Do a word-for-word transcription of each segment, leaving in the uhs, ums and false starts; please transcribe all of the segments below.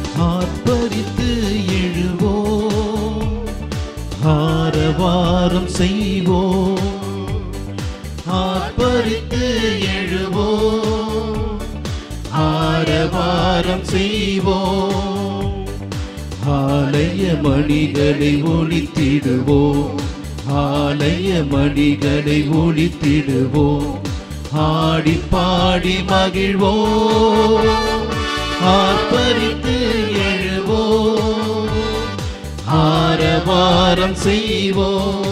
ஆர்ப்பரித்து எழுவோம், ஆரவாரம் செய்வோம். ஆர்ப்பரித்து எழுவோம், ஆரவாரம் செய்வோம். ஆலய மணிகளை ஒலித்திடுவோம், ஆலய மணிகளை ஒலித்திடுவோம். ஆடி பாடி மகிழ்வோம், ஆர்ப்பரித்து எழுவோம், ஆரவாரம் செய்வோம்.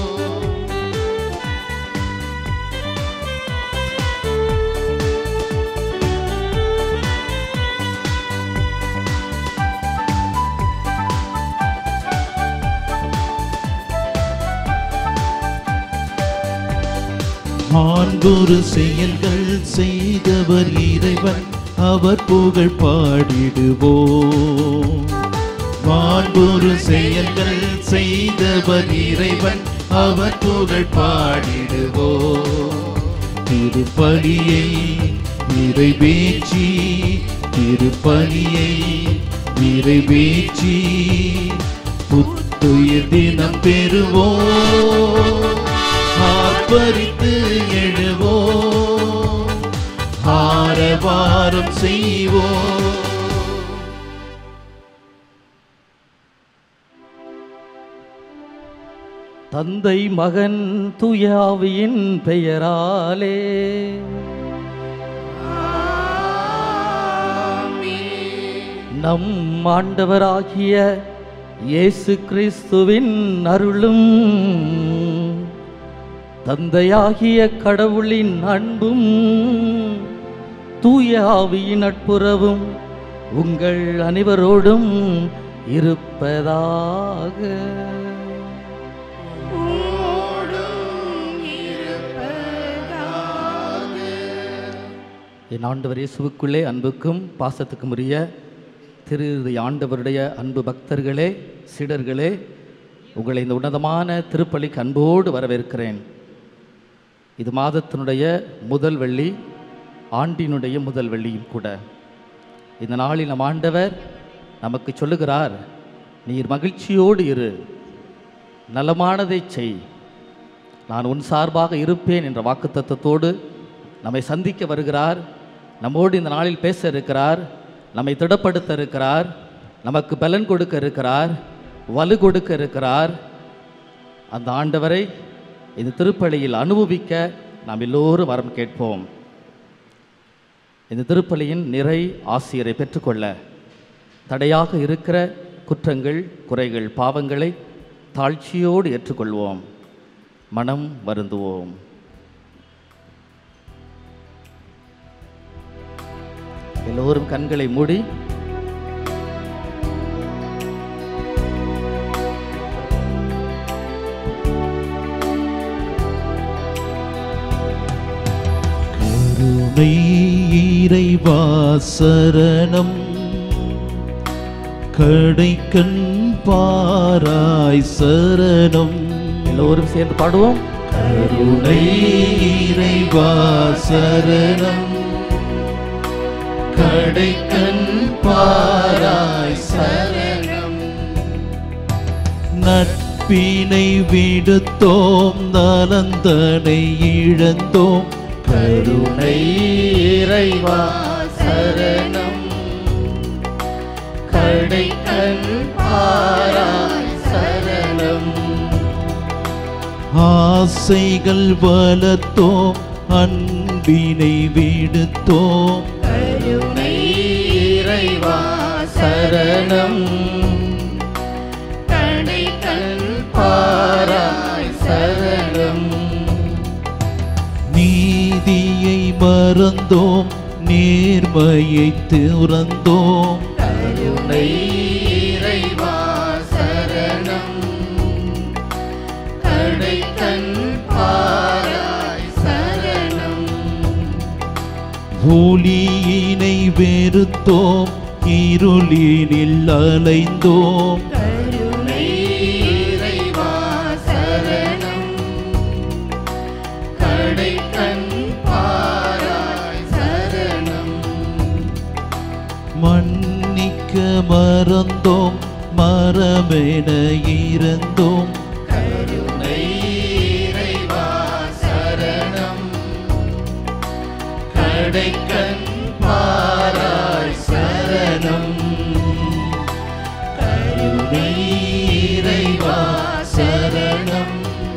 மாண்புறு செயல்கள் செய்தவர் இறைவன், அவர் புகழ் பாடிடுவோம். மாண்புறு செயல்கள் செய்தவர் இறைவன், அவர் புகழ் பாடிடுவோம். திருப்பலியை நிறைவேற்றி, திருப்பலியை நிறைவேற்றி புத்துயிர் தினம் பெறுவோம். ஆர்ப்பரித்து எழுவோம், ஆரவாரம் செய்வோம். தந்தை மகன் தூய ஆவியின் பெயராலே நம் ஆண்டவராகிய இயேசு கிறிஸ்துவின் அருளும் தந்தையாகிய கடவுளின் அன்பும் தூய ஆவியின் நட்புறவும் உங்கள் அனைவரோடும் இருப்பதாக. என் ஆண்டவர் இயேசுவுக்குள்ளே அன்புக்கும் பாசத்துக்கும் உரிய திரு ஆண்டவருடைய அன்பு பக்தர்களே, சீடர்களே, உங்களை இந்த உன்னதமான திருப்பலிக்கு அன்போடு வரவேற்கிறேன். இது மாதத்தினுடைய முதல் வெள்ளி, ஆண்டினுடைய முதல் வெள்ளியும் கூட. இந்த நாளில் நம் ஆண்டவர் நமக்கு சொல்லுகிறார், நீர் மகிழ்ச்சியோடு இரு, நலமானதை செய், நான் உன் சார்பாக இருப்பேன் என்ற வாக்குத்தத்தத்தோடு நம்மை சந்திக்க வருகிறார். நம்மோடு இந்த நாளில் பேச இருக்கிறார், நம்மை திடப்படுத்த இருக்கிறார், நமக்கு பலன் கொடுக்க இருக்கிறார், வலு கொடுக்க இருக்கிறார். அந்த ஆண்டவரை இந்த திருப்பலியில் அனுபவிக்க நாம் எல்லோரும் வரம் கேட்போம். இந்த திருப்பலியின் நிறை ஆசிரியரை பெற்றுக்கொள்ள தடையாக இருக்கிற குற்றங்கள், குறைகள், பாவங்களை தாழ்ச்சியோடு ஏற்றுக்கொள்வோம், மனம் வருந்துவோம். எல்லோரும் கண்களை மூடி கருணை இறைவா சரணம், கடைக்கண் பாராய் சரணம். எல்லோரும் சேர்ந்து பாடுவோம். கருணை இறைவா சரணம், கடைக்கண் பாராய் சரணம். நட்பினை விடுத்தோம், நலந்தனை இழந்தோம், கருணை இறைவா சரணம், கடைக்கண் பாராய் சரணம். ஆசைகள் வளர்த்தோம், அன்பினை விடுத்தோம், கருணை இறைவா சரணம், கடைக்கண் பாராய் சரணம். நீதியை மறந்தோம், நேர்மையை துறந்தோம், கருணை இறைவா சரணம், கடைக்கண் பாராய் சரணம். ஒளியினை வெறுத்தோம், இருளினில் அலைந்தோம், கருணை இறைவா சரணம், கடைக்கண் பாராய் சரணம். மன்னிக்க மறந்தோம், மரமென இருந்தோம். கருணை இறைவா சரணம், கடைக்கண் பாராய் சரணம். கருணை இறைவா சரணம்,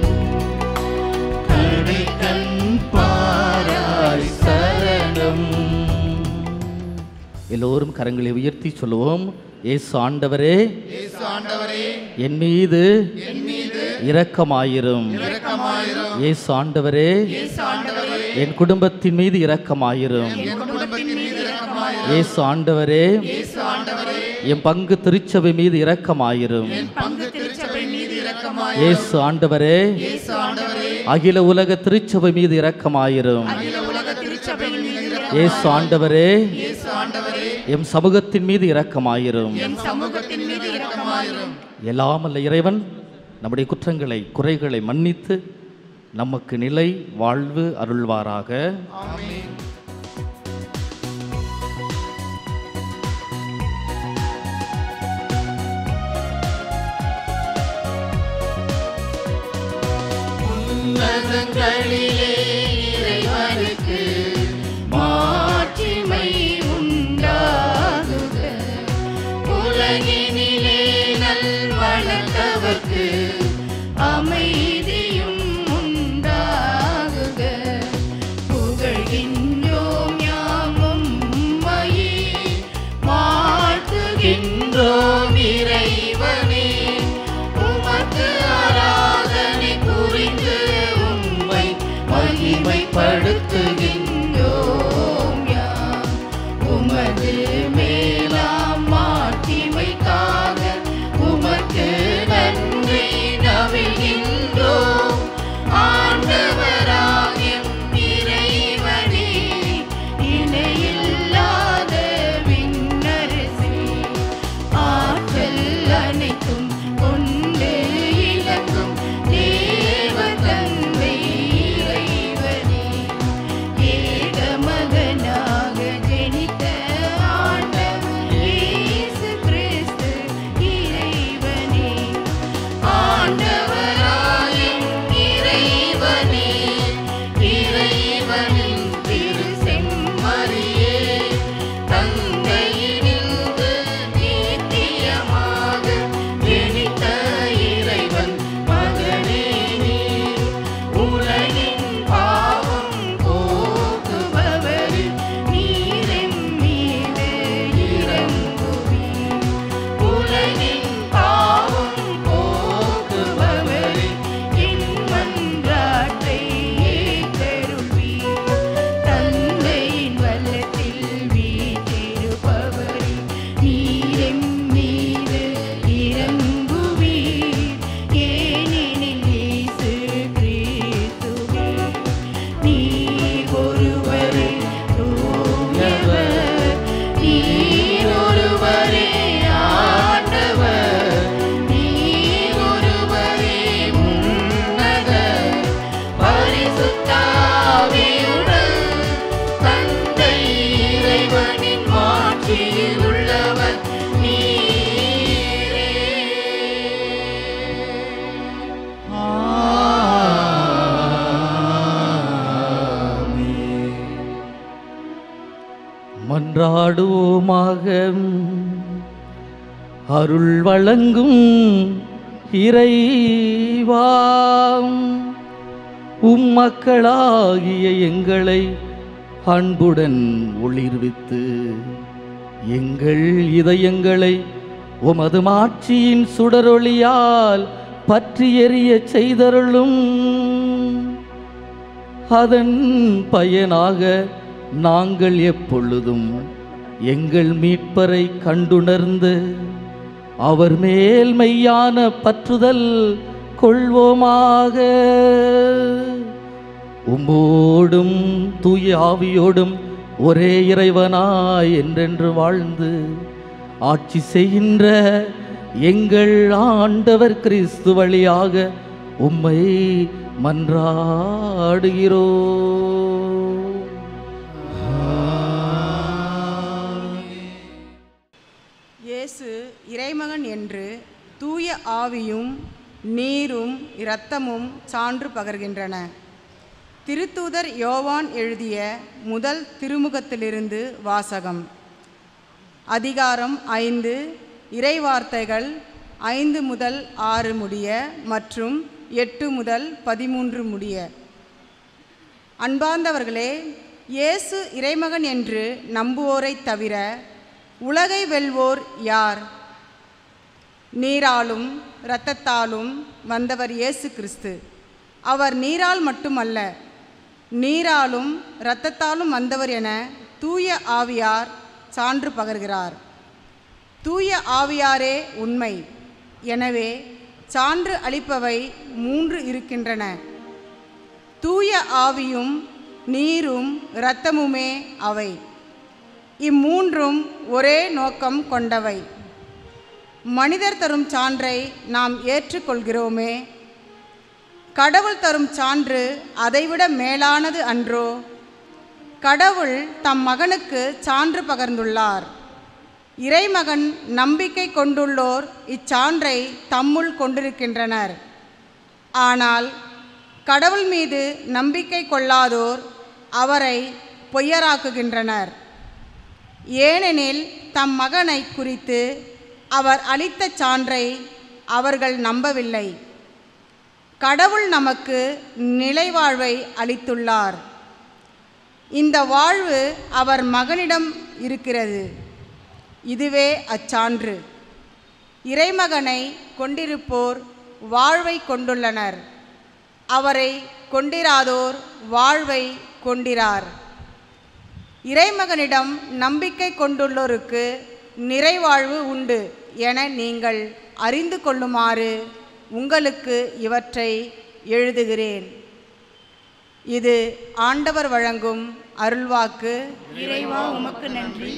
கடைக்கண் பாராய் சரணம். எல்லோரும் கரங்களை உயர்த்தி சொல்லுவோம். இயேசு ஆண்டவரே, இயேசு ஆண்டவரே, என் மீது என் மீது இரக்கமாயிரும். இரக்கமாயிரும். இயேசு ஆண்டவரே, இயேசு ஆண்டவரே, என் குடும்பத்தின் மீது இரக்கமாயிரும். என் குடும்பத்தின் மீது இரக்கமாயிரும். இயேசு ஆண்டவரே, இயேசு ஆண்டவரே, என் பங்கு திருச்சபை மீது இரக்கமாயிரும். என் பங்கு திருச்சபை மீது இரக்கமாயிரும். இயேசு ஆண்டவரே, இயேசு ஆண்டவரே, அகில உலக திருச்சபை மீது இரக்கமாயிரும். அகில உலக திருச்சபை மீது இரக்கமாயிரும். இயேசு ஆண்டவரே, இயேசு ஆண்டவரே, எம் சமூகத்தின் மீது இரக்கமாயிரும். என் சமூகத்தின் மீது இரக்கமாயிரும். எல்லாம் அல்ல இறைவன் நம்முடைய குற்றங்களை குறைகளை மன்னித்து நமக்கு நிலை வாழ்வு அருள்வாராக. ஆமென். உன்னதங்களிலே இறைவனுக்கு மாட்சிமை உண்டாகுக. உலகினிலே நல்வளர்த்தவர்க்கு அமைதியும் உண்டாகுக. புகழ்கின்றோம் யாம் உம்மையே, வாழ்த்துகின்றோம் இறைவனே. உமக்கு ஆராதனை புரிந்து உம்மை மகிமைப்படுத்துகின்றோம் யாம். உமது மேலாம் மாட்சிமைக்காக உமக்கு நன்றி நவிழ்கின்றோம். ஆண்டவராகிய இறைவனே, இணையில்லாத விண்ணரசே, ஆற்றல் அனைத்தும் கொண்டு இலங்கும் தேவ தந்தை இறைவனே, ஏக மகனாக ஜனித்த ஆண்டவர் இயேசு கிறிஸ்து இறைவனே. ஆண்டவராயும் இறைவனே, இறைவனின் திரு செம்மறியே, தந்தையினின்று நித்தியமாக ஜனித்த இறைவன் மகனே நீர். உலகின் பாவம் போக்குபவரே, நீரெம் மீது இரங்குவீர். உலகின் பாவம் போக்குபவரே, என் மன்றாட்டை ஏற்றருள்வீர். தந்தையின் வல்லத்தில் வீற்றிருப்பவரே, நீரெம் மீது இரங்குவீர். ஏனெனில் இயேசு கிறிஸ்துவே, நீர் ஒருவரே தூயவர், நீர் ஒருவரே ஆண்டவர், நீர் ஒருவரே உன்னதர். பரிசுத்த ஆவியுடன் தந்தை இறைவனின் மாட்சியில் உள்ளவர் நீரே. மன்றாடுவோமாக. அருள் வழங்கும் இறைவா, உம் மக்களாகிய எங்களை அன்புடன் ஒளிர்வித்து எங்கள் இதயங்களை உமது மாட்சியின் சுடரொளியால் பற்றி எரிய செய்தருளும். அதன் பயனாக நாங்கள் எப்பொழுதும் எங்கள் மீட்பரை கண்டுணர்ந்து அவர் மேல் மெய்யான பற்றுதல் கொள்வோமாக. உம்மோடும் தூய ஆவியோடும் ஒரே இறைவனாய் என்றென்று வாழ்ந்து ஆட்சி செய்கின்ற எங்கள் ஆண்டவர் கிறிஸ்து வழியாக உம்மை மன்றாடுகிறோம். இயேசு இறைமகன் என்று தூய ஆவியும் நீரும் இரத்தமும் சான்று பகர்கின்றன. திருத்தூதர் யோவான் எழுதிய முதல் திருமுகத்திலிருந்து வாசகம். அதிகாரம் ஐந்து, இறைவார்த்தைகள் ஐந்து முதல் ஆறு முடிய மற்றும் எட்டு முதல் பதிமூன்று முடிய. அன்பார்ந்தவர்களே, இயேசு இறைமகன் என்று நம்புவோரை தவிர உலகை வெல்வோர் யார்? நீராலும் இரத்தத்தாலும் வந்தவர் இயேசு கிறிஸ்து. அவர் நீரால் மட்டுமல்ல, நீராலும் இரத்தத்தாலும் வந்தவர் என தூய ஆவியார் சான்று பகர்கிறார். தூய ஆவியாரே உண்மை. எனவே சான்று அளிப்பவை மூன்று இருக்கின்றன. தூய ஆவியும் நீரும் இரத்தமுமே அவை. இம்மூன்றும் ஒரே நோக்கம் கொண்டவை. மனிதர் தரும் சான்றை நாம் ஏற்றுக்கொள்கிறோமே. கடவுள் தரும் சான்று அதைவிட மேலானது அன்றோ? கடவுள் தம் மகனுக்கு சான்று பகர்ந்துள்ளார். இறைமகன் நம்பிக்கை கொண்டுள்ளோர் இச்சான்றை தம்முள் கொண்டிருக்கின்றனர். ஆனால் கடவுள் மீது நம்பிக்கை கொள்ளாதோர் அவரை பொய்யராக்குகின்றனர். ஏனெனில் தம் மகனை குறித்து அவர் அளித்த சான்றை அவர்கள் நம்பவில்லை. கடவுள் நமக்கு நிலைவாழ்வை அளித்துள்ளார். இந்த வாழ்வு அவர் மகனிடம் இருக்கிறது. இதுவே அச்சான்று. இறைமகனை கொண்டிருப்போர் வாழ்வை கொண்டுள்ளனர். அவரை கொண்டிராதோர் வாழ்வை கொண்டிரார். இறைமகனிடம் நம்பிக்கை கொண்டுள்ளோருக்கு நிறைவாழ்வு உண்டு என நீங்கள் அறிந்து கொள்ளுமாறு உங்களுக்கு இவற்றை எழுதுகிறேன். இது ஆண்டவர் வழங்கும் அருள்வாக்கு. இறைவா, உமக்கு நன்றி.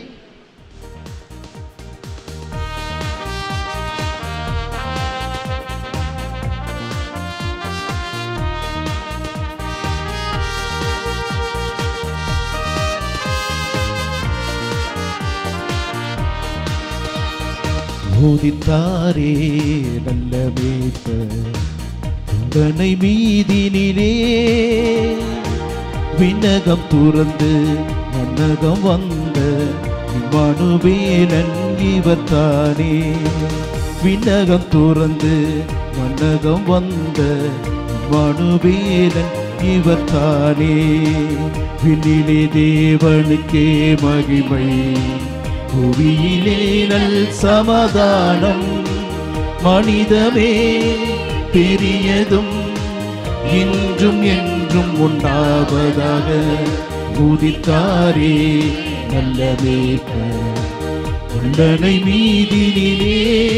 உதித்தாரே நல்ல மேய்ப்பர் உந்தனை மீதினிலே, விண்ணகம் துறந்து மன்னகம் வந்த இம்மானுவேலன் இவர்தானே. விண்ணகம் துறந்து மன்னகம் வந்த இம்மானுவேலன் இவர்தானே. விண்ணிலே தேவனுக்கே மகிமை, புவியிலே நல் சமாதானம். மனிதமே பெரியதும் இன்றும் என்றும் உண்டாவதாக. உதித்தாரே நல்ல மேய்ப்பர் உந்தனை மீதினிலே.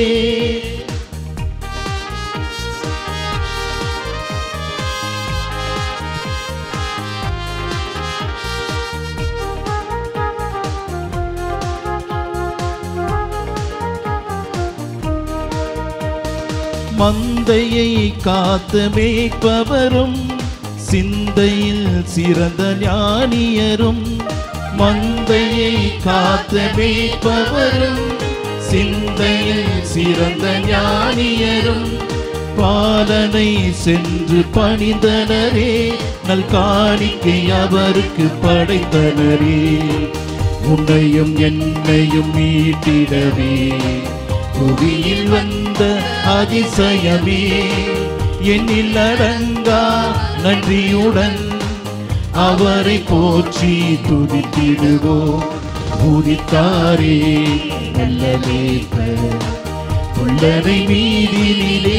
மந்தையை காத்து மேய்ப்பவரும் சிந்தையில் சிறந்த ஞானியரும். மந்தையை காத்து மேய்ப்பவரும் சிந்தையில் சிறந்த ஞானியரும். பாலனை சென்று பணிந்தனரே, நல் காணிக்கை அவருக்கு படைத்தனரே. உன்னையும் என்னையும் மீட்டிடவே புவியில் வந்த அதிசயமே. எண்ணில் அடங்கா நன்றியுடன் அவரை போற்றி துதித்திடுவோம். உதித்தாரே நல்ல மேய்ப்பர் உந்தனை மீதினிலே.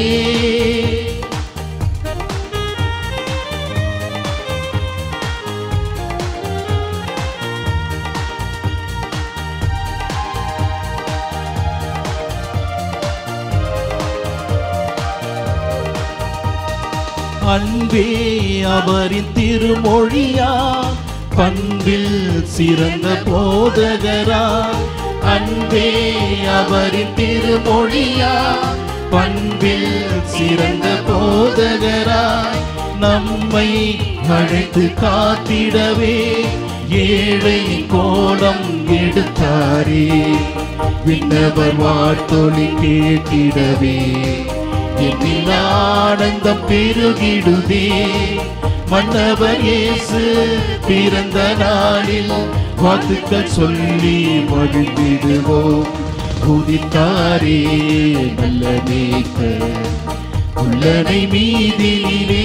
அன்பே அவரின் திருமொழியா, பண்பில் சிறந்த போதகரா. அன்பே அவரின் திருமொழியா, பண்பில் சிறந்த போதகரா. நம்மை அழைத்து காத்திடவே ஏழை கோலம் எடுத்தாரே. விண்ணவர் வார்த்தொலி கேட்டிடவே என்னில் ஆனந்தம் பெருகிடுதே. மன்னவர் இயேசு பிறந்த நாளில் வாழ்த்துக்கள் சொல்லி மகிழ்ந்திடுவோம். உதித்தாரே நல்ல மேய்ப்பர் உள்ளனை மீதிலே.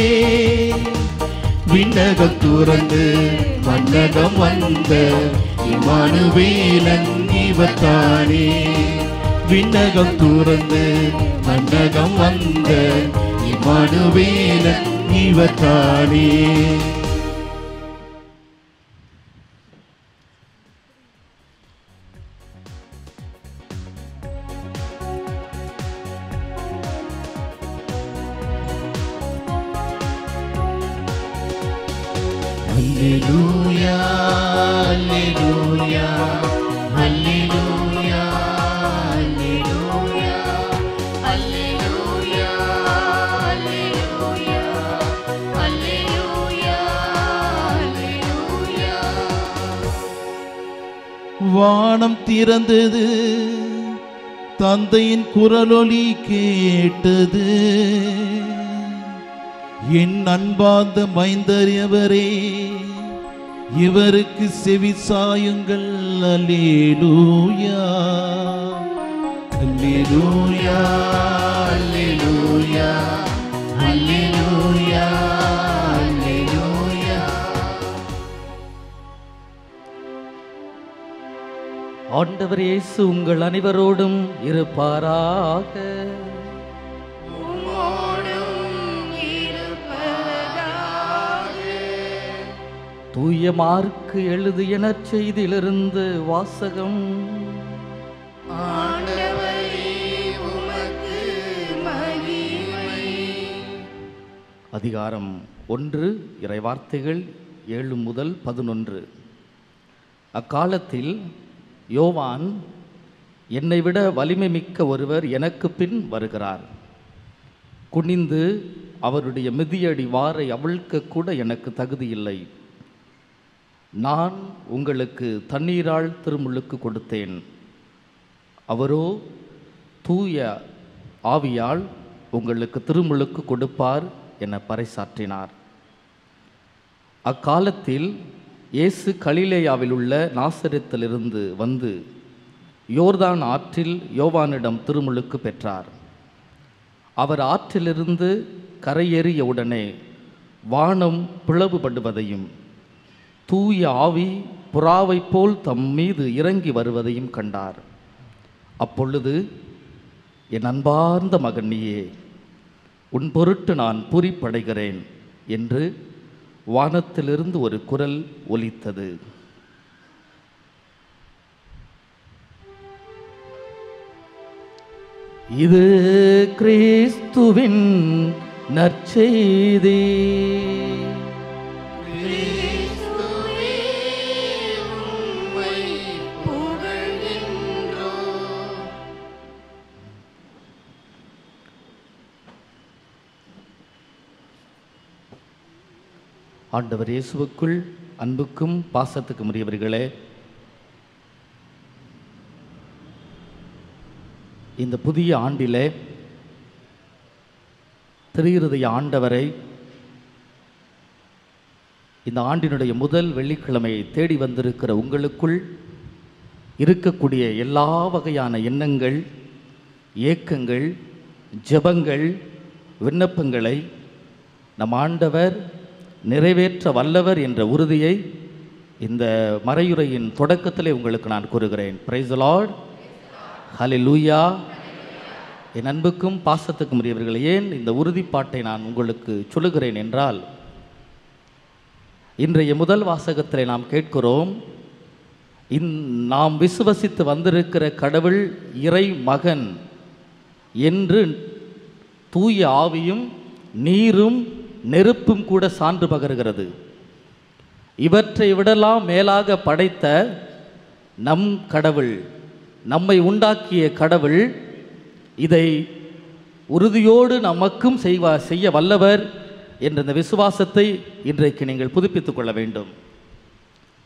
விண்ணகம் துறந்து மன்னகம் வந்த இம்மானுவேலன் இவர்தானே. விண்ணகம் துறந்து மன்னகம் வந்த இம்மானுவேலன் இவர்தானே. Hallelujah, hallelujah, hallelujah, hallelujah, hallelujah, hallelujah, hallelujah, hallelujah. வானம் திறந்தது, தந்தையின் குரலொலி கேட்டது. என் அன்பார்ந்த மைந்தரியவரே, இவருக்கு செவி சாயுங்கள். அல்லேலூயா, அல்லேலூயா, அல்லேலூயா, அல்லேலூயா, அல்லேலூயா. ஆண்டவர் இயேசு உங்கள் அனைவரோடும் இருப்பாராக. தூய மார்க்கு எழுதிய நற்செய்தியிலிருந்து வாசகம். அதிகாரம் ஒன்று, இறைவார்த்தைகள் ஏழு முதல் பதினொன்று. அக்காலத்தில் யோவான், என்னை விட வலிமை மிக்க ஒருவர் எனக்கு பின் வருகிறார். குனிந்து அவருடைய மிதியடி வாரை அவிழ்க்க கூட எனக்கு தகுதியில்லை. நான் உங்களுக்கு தண்ணீரால் திருமுழுக்கு கொடுத்தேன், அவரோ தூய ஆவியால் உங்களுக்கு திருமுழுக்கு கொடுப்பார் என பறைசாற்றினார். அக்காலத்தில் இயேசு கலிலேயாவில் உள்ள நாசரேத்திலிருந்து வந்து யோர்தான் ஆற்றில் யோவானிடம் திருமுழுக்கு பெற்றார். அவர் ஆற்றிலிருந்து கரையேறிய உடனே வானம் பிளவுபடுவதையும் தூய ஆவி புறாவை போல் தம் மீது இறங்கி வருவதையும் கண்டார். அப்பொழுது, என் அன்பார்ந்த மகன் நீயே, உன் பொருட்டு நான் பூரிப்படைகிறேன் என்று வானத்திலிருந்து ஒரு குரல் ஒலித்தது. இது கிறிஸ்துவின் நற்செய்தி. ஆண்டவர் இயேசுவுக்குள் அன்புக்கும் பாசத்துக்கும் உரியவர்களே, இந்த புதிய ஆண்டிலே திருஇருதய ஆண்டவரை இந்த ஆண்டினுடைய முதல் வெள்ளிக்கிழமையை தேடி வந்திருக்கிற உங்களுக்குள் இருக்கக்கூடிய எல்லா வகையான எண்ணங்கள், ஏக்கங்கள், ஜெபங்கள், விண்ணப்பங்களை நம் ஆண்டவர் நிறைவேற்ற வல்லவர் என்ற உறுதியை இந்த மறையுரையின் தொடக்கத்திலே உங்களுக்கு நான் கூறுகிறேன். பிரைஸ் தி லார்ட், ஹல்லேலூயா. என் அன்புக்கும் பாசத்துக்கும் உரியவர்கள், ஏன் இந்த உறுதிப்பாட்டை நான் உங்களுக்கு சொல்லுகிறேன் என்றால், இன்றைய முதல் வாசகத்திலே நாம் கேட்கிறோம், இந் நாம் விசுவசித்து வந்திருக்கிற கடவுள் இறை மகன் என்று தூய ஆவியும் நீரும் நெருப்பும் கூட சான்று பகருகிறது. இவற்றை விடலாம் மேலாக படைத்த நம் கடவுள், நம்மை உண்டாக்கிய கடவுள் இதை உறுதியோடு நமக்கும் செய்வா செய்ய வல்லவர் என்ற இந்த விசுவாசத்தை இன்றைக்கு நீங்கள் புதுப்பித்துக் கொள்ள வேண்டும்.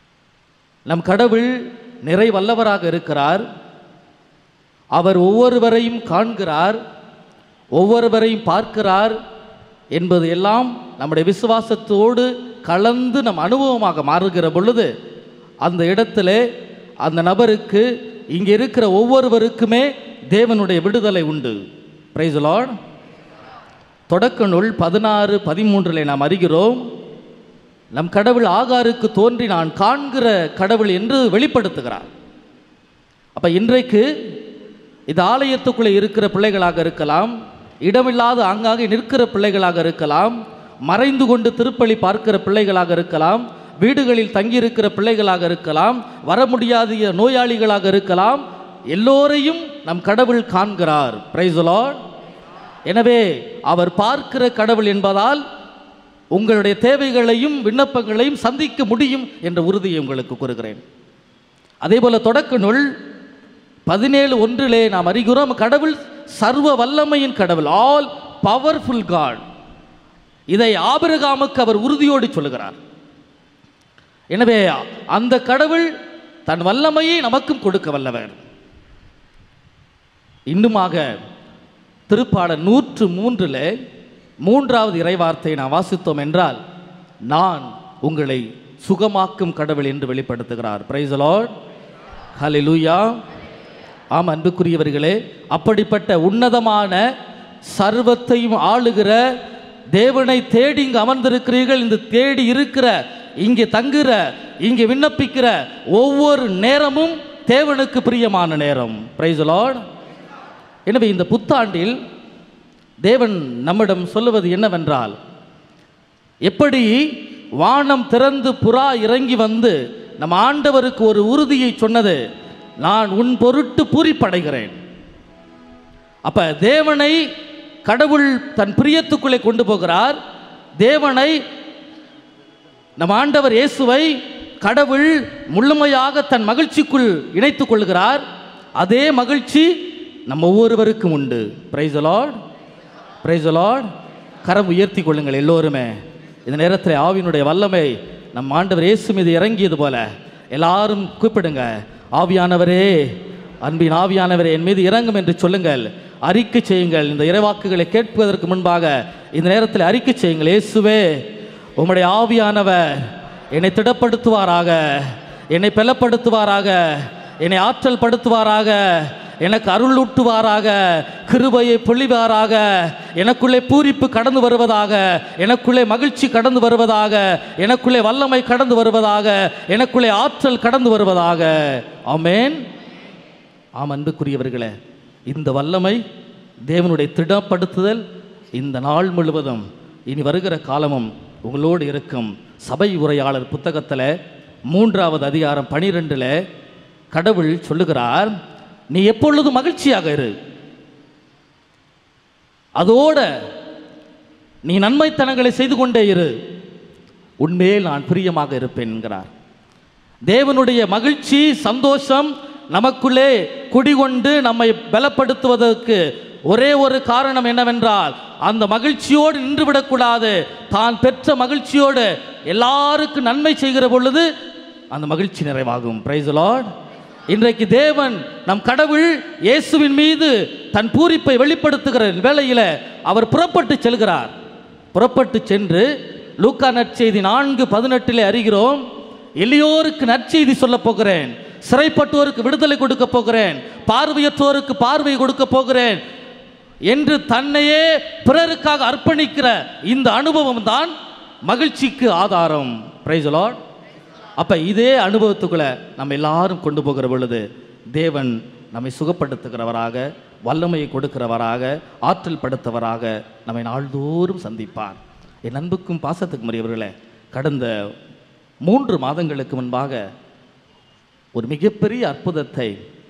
நம் கடவுள் நிறை வல்லவராக இருக்கிறார். அவர் ஒவ்வொருவரையும் காண்கிறார், ஒவ்வொருவரையும் பார்க்கிறார் என்பது எல்லாம் நம்முடைய விசுவாசத்தோடு கலந்து நம் அனுபவமாக மாறுகிற பொழுது அந்த இடத்துல அந்த நபருக்கு இங்கே இருக்கிற ஒவ்வொருவருக்குமே தேவனுடைய விடுதலை உண்டு. Praise the lord. தொடக்க நூல் பதினாறு பதிமூன்றில் நாம் அறிகிறோம், நம் கடவுள் ஆகாருக்கு தோன்றி நான் காண்கிற கடவுள் என்று வெளிப்படுத்துகிறார். அப்போ இன்றைக்கு இது ஆலயத்துக்குள்ளே இருக்கிற பிள்ளைகளாக இருக்கலாம், இடமில்லாத ஆங்காங்கே நிற்கிற பிள்ளைகளாக இருக்கலாம், மறைந்து கொண்டு திருப்பலி பார்க்கிற பிள்ளைகளாக இருக்கலாம், வீடுகளில் தங்கியிருக்கிற பிள்ளைகளாக இருக்கலாம், வர முடியாத நோயாளிகளாக இருக்கலாம், எல்லோரையும் நம் கடவுள் காண்கிறார். Praise the Lord. எனவே அவர் பார்க்கிற கடவுள் என்பதால் உங்களுடைய தேவைகளையும் விண்ணப்பங்களையும் சந்திக்க முடியும் என்ற உறுதியை உங்களுக்கு கூறுகிறேன். அதே போல தொடக்க நூல் பதினேழு ஒன்றிலே நாம் அறிகிறோம், கடவுள் சர்வ வல்லமையின் கடவுள், ஆல் பவர்ஃபுல் காட். இதை ஆபிரகாமுக்கு அவர் உறுதியோடு சொல்லுகிறார். எனவே அந்த கடவுள் தன் வல்லமையை நமக்கும் கொடுக்க வல்லவர். இன்னுமாக திருப்பாடல் நூற்று மூன்றில் மூன்றாவது இறைவார்த்தை நாம் வாசித்தோம் என்றால், நான் உங்களை சுகமாக்கும் கடவுள் என்று வெளிப்படுத்துகிறார். Praise the Lord. ஹல்லேலூயா. ஆம் அன்புக்குரியவர்களே, அப்படிப்பட்ட உன்னதமான சர்வத்தையும் ஆளுகிற தேவனை தேடி இங்கு அமர்ந்திருக்கிறீர்கள். இந்த தேடி இருக்கிற, இங்கே தங்குகிற, இங்கே விண்ணப்பிக்கிற ஒவ்வொரு நேரமும் தேவனுக்கு பிரியமான நேரம். Praise the Lord. எனவே இந்த புத்தாண்டில் தேவன் நம்மிடம் சொல்லுவது என்னவென்றால், எப்படி வானம் திறந்து புறா இறங்கி வந்து நம் ஆண்டவருக்கு ஒரு உறுதியை சொன்னது, நான் உன் பொருட்டு பூரிப்படைகிறேன். அப்ப தேவனை கடவுள் தன் பிரியத்துக்குள்ளே கொண்டு போகிறார். தேவனை, நம் ஆண்டவர் இயேசுவை கடவுள் முழுமையாக தன் மகிழ்ச்சிக்குள் இணைத்துக் கொள்கிறார். அதே மகிழ்ச்சி நம்ம ஒவ்வொருவருக்கும் உண்டு. Praise the lord. Praise the lord. கரம் உயர்த்தி கொள்ளுங்கள் எல்லோருமே. இந்த நேரத்தில் ஆவியினுடைய வல்லமை நம் ஆண்டவர் இயேசு மீது இறங்கியது போல எல்லாரும் கூப்பிடுங்க, ஆவியானவரே, அன்பின் ஆவியானவரே என் மீது இறங்கும் என்று சொல்லுங்கள். அறிக்கை செய்யுங்கள். இந்த இறைவாக்குகளை கேட்பதற்கு முன்பாக இந்த நேரத்தில் அறிக்கை செய்யுங்கள். இயேசுவே, உம்முடைய ஆவியானவர் என்னை திடப்படுத்துவாராக, என்னை பலப்படுத்துவாராக, என்னை ஆற்றல் படுத்துவாராக, எனக்கு அருள் ஊட்டுவாராக, கிருபையை பொழிவாராக, எனக்குள்ளே பூரிப்பு கடந்து வருவதாக, எனக்குள்ளே மகிழ்ச்சி கடந்து வருவதாக, எனக்குள்ளே வல்லமை கடந்து வருவதாக, எனக்குள்ளே ஆற்றல் கடந்து வருவதாக. ஆமென். ஆம் அன்புக்குரியவர்களே, இந்த வல்லமை, தேவனுடைய திடப்படுத்துதல் இந்த நாள் முழுவதும் இனி வருகிற காலமும் உங்களோடு இருக்கும். சபை உரையாளர் புத்தகத்தில் மூன்றாவது அதிகாரம் பனிரெண்டில் கடவுள் சொல்லுகிறார், நீ எப்பொழுதும் மகிழ்ச்சியாக இரு, அதோட நீ நன்மைத்தனங்களை செய்து கொண்டே இரு, உன்மேல் நான் பிரியமாக இருப்பேன் என்கிறார். தேவனுடைய மகிழ்ச்சி, சந்தோஷம் நமக்குள்ளே குடிகொண்டு நம்மை பலப்படுத்துவதற்கு ஒரே ஒரு காரணம் என்னவென்றால், அந்த மகிழ்ச்சியோடு நின்றுவிடக்கூடாது. தான் பெற்ற மகிழ்ச்சியோடு எல்லாருக்கும் நன்மை செய்கிற பொழுது அந்த மகிழ்ச்சி நிறைவாகும். Price the Lord. இன்றைக்கு தேவன் நம் கடவுள் இயேசுவின் மீது தன் பூரிப்பை வெளிப்படுத்துகிற வேளையில் அவர் புறப்பட்டு செல்கிறார். புறப்பட்டு சென்று லூக்கா நற்செய்தி நான்கு பதினெட்டிலே அறிகிறோம், எளியோருக்கு நற்செய்தி சொல்ல போகிறேன், சிறைப்பட்டோருக்கு விடுதலை கொடுக்க போகிறேன், பார்வையற்றோருக்கு பார்வை கொடுக்க போகிறேன் என்று தன்னையே பிறருக்காக அர்ப்பணிக்கிற இந்த அனுபவம் தான் மகிழ்ச்சிக்கு ஆதாரம். Praise the Lord. அப்ப இதே அனுபவத்துக்குள்ள நம்ம எல்லாரும் கொண்டு போகிற பொழுது தேவன் நம்மை சுகப்படுத்துகிறவராக, வல்லமையை கொடுக்கிறவராக, ஆற்றல் படுத்தவராக நம்மை நாள்தோறும் சந்திப்பார். என் அன்புக்கும் பாசத்துக்கும் உரியவர்களே, கடந்த மூன்று மாதங்களுக்கு முன்பாக ஒரு மிகப்பெரிய அற்புதத்தை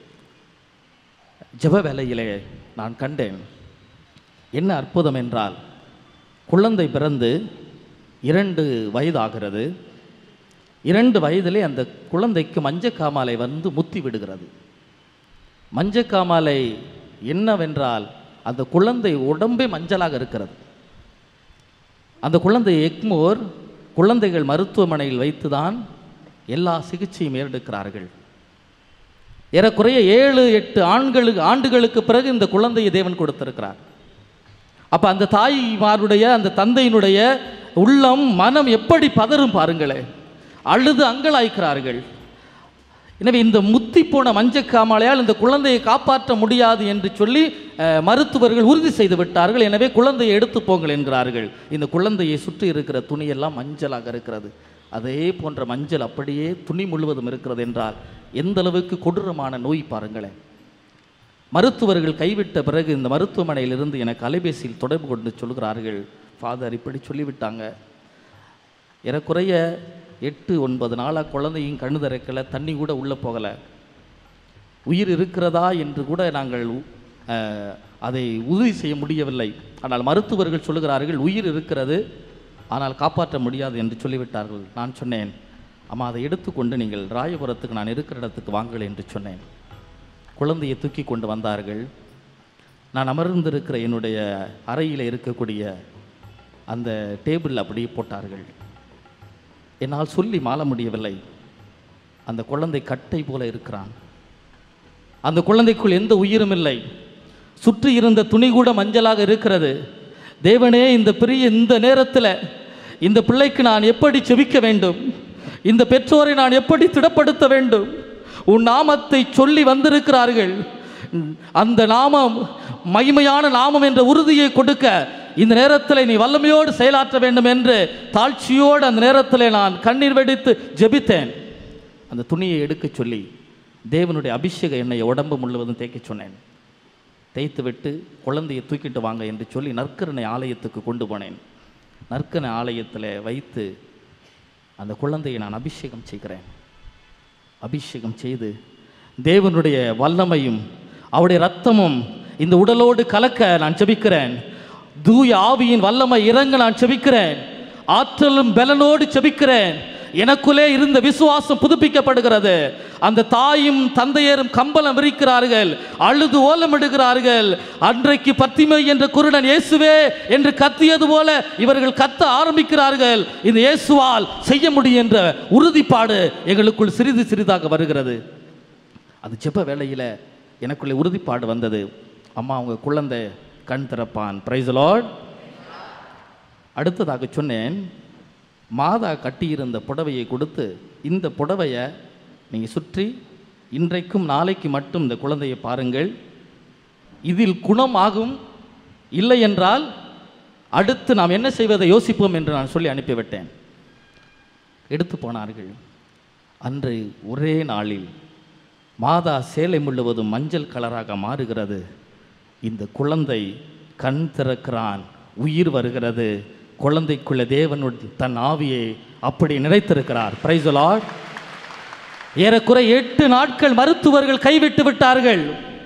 ஜெப வேளையிலே நான் கண்டேன். என்ன அற்புதம் என்றால், குழந்தை பிறந்து இரண்டு வயதாகிறது. இரண்டு வயதிலே அந்த குழந்தைக்கு மஞ்சக்காமாலை வந்து முத்தி விடுகிறது. மஞ்சக்காமாலை என்னவென்றால், அந்த குழந்தை உடம்பே மஞ்சளாக இருக்கிறது. அந்த குழந்தை எக்மோர் குழந்தைகள் மருத்துவமனையில் வைத்துதான் எல்லா சிகிச்சையும் ஏறெடுக்கிறார்கள். ஏறக்குறைய ஏழு எட்டு ஆண்களுக்கு ஆண்டுகளுக்கு பிறகு இந்த குழந்தையை தேவன் கொடுத்திருக்கிறார். அப்போ அந்த தாய்மாருடைய அந்த தந்தையினுடைய உள்ளம் மனம் எப்படி பதறும் பாருங்களேன். அழுது அங்கலாய்க்கிறார்கள். எனவே இந்த முத்தி போன மஞ்சக்காமாலையால் இந்த குழந்தையை காப்பாற்ற முடியாது என்று சொல்லி மருத்துவர்கள் உறுதி செய்து விட்டார்கள். எனவே குழந்தையை எடுத்து போங்கள் என்கிறார்கள். இந்த குழந்தையை சுற்றி இருக்கிற துணியெல்லாம் மஞ்சளாக இருக்கிறது. அதே போன்ற மஞ்சள் அப்படியே துணி முழுவதும் இருக்கிறது என்றால் எந்த அளவுக்கு கொடூரமான நோய் பாருங்களேன். மருத்துவர்கள் கைவிட்ட பிறகு இந்த மருத்துவமனையிலிருந்து எனக்கு அலைபேசியில் தொடர்பு கொண்டு சொல்கிறார்கள், ஃபாதர் இப்படி சொல்லிவிட்டாங்க, ஏறக்குறைய எட்டு ஒன்பது நாளாக குழந்தையும் கண்ணு திறக்கலை, தண்ணி கூட உள்ளே போகலை, உயிர் இருக்கிறதா என்று கூட நாங்கள் அதை உறுதி செய்ய முடியவில்லை. ஆனால் மருத்துவர்கள் சொல்லுகிறார்கள் உயிர் இருக்கிறது, ஆனால் காப்பாற்ற முடியாது என்று சொல்லிவிட்டார்கள். நான் சொன்னேன், அம்மா அதை எடுத்துக்கொண்டு நீங்கள் ராயபுரத்துக்கு நான் இருக்கிற இடத்துக்கு வாங்கள் என்று சொன்னேன். குழந்தையை தூக்கி கொண்டு வந்தார்கள். நான் அமர்ந்திருக்கிற என்னுடைய அறையில் இருக்கக்கூடிய அந்த டேபிள் அப்படியே போட்டார்கள். என்னால் சொல்லி மாள முடியவில்லை. அந்த குழந்தை கட்டை போல இருக்கிறான். அந்த குழந்தைக்குள் எந்த உயிரும் இல்லை. சுற்றி இருந்த துணி கூட மஞ்சளாக இருக்கிறது. தேவனே, இந்த பெரிய இந்த நேரத்தில் இந்த பிள்ளைக்கு நான் எப்படி செபிக்க வேண்டும்? இந்த பெற்றோரை நான் எப்படி திடப்படுத்த வேண்டும்? உன் நாமத்தை சொல்லி வந்திருக்கிறார்கள். அந்த நாமம் மகிமையான நாமம் என்ற உறுதியை கொடுக்க இந்த நேரத்தில் நீ வல்லமையோடு செயலாற்ற வேண்டும் என்று தாழ்ச்சியோடு அந்த நேரத்தில் நான் கண்ணீர் வெடித்து ஜெபித்தேன். அந்த துணியை எடுக்க சொல்லி தேவனுடைய அபிஷேக எண்ணெயை உடம்பு முழுவதும் தேய்க்க சொன்னேன். தேய்த்து விட்டு குழந்தையை தூக்கிட்டு வாங்க என்று சொல்லி நற்கருணை ஆலயத்துக்கு கொண்டு போனேன். நற்கருணை ஆலயத்தில் வைத்து அந்த குழந்தையை நான் அபிஷேகம் செய்கிறேன். அபிஷேகம் செய்து தேவனுடைய வல்லமையும் அவருடைய இரத்தமும் இந்த உடலோடு கலக்க நான் செபிக்கிறேன். தூய ஆவியின் வல்லமை இறங்க நான் செபிக்கிறேன். ஆற்றலும் பலனோடு செபிக்கிறேன். எனக்குள்ளே இருந்த விசுவாசம் புதுப்பிக்கப்படுகிறது. அந்த தாயும் தந்தையரும் கம்பளம் விரிக்கிறார்கள், அழுது ஓலமிடுகிறார்கள். அன்றைக்கு பத்திமை என்ற குருடன் இயேசுவே என்று கத்தியது போல இவர்கள் கத்த ஆரம்பிக்கிறார்கள். இந்த இயேசுவால் செய்ய முடியும் என்ற உறுதிப்பாடு எங்களுக்குள் சிறிது சிறிதாக வருகிறது. அது ஜெப வேளையில் எனக்குள்ளே உறுதிப்பாடு வந்தது. அம்மா, அவங்க குழந்தை கண் திறப்பான். Price the Lord. அடுத்ததாக சொன்னேன், மாதா கட்டியிருந்த புடவையை கொடுத்து, இந்த புடவையை நீங்கள் சுற்றி இன்றைக்கும் நாளைக்கு மட்டும் இந்த குழந்தையை பாருங்கள், இதில் குணமாகும், இல்லை என்றால் அடுத்து நாம் என்ன செய்வதை யோசிப்போம் என்று நான் சொல்லி அனுப்பிவிட்டேன். எடுத்து போனார்கள். அன்று ஒரே நாளில் மாதா சேலை முழுவதும் மஞ்சள் கலராக மாறுகிறது. இந்த குழந்தை கண் திறக்கிறான், உயிர் வருகிறது. குழந்தைக்குள்ள தேவனுடைய தன் ஆவியை அப்படி நிறைத்திருக்கிறார். Price the Lord. ஏறக்குறை எட்டு நாட்கள் மருத்துவர்கள் கைவிட்டு விட்டார்கள்.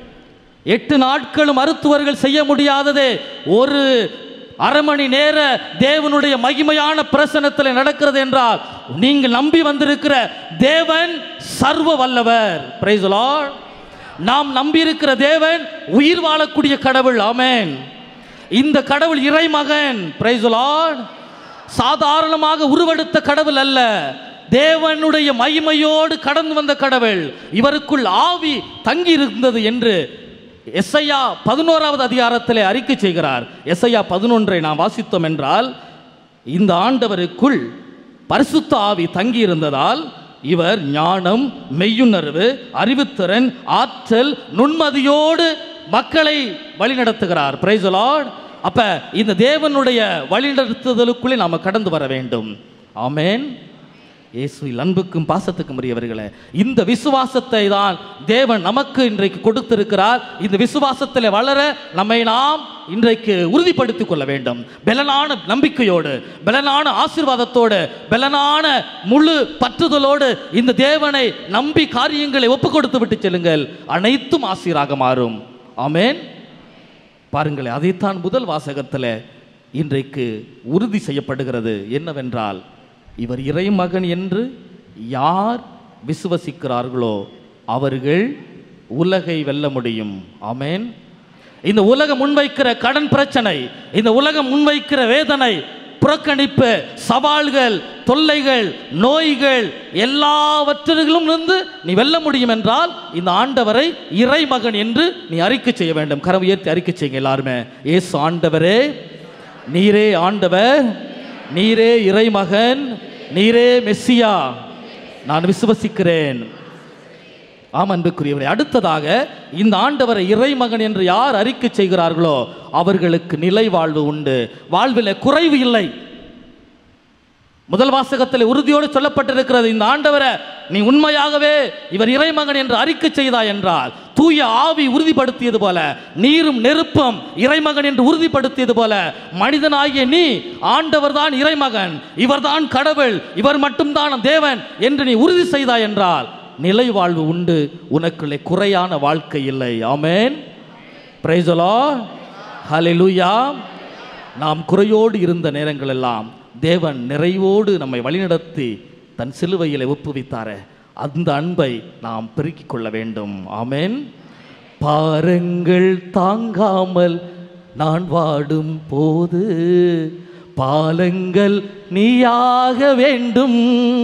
எட்டு நாட்களும் மருத்துவர்கள் செய்ய முடியாததே ஒரு அரை மணி நேர தேவனுடைய மகிமையான பிரசன்னத்தில் நடக்கிறது என்றால் நீங்கள் நம்பி வந்திருக்கிற தேவன் சர்வ வல்லவர். Praise the Lord. நாம் நம்பி இருக்கிற தேவன் உயிர் வாழக்கூடிய கடவுள். ஆமென். இந்த கடவுள் இறைமகன். Praise the Lord. சாதாரணமாக உருவெடுத்த கடவுள் அல்ல, தேவனுடைய மகிமையோடு கடந்து வந்த கடவுள். இவருக்குள் ஆவி தங்கி இருந்தது என்று எஸ்ஐயா பதினோராவது அதிகாரத்திலே அறிக்கை செய்கிறார். எஸ்ஐயா பதினொன்றை நாம் வாசித்தோம் என்றால், இந்த ஆண்டவருக்குள் பரிசுத்த ஆவி தங்கி இருந்ததால் இவர் ஞானம், மெய்யுணர்வு, அறிவுத்திறன், ஆற்றல், நுண்மதியோடு மக்களை வழிநடத்துகிறார். Price the Lord. அப்ப இந்த தேவனுடைய வழிநடத்துதலுக்குள்ளே நாம் கடந்து வர வேண்டும். ஆமென். இயேசுவில் அன்புக்கும் பாசத்துக்கும் உரியவர்களே, இந்த விசுவாசத்தை தான் தேவன் நமக்கு இன்றைக்கு கொடுத்திருக்கிறார். இந்த விசுவாசத்தில் வளர நம்மை நாம் இன்றைக்கு உறுதிப்படுத்திக் கொள்ள வேண்டும். பலனான நம்பிக்கையோடு, பலனான ஆசீர்வாதத்தோடு, பலனான முழு பற்றுதலோடு இந்த தேவனை நம்பி காரியங்களை ஒப்பு கொடுத்து விட்டு செல்லுங்கள். அனைத்தும் ஆசீராக மாறும். ஆமென். பாருங்களேன், அதைத்தான் முதல் வாசகத்தில் இன்றைக்கு உறுதி செய்யப்படுகிறது. என்னவென்றால், இவர் இறைமகன் என்று யார் விசுவசிக்கிறார்களோ அவர்கள் உலகை வெல்ல முடியும். ஆமென். இந்த உலகம் முன்வைக்கிற கடன் பிரச்சனை, இந்த உலகம் முன்வைக்கிற வேதனை, புறக்கணிப்பு, சவால்கள், தொல்லைகள், நோய்கள் எல்லாவற்றிலும் இருந்து நீ வெல்ல முடியும் என்றால் இந்த ஆண்டவரை இறைமகன் என்று நீ அறிக்கை செய்ய வேண்டும். கரம் உயர்த்தி அறிக்கை செய்யுங்க எல்லாருமே. இயேசு ஆண்டவரே, நீரே ஆண்டவர், நீரே இறைமகன், நீரே மெஸ்ஸியா, நான் விசுவசிக்கிறேன். ஆம் அன்புக்குரியவரே, அடுத்ததாக இந்த ஆண்டவரை இறைமகன் என்று யார் அறிக்கை செய்கிறார்களோ அவர்களுக்கு நிலை வாழ்வு உண்டு. வாழ்வில் குறைவு இல்லை. முதல் வாசகத்தில் உறுதியோடு சொல்லப்பட்டிருக்கிறது, இந்த ஆண்டவரை நீ உண்மையாகவே இவர் இறைமகன் என்று அறிக்கை செய்தாய் என்றால், தூய ஆவி உறுதிப்படுத்தியது போல, நீரும் நெருப்பம் இறைமகன் என்று உறுதிப்படுத்தியது போல, மனிதனாகிய நீ ஆண்டவர் தான் இறைமகன், இவர்தான் கடவுள், இவர் மட்டும்தான் தேவன் என்று நீ உறுதி செய்தாய் என்றால் நிலை வாழ்வு உண்டு. உனக்குள்ளே குறையான வாழ்க்கை இல்லை. ஆமென். Praise the Lord. ஹல்லேலூயா. நாம் குறையோடு இருந்த நேரங்கள் எல்லாம் தேவன் நிறைவோடு நம்மை வழிநடத்தி தன் சிலுவையிலே ஒப்புவித்தாரே, அந்த அன்பை நாம் பெருக்கிக் கொள்ள வேண்டும். ஆமென். பாரங்கள் தாங்காமல் நான் வாடும் போது பாலங்கள் நீயாக வேண்டும்,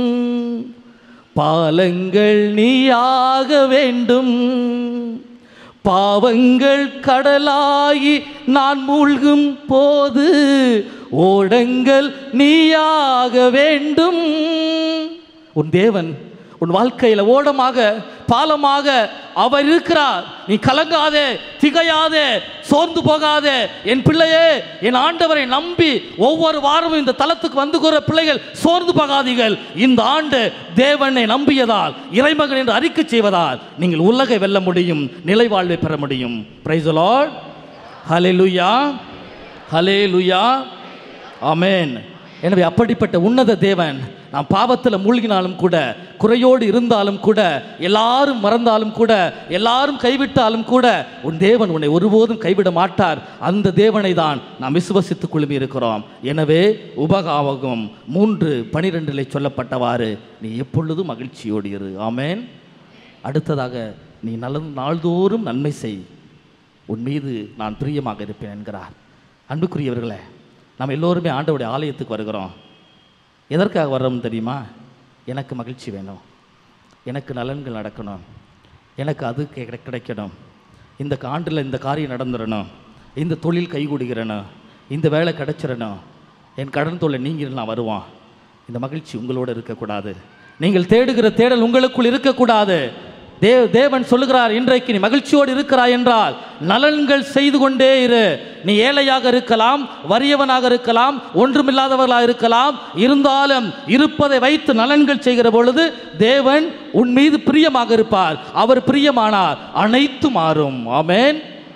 பாலங்கள் நீயாக வேண்டும். பாவங்கள் கடலாகி நான் மூழ்கும் போது ஓடங்கள் நீயாக வேண்டும். உன் தேவன் உன் வாழ்க்கையில் ஓடமாக பாலமாக அவர் இருக்கிறார். நீ கலங்காதே, திகையாதே, சோர்ந்து போகாதே. என் பிள்ளையே, என் ஆண்டவரை நம்பி ஒவ்வொரு வாரமும் இந்த தலத்துக்கு வந்து கூற பிள்ளைகள் சோர்ந்து போகாதீர்கள். இந்த ஆண்டு தேவனை நம்பியதால், இறைமகன் என்று அறிக்கை செய்வதால் நீங்கள் உலகை வெல்ல முடியும், நிலை வாழ்வை பெற முடியும். Praise the Lord. ஹல்லேலூயா, ஹல்லேலூயா, ஆமென். எனவே அப்படிப்பட்ட உன்னத தேவன் நாம் பாவத்தில் மூழ்கினாலும் கூட, குறையோடு இருந்தாலும் கூட, எல்லாரும் மறந்தாலும் கூட, எல்லாரும் கைவிட்டாலும் கூட உன் தேவன் உன்னை ஒருபோதும் கைவிட மாட்டார். அந்த தேவனை தான் நாம் விசுவசித்துக் குழுமி இருக்கிறோம். எனவே உபகாவகம் மூன்று பனிரெண்டிலே சொல்லப்பட்டவாறு நீ எப்பொழுதும் மகிழ்ச்சியோடு இரு. ஆமென். அடுத்ததாக நீ நல நாள்தோறும் நன்மை செய், உன் மீது நான் பிரியமாக இருப்பேன் என்கிறார். அன்புக்குரியவர்களே, நாம் எல்லோருமே ஆண்டவருடைய ஆலயத்துக்கு வருகிறோம். எதற்காக வர்றோம்னு தெரியுமா? எனக்கு மகிழ்ச்சி வேணும், எனக்கு நலன்கள் நடக்கணும், எனக்கு அது கிடைக்கணும், இந்த ஆண்டில் இந்த காரியம் நடந்துடணும், இந்த தொழில் கைகூடுகிறணும், இந்த வேலை கிடைச்சிடணும், என் கடன் தொல்லை நீங்க நான் வருவான். இந்த மகிழ்ச்சி உங்களோடு இருக்கக்கூடாது. நீங்கள் தேடுகிற தேடல் உங்களுக்குள் இருக்கக்கூடாது. தேவ தேவன் சொல்லுகிறார், இன்றைக்கு நீ மகிழ்ச்சியோடு இருக்கிறாய் என்றால் நலன்கள் செய்து கொண்டே இரு. நீ ஏழையாக இருக்கலாம், வறியவனாக இருக்கலாம், ஒன்றுமில்லாதவர்களாக இருக்கலாம், இருந்தாலும் இருப்பதை வைத்து நலன்கள் செய்கிற பொழுது தேவன் உன் மீது பிரியமாக இருப்பார். அவர் பிரியமானார் அனைத்து மாறும். ஆமென்.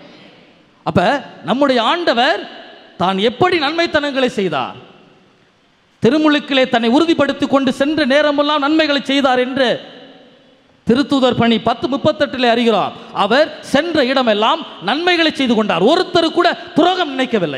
அப்ப நம்முடைய ஆண்டவர் தான் எப்படி நன்மைத்தனங்களை செய்தார், திருமுழுக்கிலே தன்னை உறுதிப்படுத்திக் கொண்டு சென்ற நேரமெல்லாம் நன்மைகளை செய்தார் என்று திருத்தூதர் பணி பத்து முப்பத்தெட்டிலே அறிகிறோம். அவர் சென்ற இடமெல்லாம் நன்மைகளை செய்து கொண்டார். ஒருத்தர் கூட துரோகம் நினைக்கவில்லை.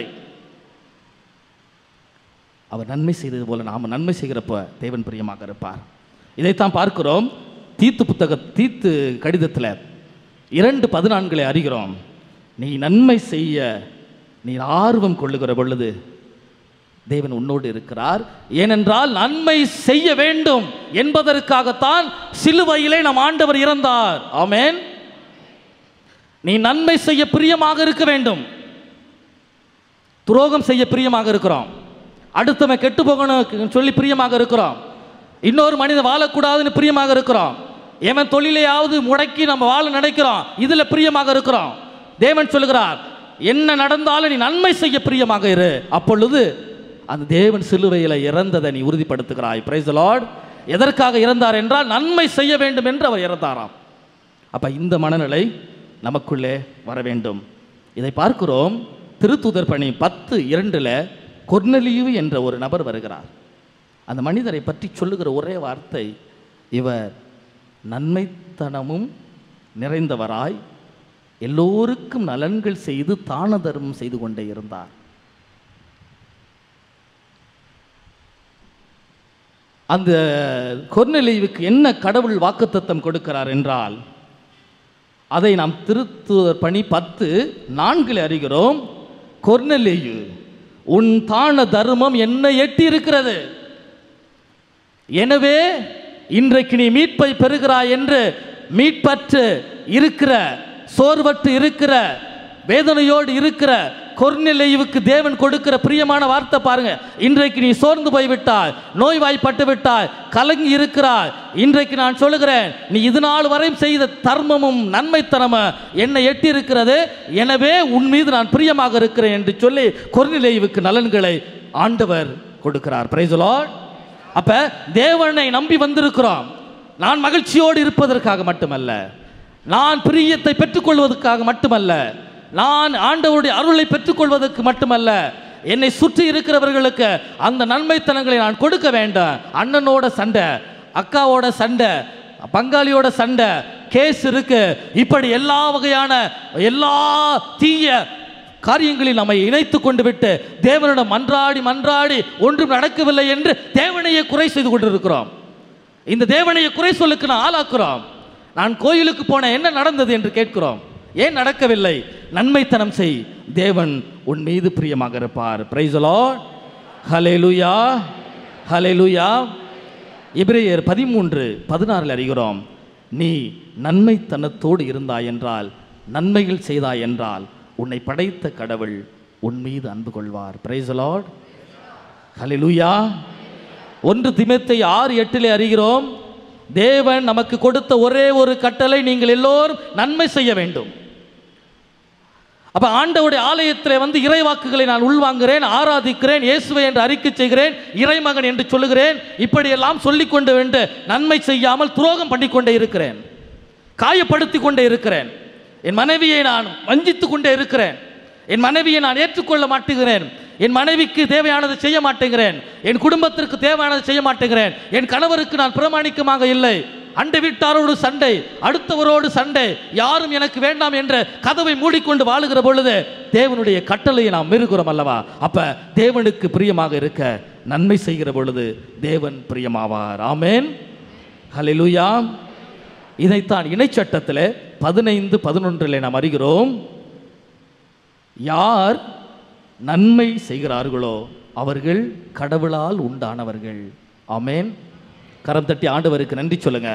அவர் நன்மை செய்தது போல நாம் நன்மை செய்கிறப்ப தேவன் பிரியமாக இருப்பார். இதைத்தான் பார்க்கிறோம். தீத்து புத்தக தீத்து கடிதத்தில் இரண்டு பதினான்களை அறிகிறோம். நீ நன்மை செய்ய நீ ஆர்வம் கொள்ளுகிற பொழுது தேவன் உன்னோடு இருக்கிறார். ஏனென்றால் நன்மை செய்ய வேண்டும் என்பதற்காகத்தான் சிலுவையிலே நம் ஆண்டவர் இறந்தார். ஆமென். நீ நன்மை செய்ய பிரியமாக இருக்க வேண்டும். துரோகம் செய்ய பிரியமாக இருக்கிறோம், அடுத்தவன் கெட்டு போகணும் சொல்லி பிரியமாக இருக்கிறோம், இன்னொரு மனிதன் வாழக்கூடாதுன்னு பிரியமாக இருக்கிறோம், எவன் தொழிலையாவது முடக்கி நம்ம வாழ நினைக்கிறோம், இதுல பிரியமாக இருக்கிறோம். தேவன் சொல்லுகிறார், என்ன நடந்தாலும் நீ நன்மை செய்ய பிரியமாக இரு. அப்பொழுது அந்த தேவன் சிலுவையில் இறந்ததை நீ உறுதிப்படுத்துகிறாய். Price the Lord. எதற்காக இறந்தார் என்றால் நன்மை செய்ய வேண்டும் என்று அவர் இறந்தாராம். அப்ப இந்த மனநிலை நமக்குள்ளே வர வேண்டும். இதை பார்க்கிறோம். திருத்தூதர் பணி பத்து இரண்டுல கொர்நெலியு என்ற ஒரு நபர் வருகிறார். அந்த மனிதரை பற்றி சொல்லுகிற ஒரே வார்த்தை, இவர் நன்மைத்தனமும் நிறைந்தவராய் எல்லோருக்கும் நலன்கள் செய்து தான தர்மம் செய்து கொண்டே இருந்தார். அந்த கொர்நெலியுவுக்கு என்ன கடவுள் வாக்குத்தத்தம் கொடுக்கிறார் என்றால், அதை நாம் திருத்தூதர் பணி பத்து நான்கில் அறிகிறோம். கொர்நெலியு உன் தான தர்மம் என்னை எட்டி இருக்கிறது. எனவே இன்றைக்கு நீ மீட்பை பெறுகிறாய் என்று மீட்பற்று இருக்கிற, சோர்வற்று இருக்கிற, வேதனையோடு இருக்கிற கொர்நேலியுவுக்கு தேவன் கொடுக்கிற பிரியமான வார்த்தை பாருங்க. இன்றைக்கு நீ சோர்ந்து போய்விட்டாய், நோய்வாய்ப்பட்டு விட்டாய், கலங்கி இருக்கிறாய். இன்றைக்கு நான் சொல்லுகிறேன், நீ இது நாள் வரை செய்த தர்மமும் நன்மைத்தனமும் என்னை எட்டி இருக்கிறது, எனவே உன் மீது நான் பிரியமாக இருக்கிறேன் என்று சொல்லி கொர்நேலியுவுக்கு நலன்களை ஆண்டவர் கொடுக்கிறார். Praise the Lord. அப்ப தேவனை நம்பி வந்திருக்கிறோம். நான் மகிழ்ச்சியோடு இருப்பதற்காக மட்டுமல்ல, நான் பிரியத்தை பெற்றுக்கொள்வதற்காக மட்டுமல்ல, நான் ஆண்டவருடைய அருளை பெற்றுக்கொள்வதற்கு மட்டுமல்ல, என்னை சுற்றி இருக்கிறவர்களுக்கு அந்த நன்மைத்தனங்களை நான் கொடுக்க வேண்டும். அண்ணனோட சண்டை, அக்காவோட சண்டை, பங்காளியோட சண்டை, கேஸ் இருக்கு, இப்படி எல்லா வகையான எல்லா தீய காரியங்களில் நம்மை இணைத்து கொண்டு விட்டு தேவனிடம் மன்றாடி மன்றாடி ஒன்றும் நடக்கவில்லை என்று தேவனையே குறை செய்து கொண்டிருக்கிறோம். இந்த தேவனையை குறை சொல்லுக்கு நான் ஆளாக்குறோம். நான் கோயிலுக்கு போன என்ன நடந்தது என்று கேட்கிறோம். ஏன் நடக்கவில்லை? நன்மைத்தனம் செய், தேவன் உன் மீது பிரியமாக இருப்பார். Praise the Lord. ஹல்லேலூயா, ஹல்லேலூயா. எபிரேயர் பதிமூன்று பதினாறில் அறிகிறோம், நீ நன்மைத்தனத்தோடு இருந்தாய் என்றால், நன்மைகள் செய்தாய் என்றால், உன்னை படைத்த கடவுள் உன் மீது அன்பு கொள்வார். Praise the Lord. ஹல்லேலூயா. ஒன்று தீமோத்தேயு ஆறு எட்டிலே அறிகிறோம், தேவன் நமக்கு கொடுத்த ஒரே ஒரு கட்டளை, நீங்கள் எல்லோரும் நன்மை செய்ய வேண்டும். அப்ப ஆண்டவருடைய ஆலயத்தில் வந்து இறைவாக்குகளை நான் உள்வாங்குகிறேன், ஆராதிக்கிறேன், இயேசுவை என்று அறிக்கை செய்கிறேன், இறைமகன் என்று சொல்லுகிறேன், இப்படியெல்லாம் சொல்லிக்கொண்டு வந்து நன்மை செய்யாமல் துரோகம் பண்ணிக்கொண்டே இருக்கிறேன், காயப்படுத்தி கொண்டே இருக்கிறேன். என் மனைவியை நான் வஞ்சித்து கொண்டே இருக்கிறேன், என் மனைவியை நான் ஏற்றுக்கொள்ள மாட்டேங்கிறேன், என் மனைவிக்கு தேவையானதை செய்ய மாட்டேங்கிறேன், என் குடும்பத்திற்கு தேவையானதை செய்ய மாட்டேங்கிறேன், என் கணவருக்கு நான் பிரமாணிக்கமாக இல்லை, அண்டை வீட்டாரோடு சண்டை, அடுத்தவரோடு சண்டை, யாரும் எனக்கு வேண்டாம் என்ற கதவை மூடிக்கொண்டு வாழுகிற பொழுது தேவனுடைய கட்டளையை நாம் மீறுகிறோம் அல்லவா? அப்ப தேவனுக்கு பிரியமாக இருக்க நன்மை செய்கிற பொழுது தேவன் பிரியமாவார். ஆமென், ஹல்லேலூயா. இதைத்தான் இணைச்சட்டத்தில் பதினைந்து பதினொன்றில் நாம் அறிகிறோம், யார் நன்மை செய்கிறார்களோ அவர்கள் கடவுளால் உண்டானவர்கள். ஆமென். கரம் தட்டி ஆண்டவருக்கு நன்றி சொல்லுங்க.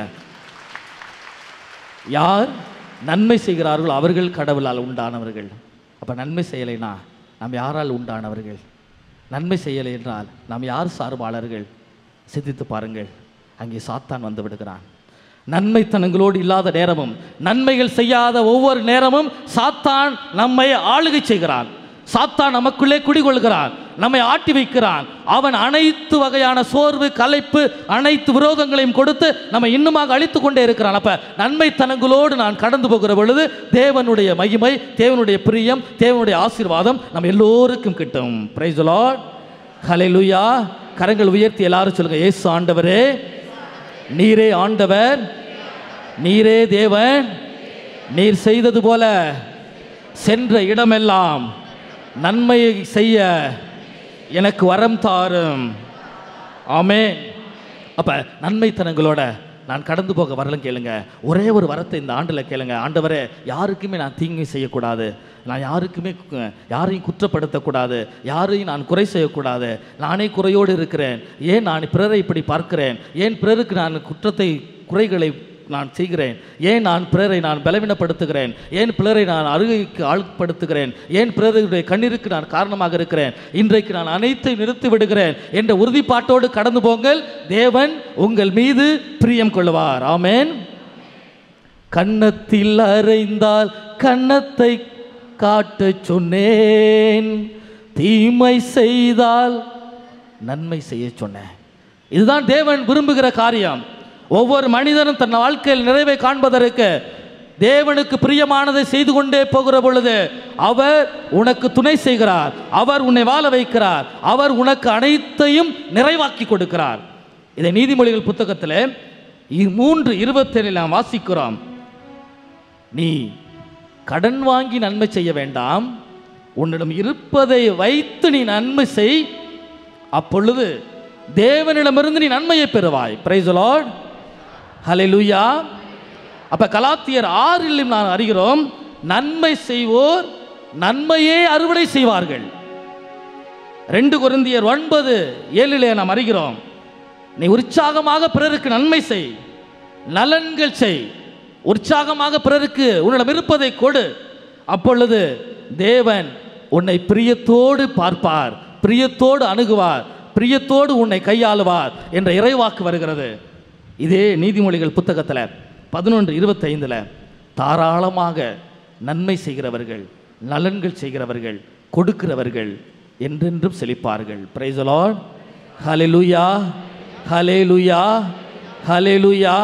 யார் நன்மை செய்கிறார்களோ அவர்கள் கடவுளால் உண்டானவர்கள். அப்ப நன்மை செய்யலைனா நாம் யாரால் உண்டானவர்கள்? நன்மை செய்யலை என்றால் நாம் யார் சார்பாளர்கள்? சிந்தித்து பாருங்கள். அங்கே சாத்தான் வந்து விடுகிறான். நன்மைத்தனங்களோடு இல்லாத நேரமும், நன்மைகள் செய்யாத ஒவ்வொரு நேரமும் சாத்தான் நம்மை ஆளுகை செய்கிறான். சாத்தான் நமக்குள்ளே குடிகொள்கிறான், நம்மை ஆட்டி வைக்கிறான். அவன் அனைத்து வகையான சோர்வு, களைப்பு, அனைத்து விரோதங்களையும் கொடுத்து நம்ம இன்னுமாக அழித்து கொண்டே இருக்கிறான். அப்ப நன்மைத்தனங்களோடு நான் கடந்து போகிற பொழுது தேவனுடைய மகிமை, தேவனுடைய பிரியம், தேவனுடைய ஆசீர்வாதம் நம்ம எல்லோருக்கும் கிட்டும். Praise the Lord. ஹல்லேலூயா. கரங்கள் உயர்த்தி எல்லாரும் சொல்லுங்க, இயேசு ஆண்டவரே, நீரே ஆண்டவர், நீரே தேவன், நீர் செய்தது போல சென்ற இடமெல்லாம் நன்மையை செய்ய எனக்கு வரம் தாரும். ஆமென். அப்ப நன்மைத்தனங்களோட நான் கடந்து போக வரலாம். கேளுங்க, ஒரே ஒரு வரத்தை இந்த ஆண்டில் கேளுங்க. ஆண்டவரே, யாருக்குமே நான் தீங்கு செய்யக்கூடாது, நான் யாருக்குமே யாரையும் குற்றப்படுத்தக்கூடாது, யாரையும் நான் குறை செய்யக்கூடாது, நானே குறையோடு இருக்கிறேன், ஏன் நான் பிறரை இப்படி பார்க்கிறேன், ஏன் பிறருக்கு நான் குற்றத்தை குறைகளை நான் செய்கிறேன், ஏன் நான் பிறரை நான் பலவீனப்படுத்துகிறேன், ஏன் பிறரை நான் அருகைக்கு ஆழ்படுத்துகிறேன், ஏன் பிறருடைய கண்ணீருக்கு நான் காரணமாக இருக்கிறேன், இன்றைக்கு நான் அனைத்தையும் நிறுத்தி விடுகிறேன் என்ற உறுதிப்பாட்டோடு கடந்து போங்கள். தேவன் உங்கள் மீது பிரியம் கொள்வார். ஆமென். கன்னத்தில் அறைந்தால் கன்னத்தை காட்டச் சொன்னேன், தீமை செய்தால் நன்மை செய்ய சொன்னேன். இதுதான் தேவன் விரும்புகிற காரியம். ஒவ்வொரு மனிதனும் தன் வாழ்க்கையில் நிறைவை காண்பதற்கு தேவனுக்கு பிரியமானதை செய்து கொண்டே போகிற பொழுது அவர் உனக்கு துணை செய்கிறார், அவர் உன்னை வாழ வைக்கிறார், அவர் உனக்கு அனைத்தையும் நிறைவாக்கி கொடுக்கிறார். இதை நீதிமொழிகள் புத்தகத்தில் மூன்று இருபத்தேழில் நாம் வாசிக்கிறோம். நீ கடன் வாங்கி நன்மை செய்ய வேண்டாம், உன்னிடம் இருப்பதை வைத்து நீ நன்மை செய், அப்பொழுது தேவனிடமிருந்து நீ நன்மையை பெறுவாய். Praise the Lord. ஹல்லேலூயா. அப்ப கலாத்தியர் ஆறில் நான் அறிகிறோம், நன்மை செய்வோர் நன்மையே அறுவடை செய்வார்கள். ரெண்டு கொரிந்தியர் ஒன்பது ஏழிலே நாம் அறிகிறோம், நீ உற்சாகமாக பிறருக்கு நன்மை செய், நலன்கள் செய், உற்சாகமாக பிறருக்கு உன்னிடம் இருப்பதை கொடு, அப்பொழுது தேவன் உன்னை பிரியத்தோடு பார்ப்பார், பிரியத்தோடு அணுகுவார், பிரியத்தோடு உன்னை கையாளுவார் என்ற இறைவாக்கு வருகிறது. இதே நீதிமொழிகள் புத்தகத்தில் பதினொன்று இருபத்தி ஐந்தில் தாராளமாக நன்மை செய்கிறவர்கள், நலன்கள் செய்கிறவர்கள், கொடுக்கிறவர்கள் என்றென்றும் செழிப்பார்கள். Price the Lord. ஹல்லேலூயா, ஹல்லேலூயா, ஹல்லேலூயா,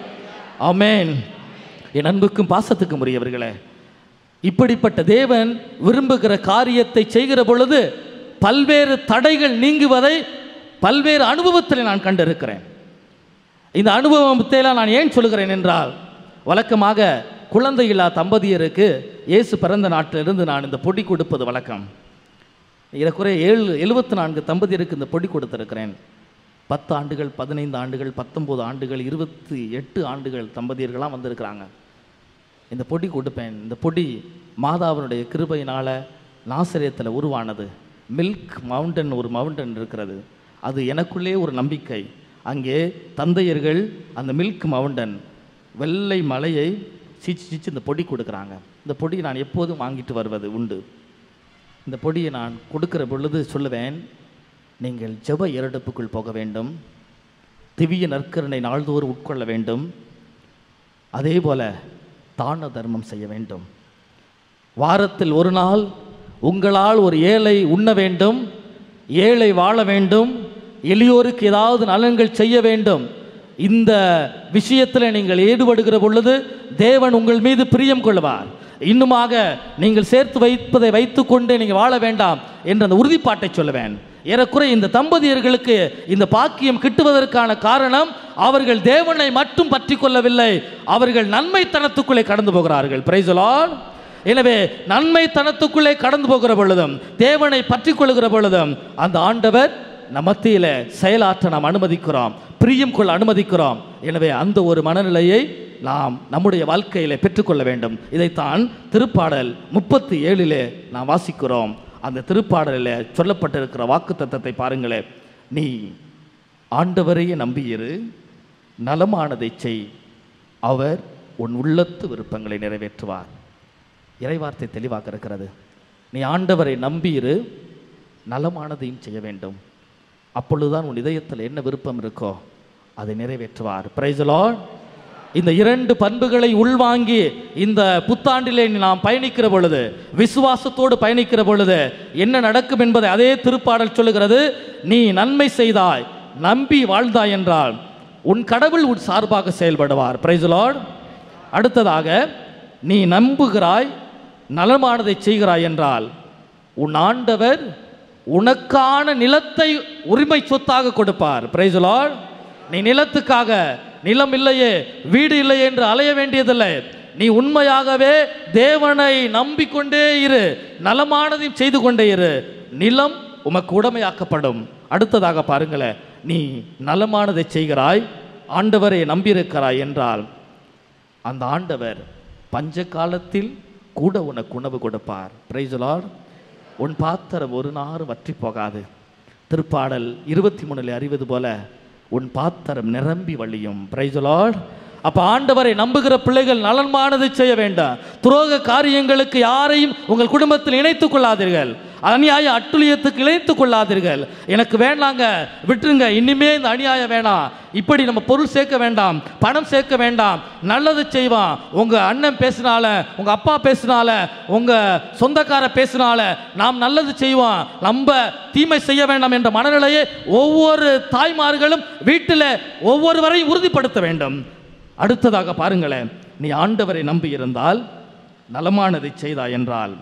ஆமென். என் அன்புக்கும் பாசத்துக்கும் உரியவர்களே, இப்படிப்பட்ட தேவன் விரும்புகிற காரியத்தை செய்கிற பொழுது பல்வேறு தடைகள் நீங்குவதை பல்வேறு அனுபவத்தில் நான் கண்டிருக்கிறேன். இந்த அனுபவத்தையெல்லாம் நான் ஏன் சொல்கிறேன் என்றால், வழக்கமாக குழந்தையில்லா தம்பதியருக்கு இயேசு பிறந்த நாட்டிலிருந்து நான் இந்த பொடி கொடுப்பது வழக்கம். ஏறக்குறைய ஏழு எழுபத்தி நான்கு தம்பதியருக்கு இந்த பொடி கொடுத்திருக்கிறேன். பத்து ஆண்டுகள், பதினைந்து ஆண்டுகள், பத்தொம்போது ஆண்டுகள், இருபத்தி எட்டு ஆண்டுகள் தம்பதியர்கள்லாம் வந்திருக்கிறாங்க. இந்த பொடி கொடுப்பேன். இந்த பொடி மாதாவினுடைய கிருபையினால் நாசரேத்தில் உருவானது. மில்க் மவுண்டன் ஒரு மவுண்டன் இருக்கிறது, அது எனக்குள்ளே ஒரு நம்பிக்கை. அங்கே தந்தையர்கள் அந்த மில்க் மவுண்டன் வெள்ளை மலையை சீச்சு சீச்சு இந்த பொடி கொடுக்குறாங்க. இந்த பொடியை நான் எப்போதும் வாங்கிட்டு வருவது உண்டு. இந்த பொடியை நான் கொடுக்கிற பொழுது சொல்லுவேன், நீங்கள் ஜெப ஏறெடுப்புக்குள் போக வேண்டும், திவ்ய நற்கருணை நாள்தோறும் உட்கொள்ள வேண்டும், அதே போல தான தர்மம் செய்ய வேண்டும். வாரத்தில் ஒரு நாள் உங்களால் ஒரு ஏழை உண்ண வேண்டும், ஏழை வாழ வேண்டும், எளியோருக்கு ஏதாவது நலன்கள் செய்ய வேண்டும். இந்த விஷயத்தில் நீங்கள் ஈடுபடுகிற பொழுது தேவன் உங்கள் மீது பிரியம் கொள்வார். இன்னுமாக நீங்கள் சேர்த்து வைப்பதை வைத்துக்கொண்டே நீங்கள் வாழ வேண்டாம் என்ற அந்த உறுதிப்பாட்டை சொல்லுவேன். ஏறக்குறைய இந்த தம்பதியர்களுக்கு இந்த பாக்கியம் கிட்டுவதற்கான காரணம், அவர்கள் தேவனை மட்டும் பற்றி கொள்ளவில்லை, அவர்கள் நன்மைத்தனத்துக்குள்ளே கடந்து போகிறார்கள். Praise the Lord. எனவே நன்மைத்தனத்துக்குள்ளே கடந்து போகிற பொழுதும் தேவனை பற்றி கொள்கிற பொழுதும் அந்த ஆண்டவர் நம் மத்தியில் செயலாற்ற நாம் அனுமதிக்கிறோம், பிரியம் கொள்ள அனுமதிக்கிறோம். எனவே அந்த ஒரு மனநிலையை நாம் நம்முடைய வாழ்க்கையில் பெற்றுக்கொள்ள வேண்டும். இதைத்தான் திருப்பாடல் முப்பத்தி ஏழிலே நாம் வாசிக்கிறோம். அந்த திருப்பாடலில் சொல்லப்பட்டிருக்கிற வாக்கு தத்தத்தை பாருங்களேன். நீ ஆண்டவரையே நம்பியிரு, நலமானதை செய், அவர் உன் உள்ளத்து விருப்பங்களை நிறைவேற்றுவார். இறைவார்த்தை தெளிவாக இருக்கிறது. நீ ஆண்டவரை நம்பியிரு, நலமானதையும் செய்ய வேண்டும், அப்பொழுதுதான் உன் இதயத்தில் என்ன விருப்பம் இருக்கோ அதை நிறைவேற்றுவார். Praise the Lord. இந்த இரண்டு பண்புகளை உள்வாங்கி இந்த புத்தாண்டிலே நாம் பயணிக்கிற பொழுது, விசுவாசத்தோடு பயணிக்கிற பொழுது என்ன நடக்கும் என்பதை அதே திருப்பாடல் சொல்லுகிறது. நீ நன்மை செய்தாய், நம்பி வாழ்ந்தாய் என்றால் உன் கடவுள் உன் சார்பாக செயல்படுவார். Praise the Lord. அடுத்ததாக, நீ நம்புகிறாய், நலமானதை செய்கிறாய் என்றால் உன் ஆண்டவர் உனக்கான நிலத்தை உரிமை சொத்தாக கொடுப்பார். Praise the Lord. நீ நிலத்துக்காக, நிலம் இல்லையே, வீடு இல்லையே என்று அலைய வேண்டியதில்லை. நீ உண்மையாகவே தேவனை நம்பிக்கொண்டே இரு, நலமானதையும் செய்து கொண்டே இரு, நிலம் உமக்கு உடைமையாக்கப்படும். அடுத்ததாக பாருங்களேன், நீ நலமானதை செய்கிறாய், ஆண்டவரை நம்பியிருக்கிறாய் என்றால் அந்த ஆண்டவர் பஞ்ச காலத்தில் கூட உனக்கு உணவு கொடுப்பார். Praise the Lord. உன் பாத்திரம் ஒரு நாள் வற்றி போகாது. திருப்பாடல் இருபத்தி மூணில் அறிவது போல உன் பாத்திரம் நிரம்பி வழியும். Praise the Lord. அப்போ ஆண்டவரை நம்புகிற பிள்ளைகள் நலன்மானதை செய்ய வேண்டாம். துரோக காரியங்களுக்கு யாரையும் உங்கள் குடும்பத்தில் இணைத்துக் கொள்ளாதீர்கள். அநியாய அட்டுழியத்துக்கு இணைத்துக் கொள்ளாதீர்கள். எனக்கு வேண்டாங்க, விட்டுருங்க, இனிமே இந்த அநியாயம் வேணாம், இப்படி நம்ம பொருள் சேர்க்க வேண்டாம், பணம் சேர்க்க வேண்டாம், நல்லது செய்வான். உங்கள் அண்ணன் பேசினால, உங்கள் அப்பா பேசினால, உங்கள் சொந்தக்கார பேசினால நாம் நல்லது செய்வோம், நம்ம தீமை செய்ய வேண்டாம் என்ற மனநிலையை ஒவ்வொரு தாய்மார்களும் வீட்டில் ஒவ்வொருவரையும் உறுதிப்படுத்த வேண்டும். அடுத்ததாக பாருங்களேன், நீ ஆண்டவரை நம்பி இருந்தால், நலமானதை செய்தாய் என்றால்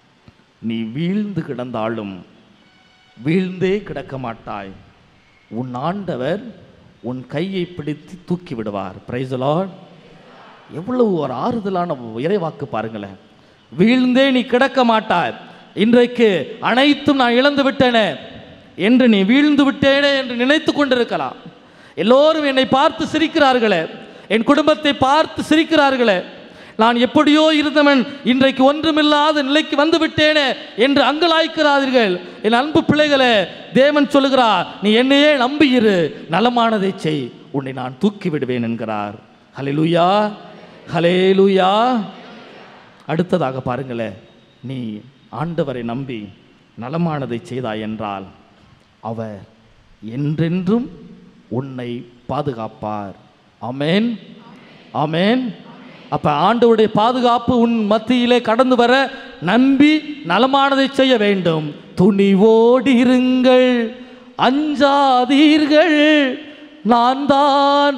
நீ வீழ்ந்து கிடந்தாலும் வீழ்ந்தே கிடக்க மாட்டாய். உன் ஆண்டவர் உன் கையை பிடித்து தூக்கி விடுவார். Praise the Lord. எவ்வளவு ஒரு ஆறுதலான இறைவாக்கு பாருங்களேன். வீழ்ந்தே நீ கிடக்க மாட்டாய். இன்றைக்கு அனைத்தும் நான் இழந்து விட்டேனே என்று நீ வீழ்ந்து விட்டேனே என்று நினைத்து கொண்டிருக்கலாம். எல்லோரும் என்னை பார்த்து சிரிக்கிறார்களே, என் குடும்பத்தை பார்த்து சிரிக்கிறார்களே, நான் எப்படியோ இருந்தவன் இன்றைக்கு ஒன்றுமில்லாத நிலைக்கு வந்து விட்டேனே என்று அங்கலாய்க்கிறார்கள். என் அன்பு பிள்ளைகளே, தேவன் சொல்லுகிறார், நீ என்னையே நம்பியிரு, நலமானதை செய், உன்னை நான் தூக்கி விடுவேன் என்கிறார். ஹல்லேலூயா, ஹல்லேலூயா. அடுத்ததாக பாருங்களேன், நீ ஆண்டவரை நம்பி நலமானதை செய்தாய் என்றால் அவர் என்றென்றும் உன்னை பாதுகாப்பார். ஆமென், ஆமென். அப்ப ஆண்டவருடைய பாதுகாப்பு உன் மத்தியிலே கடந்து வர நம்பி நலமானதை செய்ய வேண்டும். துணிவோடு இருங்கள், அஞ்சாதீர்கள், நான் தான்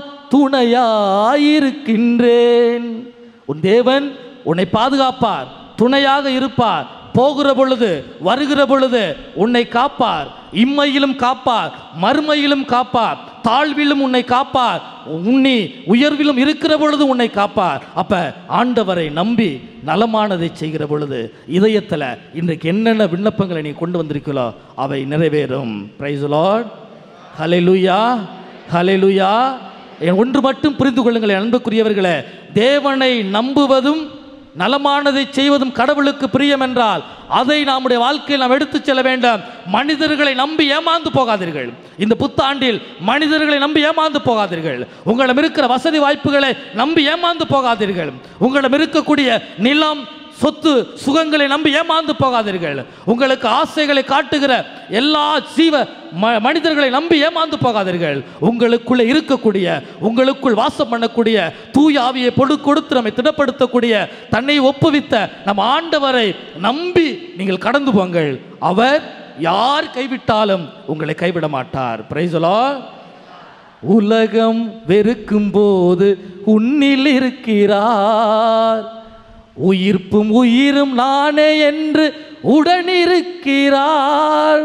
துணையாயிருக்கின்றேன். உன் தேவன் உன்னை பாதுகாப்பார், துணையாக இருப்பார். போகிற பொழுது வருகிற பொழுது உன்னை காப்பார். இம்மையிலும் காப்பார், மறுமையிலும் காப்பார், தாழ்விலும் உன்னை காப்பார், உன்னி உயர்விலும் இருக்கிற பொழுது உன்னை காப்பார். அப்ப ஆண்டவரை நம்பி நலமானதை செய்கிற பொழுது இதயத்தில் இன்றைக்கு என்னென்ன விண்ணப்பங்களை நீ கொண்டு வந்திருக்கிறோ அவை நிறைவேறும். Praise the Lord. ஹல்லேலூயா, ஹல்லேலூயா. ஒன்று மட்டும் புரிந்து கொள்ளுங்கள் அன்புக்குரியவர்களே, தேவனை நம்புவதும் நலமானதை செய்வதும் கடவுளுக்கு பிரியம் என்றால் அதை நம்முடைய வாழ்க்கையில் நாம் எடுத்துச் செல்ல வேண்டும். மனிதர்களை நம்பி ஏமாந்து போகாதீர்கள். இந்த புத்தாண்டில் மனிதர்களை நம்பி ஏமாந்து போகாதீர்கள். உங்களிடம் இருக்கிற வசதி வாய்ப்புகளை நம்பி ஏமாந்து போகாதீர்கள். உங்களிடம் இருக்கக்கூடிய நிலம், சொத்து, சுகங்களை நம்பி ஏமாந்து போகாதீர்கள். உங்களுக்கு ஆசைகளை காட்டுகிற எல்லா ஜீவ மனிதர்களை நம்பி ஏமாந்து போகாதீர்கள். உங்களுக்குள்ளே இருக்கக்கூடிய, உங்களுக்குள் வாசம் பண்ணக்கூடிய தூய ஆவியை பொடு கொடுத்து நம்மை திடப்படுத்தக்கூடிய, தன்னை ஒப்புவித்த நம் ஆண்டவரை நம்பி நீங்கள் கடந்து போங்கள். அவர் யார் கைவிட்டாலும் உங்களை கைவிட மாட்டார். Praise the Lord. உலகம் வெறுக்கும் போது உன்னில் இருக்கிறார், உயிர்ப்பும் உயிரும் நானே என்று உடனிருக்கிறார்.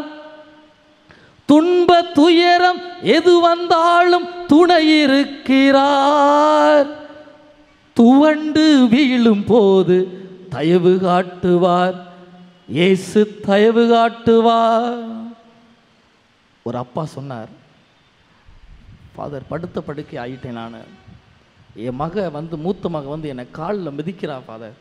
துன்ப துயரம் எது வந்தாலும் துணை இருக்கிறார். துவண்டு வீழும் போது தயவு காட்டுவார், இயேசு தயவு காட்டுவார். ஒரு அப்பா சொன்னார், ஃபாதர் படுத்த படுக்கை ஆயிட்டேன் நான், என் மக வந்து மூத்த மக வந்து என்னை காலில் மிதிக்கிறா ஃபாதர்,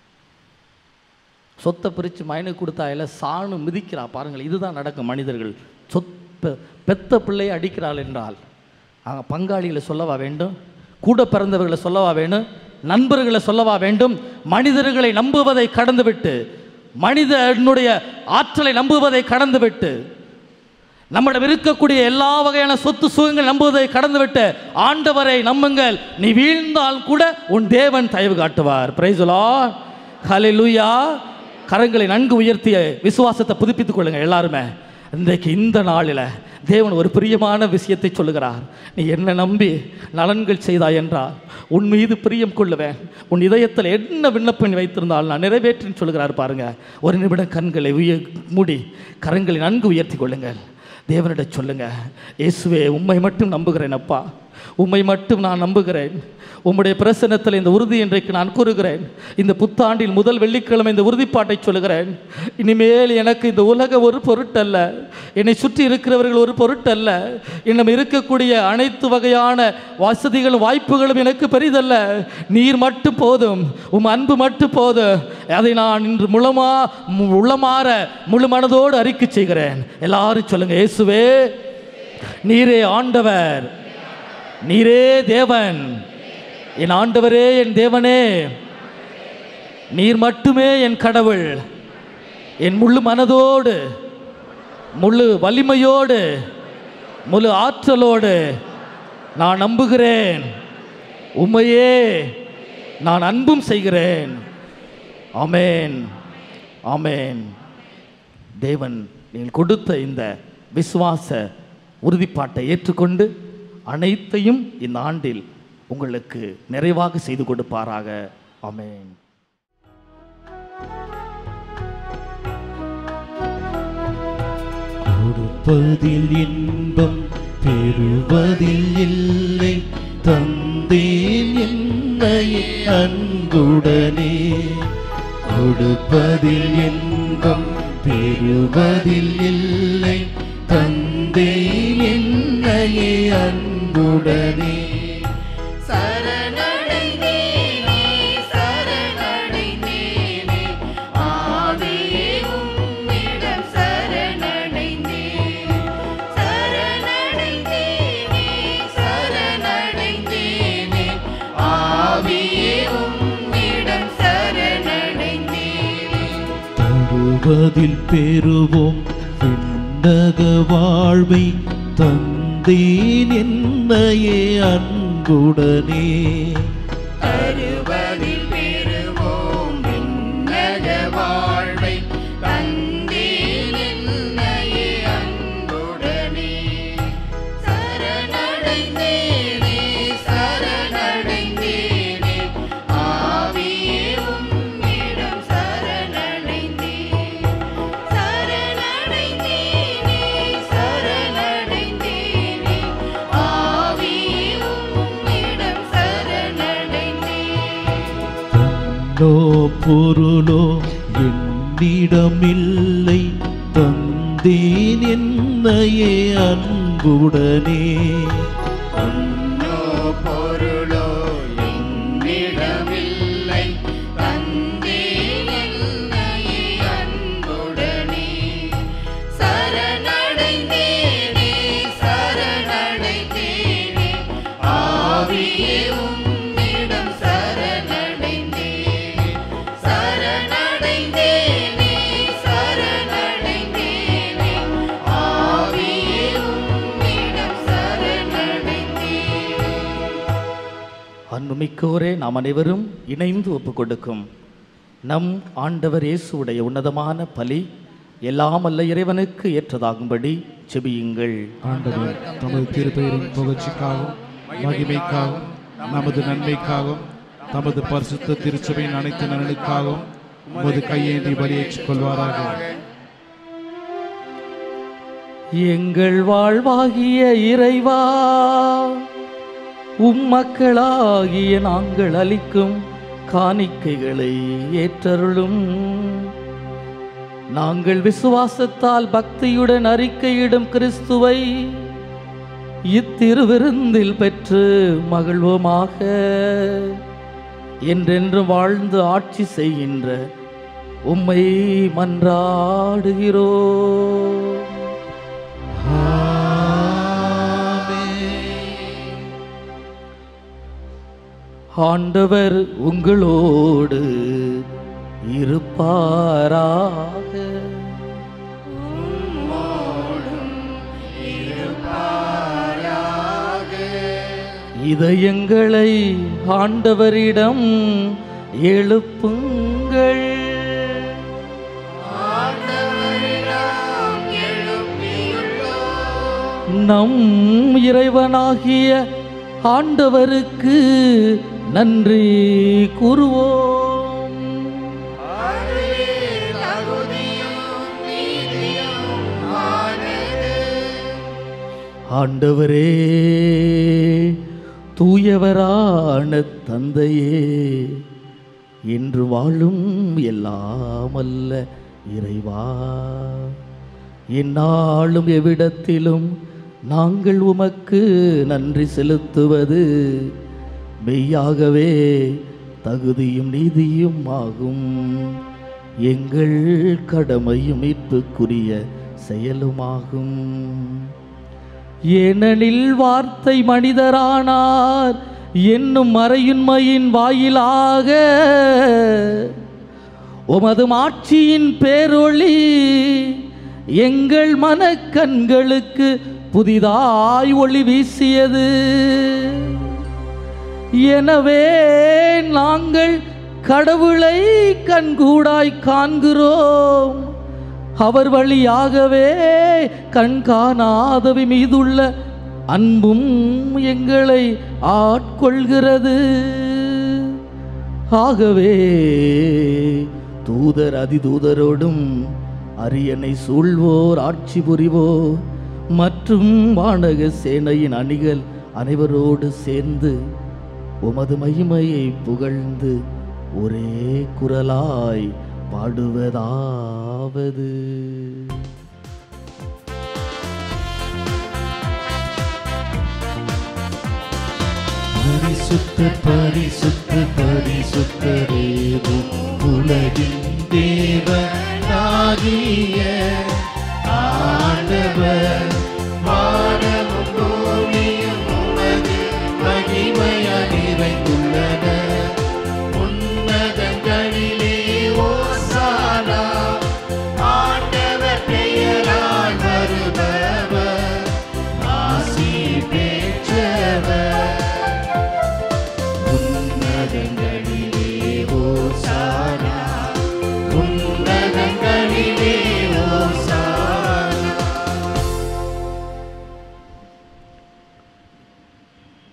சொத்தை பிரித்து மயனுக்கு கொடுத்தா எல்லாம் சாணு மிதிக்கிறா. பாருங்கள், இதுதான் நடக்கும். மனிதர்கள் சொத்த பெத்த பிள்ளையை அடிக்கிறாள் என்றால் அங்கே பங்காளிகளை சொல்லவா வேண்டும், கூட பிறந்தவர்களை சொல்லவா வேண்டும், நண்பர்களை சொல்லவா வேண்டும். மனிதர்களை நம்புவதை கடந்துவிட்டு, மனிதனுடைய ஆற்றலை நம்புவதை கடந்துவிட்டு, நம்மிடம் இருக்கக்கூடிய எல்லா வகையான சொத்து சுகங்கள் நம்புவதை கடந்துவிட்டு ஆண்டவரை நம்புங்கள். நீ வீழ்ந்தால் கூட உன் தேவன் தயவு காட்டுவார். Praise the Lord. ஹல்லேலூயா. கரங்களை நன்கு உயர்த்திய விசுவாசத்தை புதுப்பித்துக் கொள்ளுங்கள் எல்லாருமே. இன்றைக்கு இந்த நாளில் தேவன் ஒரு பிரியமான விஷயத்தை சொல்லுகிறார். நீ என்ன நம்பி நலன்கள் செய்தாய் என்றால் உன் மீது பிரியம் கொள்ளுவேன். உன் இதயத்தில் என்ன விண்ணப்பம் வைத்திருந்தால் நான் நிறைவேற்றின்னு சொல்லுகிறார். பாருங்க, ஒரு நிமிடம் கண்களை உய மூடி கரங்களை நன்கு உயர்த்தி கொள்ளுங்கள். தேவனிட சொல்லுங்க, இயேசுவே உம்மை மட்டும் நம்புகிறேன் அப்பா, உம்மை மட்டும் நான் நம்புகிறேன். உம்முடைய பிரசன்னத்தில் இந்த உறுதி இன்றைக்கு நான் கூறுகிறேன். இந்த புத்தாண்டில் முதல் வெள்ளிக்கிழமை இந்த உறுதிப்பாட்டை சொல்லுகிறேன். இனிமேல் எனக்கு இந்த உலகம் ஒரு பொருட்டல்ல, என்னை சுற்றி இருக்கிறவர்கள் ஒரு பொருட்டல்ல, இன்னும் இருக்கக்கூடிய அனைத்து வகையான வசதிகளும் வாய்ப்புகளும் எனக்கு பெரிதல்ல. நீர் மட்டும் போதும், உம் அன்பு மட்டும் போதும். அதை நான் இன்று முழுமா உள்ளமாற முழு மனதோடு அறிக்கை செய்கிறேன். எல்லாரும் சொல்லுங்க, இயேசுவே நீரே ஆண்டவர், நீரே தேவன், என் ஆண்டவரே, என் தேவனே, நீர் மட்டுமே என் கடவுள். என் முழு மனதோடு, முழு வலிமையோடு, முழு ஆற்றலோடு நான் நம்புகிறேன். உம்மையே நான் அன்பும் செய்கிறேன். ஆமென், ஆமென். தேவன் நீங்கள் கொடுத்த இந்த விசுவாச உறுதிப்பாட்டை ஏற்றுக்கொண்டு அனைத்தையும் இந்த ஆண்டில் உங்களுக்கு நிறைவாக செய்து கொடுப்பாராக. ஆமென். கொடுப்பதில் இன்பம் பெறுவதில் இல்லை, தந்தேன் என்னை அன்புடனே. கொடுப்பதில் இன்பம் பெறுவதில் இல்லை, தந்தேன் என்னையே அன்புடனே. சரணடைந்தேனே சரண பெறுவதில் பெறுவோம் விண்ணக வாழ்வை தந்தேன் என்னையே அன்புடனே. தருவதில் பெறுவோம் விண்ணக வாழ்வை தந்தேன் என்னையே அன்புடனே. சரணடைந்தேனே சரணடைந்தேனே ஆவியே உம்மிடம் சரணடைந்தேன். சரணடைந்தேனே சரணடைந்தேனே ஆவியே உம்மிடம் சரணடைந்தேன். தன்னோ பொருளோ என்னிடமில்லை தந்தேன் என்னையே அன்புடனே. பொன்னோ பொருளோ என்னிடமில்லை தந்தேன் என்னையே அன்புடனே. சரணடைந்தேனே சரணடைந்தேனே ஆவியே உம்மிடம் சரணடைந்தேன். சரணடைந்தேனே சரணடைந்தேனே ஆவியே உம்மிடம் சரணடைந்தேன். அன்புமிக்கோரே, நாம் அனைவரும் இணைந்து ஒப்புக் கொடுக்கும் நம் ஆண்டவர் இயேசுவுடைய உன்னதமான பலி எல்லாம் அல்ல இறைவனுக்கு ஏற்றதாகும்படி செபியுங்கள். ஆண்டவர் தமது திருப்பெயரின் புகழ்ச்சிக்காகவும் மகிமைக்காகவும் நமது நன்மைக்காகவும் தமது பரிசுத்த திருச்சபையின் அனைத்து நலனுக்காகவும் உமது கையேந்தி பலியேற்றுக் கொள்வாராக. எங்கள் வாழ்வாகிய இறைவா, உம்மக்களாகிய நாங்கள் அளிக்கும் காணிக்கைகளை ஏற்றருளும். நாங்கள் விசுவாசத்தால் பக்தியுடன் அறிக்கையிடும் கிறிஸ்துவை இத்திருவிருந்தில் பெற்று மகிழ்வோமாக. என்றென்று வாழ்ந்து ஆட்சி செய்கின்ற உம்மை மன்றாடுகிறோம். ஆண்டவர் உங்களோடு இருப்பாராக. இதயங்களை ஆண்டவரிடம் எழுப்புங்கள். நம் இறைவனாகிய ஆண்டவருக்கு நன்றி கூறுவோம். ஆண்டவரே, தூயவரான தந்தையே, என்று வாழும் எல்லாம் அல்ல இறைவா, எந்நாளும் எவ்விடத்திலும் நாங்கள் உமக்கு நன்றி செலுத்துவது மெய்யாகவே தகுதியும் நீதியும் ஆகும். எங்கள் கடமையும் மீட்புக்குரிய செயலுமாகும். ஏனெனில் வார்த்தை மனிதரானார் என்னும் மறையுண்மையின் வாயிலாக உமது மாட்சியின் பேரொளி எங்கள் மனக்கண்களுக்கு புதிதாய் ஒளி வீசியது. எனவே நாங்கள் கடவுளை கண்கூடாய் காண்கிறோம். அவர் வழியாகவே கண்காணாதவை மீதுள்ள அன்பும் எங்களை ஆட்கொள்கிறது. ஆகவே தூதர் அதிதூதரோடும் அரியணை சூழ்வோர் ஆட்சி புரிவோர் மற்றும் வானக சேனையின் அணிகள் அனைவரோடு சேர்ந்து உமது மகிமையை புகழ்ந்து ஒரே குரலாய் பாடுவதாவது: பரிசுத்த பரிசுத்த பரிசுத்தரே, உலகின் தேவனாகிய ஆண்டவர், வானமும் பூமியும் உமது மகிமையால் நிறைந்துள்ளன. உன்னதங்களிலே ஓசானா,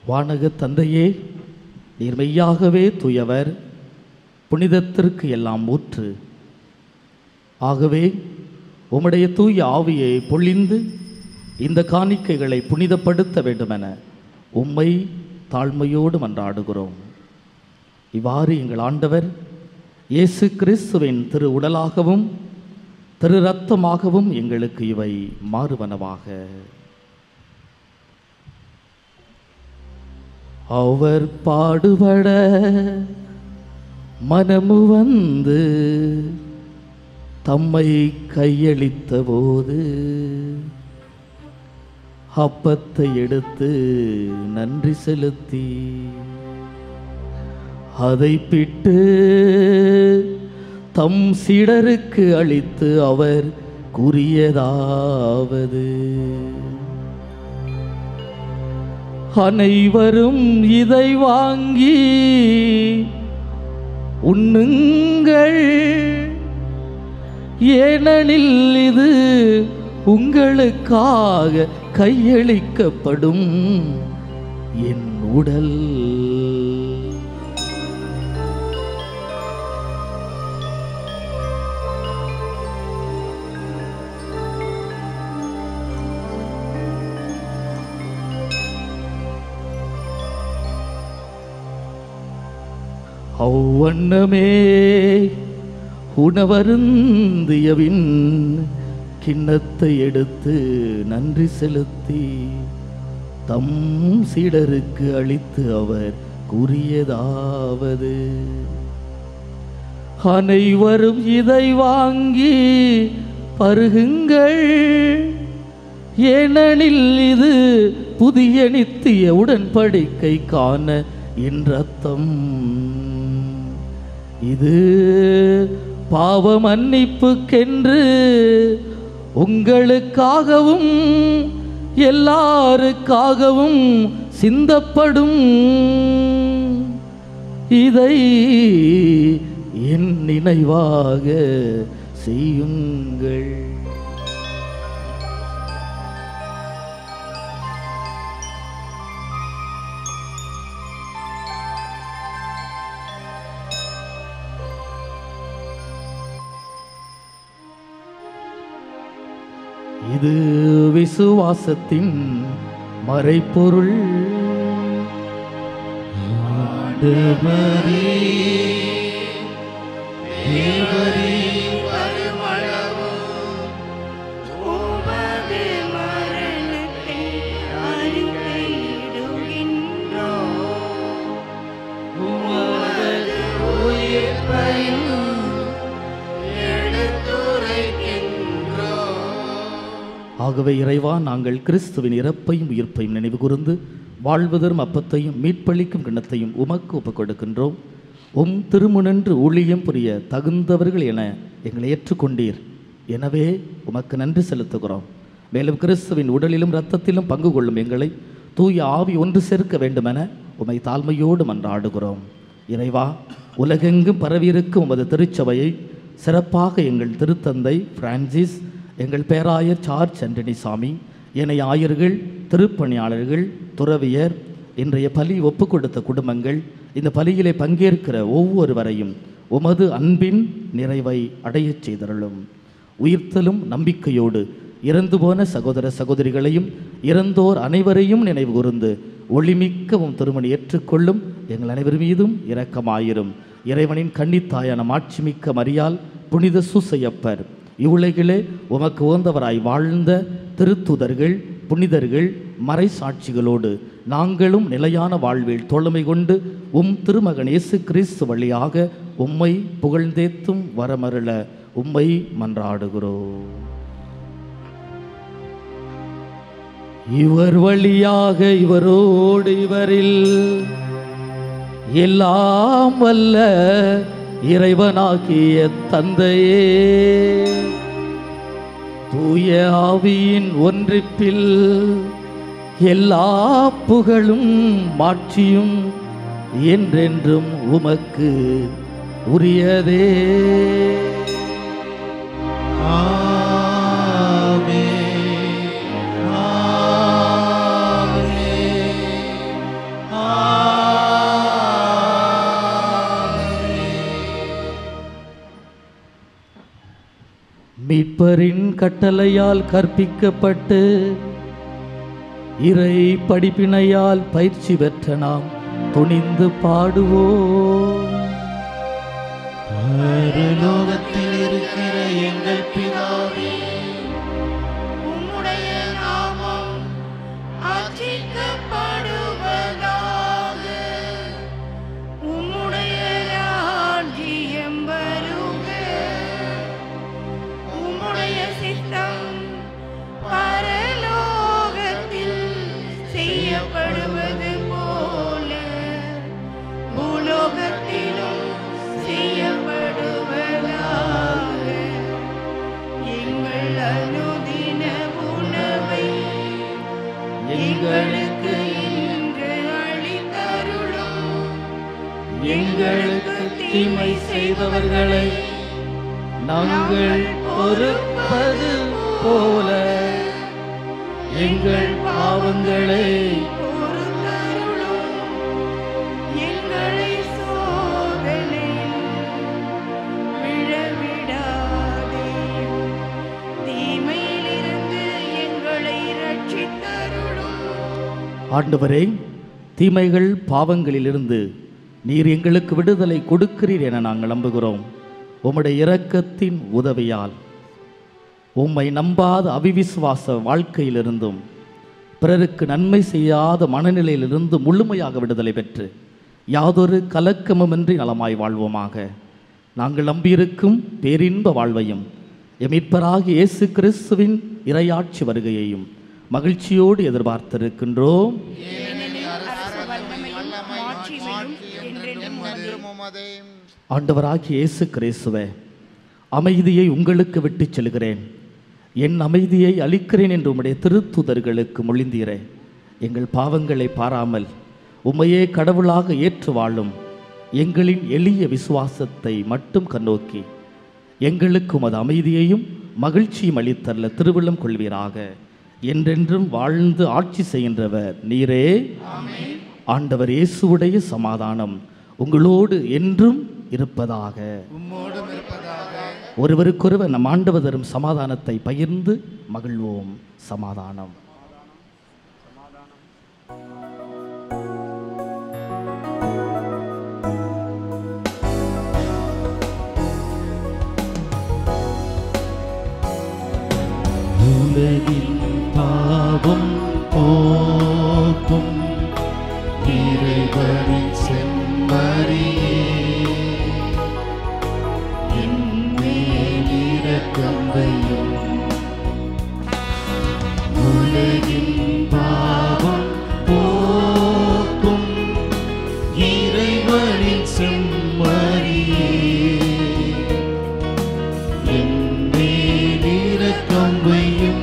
வானக தந்தையே, நீர் மெய்யாகவே தூயவர், புனிதத்திற்கு எல்லாம் ஊற்று. ஆகவே உம்முடைய தூய ஆவியை பொழிந்து இந்த காணிக்கைகளை புனிதப்படுத்த வேண்டுமென உம்மை தாழ்மையோடு மன்றாடுகிறோம். இவ்வாறு எங்கள் ஆண்டவர் இயேசு கிறிஸ்துவின் திரு உடலாகவும் திரு இரத்தமாகவும் எங்களுக்கு இவை மாறுவனவாக. அவர் பாடுபட மனமு வந்து தம்மை கையளித்த போது அப்பத்தை எடுத்து நன்றி செலுத்தி அதை பிட்டு தம் சீடருக்கு அளித்து அவர் கூறியதாவது: அனைவரும் இதை வாங்கி உண்ணுங்கள், ஏனெனில் இது உங்களுக்காக கையளிக்கப்படும் என் உடல். அவ்வண்ணமே உணவருந்தியவின் கிண்ணத்தை எடுத்து நன்றி செலுத்தி தம் சீடருக்கு அளித்து அவர் கூறியதாவது: அனைவரும் இதை வாங்கி பருகுங்கள், ஏனெனில் இது புதிய நித்திய உடன்படிக்கைக்கான என் ரத்தம். இது பாவ மன்னிப்புக்கென்று உங்களுக்காகவும் எல்லாருக்காகவும் சிந்தப்படும். இதை என் நினைவாக செய்யுங்கள். இது விசுவாசத்தின் மறைப்பொருள். ஆண்டவரே, தேவரே, வருமளவு உமது மரணத்தை அறிக்கையிடுகின்றோம். உமது உயிர்ப்பையும் ஆகவே இறைவா, நாங்கள் கிறிஸ்துவின் இறப்பையும் உயிர்ப்பையும் நினைவு கூர்ந்து வாழ்வதரும் அப்பத்தையும் மீட்பளிக்கும் கிண்ணத்தையும் உமக்கு ஒப்புக் கொடுக்கின்றோம். உம் திருமுனன்று ஊழியம் புரிய தகுந்தவர்கள் என எங்களை ஏற்றுக்கொண்டீர். எனவே உமக்கு நன்றி செலுத்துகிறோம். மேலும் கிறிஸ்துவின் உடலிலும் இரத்தத்திலும் பங்கு கொள்ளும் எங்களை தூய ஆவி ஒன்று சேர்க்க வேண்டுமென உமை தாழ்மையோடு மன்றாடுகிறோம். இறைவா, உலகெங்கும் பரவியிருக்கும் உமது திருச்சபையை சிறப்பாக எங்கள் திருத்தந்தை பிரான்சிஸ், எங்கள் பேராயர் சார்ஜ் ஆண்டனி சாமி, ஏனைய ஆயர்கள், திருப்பணியாளர்கள், துறவியர், இன்றைய பலி ஒப்பு கொடுத்த குடும்பங்கள், இந்த பலியிலே பங்கேற்கிற ஒவ்வொருவரையும் உமது அன்பின் நிறைவை அடையச் செய்தருளும். உயிர்த்தலும் நம்பிக்கையோடு இறந்து போன சகோதர சகோதரிகளையும் இறந்தோர் அனைவரையும் நினைவு கூர்ந்து ஒளிமிக்க உம் திருமணி ஏற்றுக்கொள்ளும் எங்கள் அனைவர் மீதும் இரக்கமாயிரும். இறைவனின் கன்னித்தாயான மாட்சிமிக்க மரியாள், புனித சூசையப்பர், இவ்வுலகிலே உமக்கு உகந்தவராய் வாழ்ந்த திருத்துதர்கள், புனிதர்கள், மறை சாட்சிகளோடு நாங்களும் நிலையான வாழ்வில் தோழமை கொண்டு உம் திருமகன் இயேசு கிறிஸ்து வழியாக உம்மை புகழ்ந்தேத்தும் வரமருள உம்மை மன்றாடுகிறோம். இவர் வழியாக இவரோடு இவரில் எல்லாம் வல்ல இறைவனாகிய தந்தையே, தூய ஆவியின் ஒன்றிப்பில் எல்லா புகழும் மாட்சியும் என்றென்றும் உமக்கு உரியதே. ஆமென், ஆமென், மீட்பரின் கட்டளையால் கற்பிக்கப்பட்டு இறை படிப்பினையால் பயிற்சி பெற்ற நாம் துணிந்து பாடுவோம். பரலோகத்தில் இருக்கிற எங்கள் பிதாவே, உம்முடைய நாமம் ஆட்சிக்கப்படுவதாக. உம்முடைய ராஜ்யம் வருக. உம்முடைய சித்தம் பரலோகத்தில் செய்யப்படுவது போல பூலோகத்திலும் செய்யப்படுவதாக. எங்கள் அனுதின உணவை எங்களுக்கு இன்று அளித்தருளும். எங்களுக்கு தீமை செய்தவர்களை நாங்கள் பொறுப்பது போல எங்கள் பாவங்களை பொறுத்தருளும். எங்களை சோதனையில் விழவிடாதேயும். தீமையிலிருந்து எங்களை ரட்சித்தருளும். ஆண்டவரே, தீமைகள் பாவங்களிலிருந்து நீர் எங்களுக்கு விடுதலை கொடுக்கிறீர் என நாங்கள் நம்புகிறோம். உம்முடைய இரக்கத்தின் உதவியால் உம்மை நம்பாத அவிவிசுவாச வாழ்க்கையிலிருந்தும் பிறருக்கு நன்மை செய்யாத மனநிலையிலிருந்து முழுமையாக விடுதலை பெற்று யாதொரு கலக்கமுமின்றி நலமாய் வாழ்வோமாக. நாங்கள் நம்பியிருக்கும் பேரின்ப வாழ்வையும் எமிப்பராகி இயேசு கிறிஸ்துவின் இறையாட்சி வருகையையும் மகிழ்ச்சியோடு எதிர்பார்த்திருக்கின்றோம். ஆண்டவராகிய இயேசு கிறிஸ்துவே, அமைதியை உங்களுக்கு விட்டு செல்கிறேன், என் அமைதியை அளிக்கிறேன் என்று உம்முடைய திருத்தூதர்களுக்கு மொழிந்தீரே. எங்கள் பாவங்களை பாராமல் உம்மையே கடவுளாக ஏற்று வாழும் எங்களின் எளிய விசுவாசத்தை மட்டும் கண்ணோக்கி எங்களுக்கு உமது அமைதியையும் மகிழ்ச்சியும் அளித்தல்ல திருவுள்ளம் கொள்வீராக. என்றென்றும் வாழ்ந்து ஆட்சி செய்கின்றவர் நீரே. ஆண்டவர் இயேசுவுடைய சமாதானம் உங்களோடு என்றும் இருப்பதாக. ஒருவருக்கொருவர் நம் ஆண்டவர் தரும் சமாதானத்தை பகிர்ந்து மகிழ்வோம். சமாதானம். உலகின் பாவம் போக்கும் இறைவனின் செம்மறியே, என் மேல் இரக்கம் வையும். உலகின் பாவம் போக்கும் இறைவனின் செம்மறியே, என் மேல் இரக்கம் வையும்.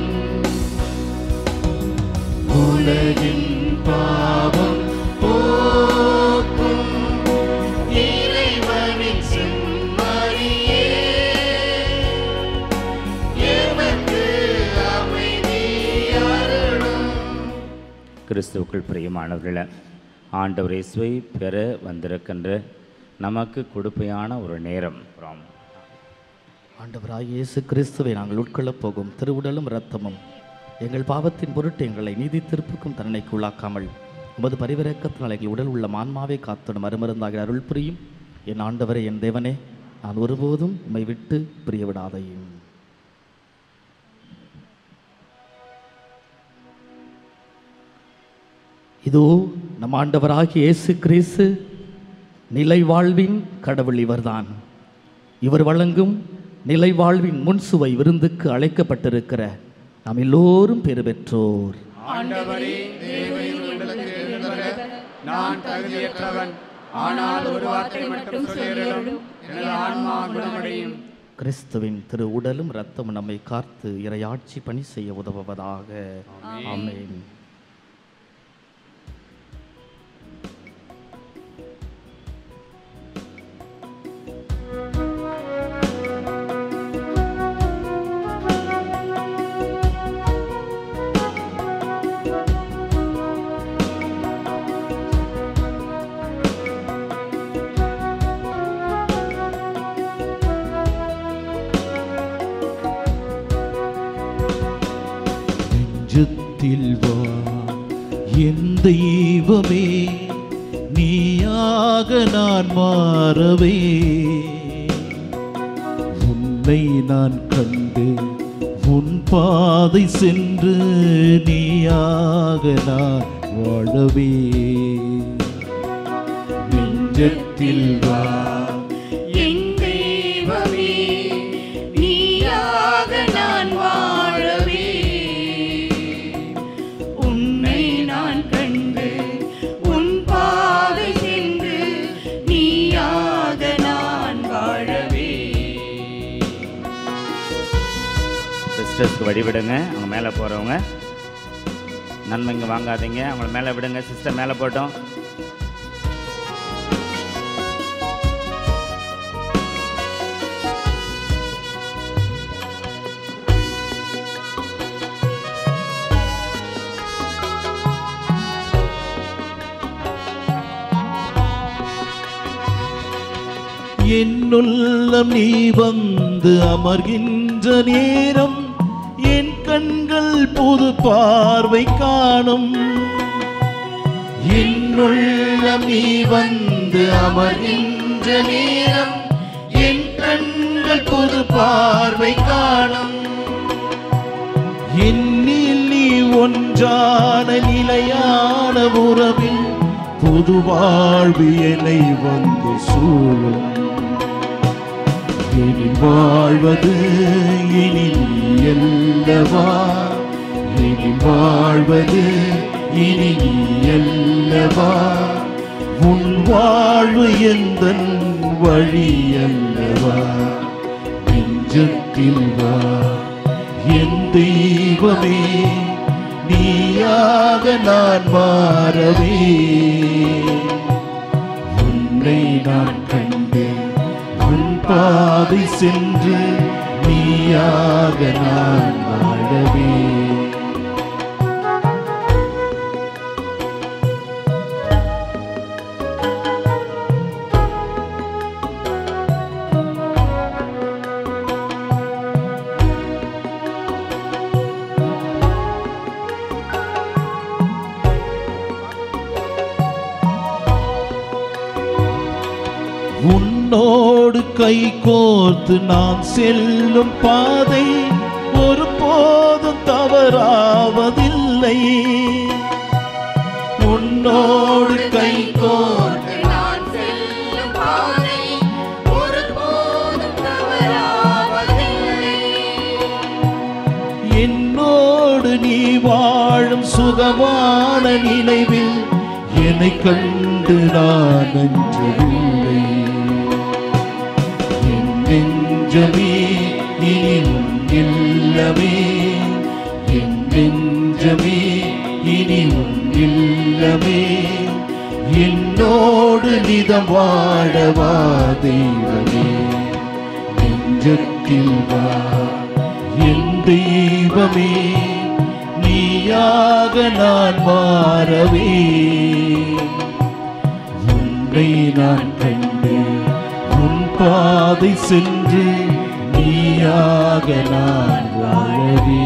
உலகின் பாவம் போக்கும் இறைவனின் செம்மறியே, எமக்கு அமைதி அருளும். கிறிஸ்துவுக்குள் பிரியமானவர்களே, ஆண்டவர் இயேசுவை பெற வந்திருக்கின்ற நமக்கு கொடுப்பையான ஒரு நேரம். ஆண்டவராகிய இயேசு கிறிஸ்துவை நாங்கள் உட்கொள்ளப் போகும் திருவுடலும் இரத்தமும் எங்கள் பாவத்தின் பொருட்டு எங்களை நீதி தீர்ப்புக்கும் தண்டனைக்கு உள்ளாக்காமல் உமது பரிவிரக்கத்தினால் எங்கள் உடல் உள்ள ஆன்மாவை காத்திடும் மறுமருந்தாகிய அருள் புரியும். என் ஆண்டவரே, என் தேவனே, நான் ஒருபோதும் உம்மை விட்டு பிரிய விடாதையும். இதோ நம் ஆண்டவராகிய இயேசு கிறிஸ்து நிலை வாழ்வின் கடவுள் இவர்தான். இவர் வழங்கும் நிலை வாழ்வின் முன்சுவை விருந்துக்கு அழைக்கப்பட்டிருக்கிற நாம் எல்லோரும் பெறு பெற்றோர். ஆண்டவரே, தேவரீர் எங்களுக்கு எழுந்தருள நான் தகுதியற்றவன். ஆனால் ஒரு வார்த்தை மட்டும் சொல்லியருளும், எனது ஆன்மா குணமடையும். கிறிஸ்துவின் திரு உடலும் இரத்தமும் நம்மை காத்து இறையாட்சி பணி செய்ய உதவுவதாக. ஆமென். நெஞ்சத்தில் வா என் தெய்வமே, நீயாக நான் மாறவே. உன்னை நான் கண்டு உன் பாதை சென்று நீயாக நான் வாழவே. நெஞ்சத்தில் வா என் தெய்வமே, நீயாக நான் வாழவே. உன்னை நான் கண்டு உன் பாதை சென்று நீயாக நான் வாழவே. சிஸ்டர்ஸ்க்கு வழி விடுங்க. அவங்க மேலே போகிறவங்க நன்மைங்க வாங்காதீங்க, அவங்கள மேலே விடுங்க. சிஸ்டர் மேலே போட்டோம். என்னுள்ளம் நீ வந்து அமர்கின்ற நேரம் என் கண்கள் புது பார்வை காணும். என்னுள்ளம் நீ வந்து அமர்கின்ற நேரம் என் கண்கள் புது பார்வை காணும். என்னில் நீ ஒன்றான நிலையான உறவில் புது வாழ்வு என்னை வந்து சூழும். இனி வாழ்வது இனி நீ அல்லவா, இனி வாழ்வது இனி நீ அல்லவா. உன் வாழ்வு எந்தன் வழி அல்லவா. நெஞ்சத்தில் வா என் தெய்வமே, நீயாக நான் மாறவே. உன்னை நான் கண்டு உன் பாதை சென்று நீயாக நான் வாழவே. உன்னோடு கை கோர்த்து நான் செல்லும் பாதை ஒரு போதும் தவறாவதில்லை. உன்னோடு கை கோர்த்து நான் செல்லும் பாதை ஒருபோதும் தவறாவதில்லை. என்னோடு நீ வாழும் சுகமான நினைவில் என்னை கண்டு நான் அஞ்சவில்லை. என் நெஞ்சமே இனி உன் இல்லமே, என் நெஞ்சமே இனி உன் இல்லமே. என்னோடு நிதம் வாழவா தெய்வமே. நெஞ்சத்தில் வா என் தெய்வமே, நீயாக நான் மாறவே. உன்னை நான் கண்டு உன் பாதை சென்று நீயாக நான் வாழவே.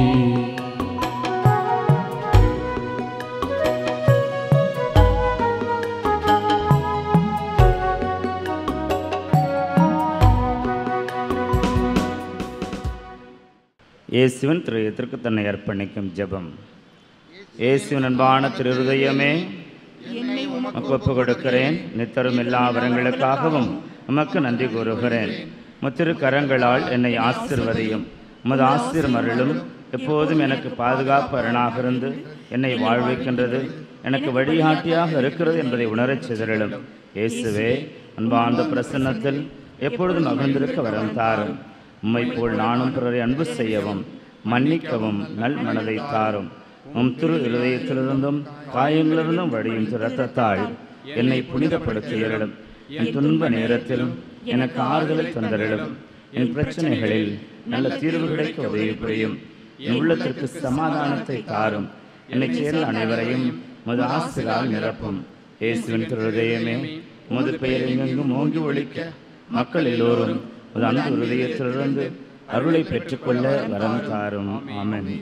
இயேசுவின் திருவுதயத்திற்கு தன்னை அர்ப்பணிக்கும் ஜெபம். இயேசுவின் அன்பான திருஹிருதயமே, உமக்கு ஒப்பு கொடுக்கிறேன். நித்தரும் எல்லா வரங்களுக்காகவும் உமக்கு நன்றி கூறுகிறேன். முத்திரு கரங்களால் என்னை ஆசீர்வதியும். உமது ஆசீர்மருளும் எப்போதும் எனக்கு பாதுகாப்பு அரணாக இருந்து என்னை வாழ்விக்கின்றது, எனக்கு வழிகாட்டியாக இருக்கிறது என்பதை உணரச் சிதறலும். இயேசுவே, அன்பார்ந்த பிரசன்னத்தில் எப்பொழுதும் மகிழ்ந்திருக்க வரம் தாரும். உம்மை போல் நானும் பிறரை அன்பு செய்யவும் மன்னிக்கவும் நல் மனதை தாரும். உம் திரு இருதயத்திலிருந்தும் காயங்களிலிருந்தும் வடியும் இரத்தத்தால் என்னை புனிதப்படுத்தியருளும். என் துன்ப நேரத்திலும் எனக்கு ஆறுதலை தந்தருளும். என் பிரச்சனைகளில் நல்ல தீர்வு கிடைக்க உதவி புரியும். என் உள்ளத்திற்கு சமாதானத்தை தாரும். என்னை சேர்ந்த அனைவரையும் உமது ஆசிரால் நிரப்பும். இயேசுவின் திருஹிருதயமே, உமது பெயர் எங்கெங்கும் ஓங்கி ஒழிக்க மக்கள் எல்லோரும் உமது அன்பு இருதயத்திலிருந்து அருளை பெற்றுக்கொள்ள வரம் தாரும். ஆமென்.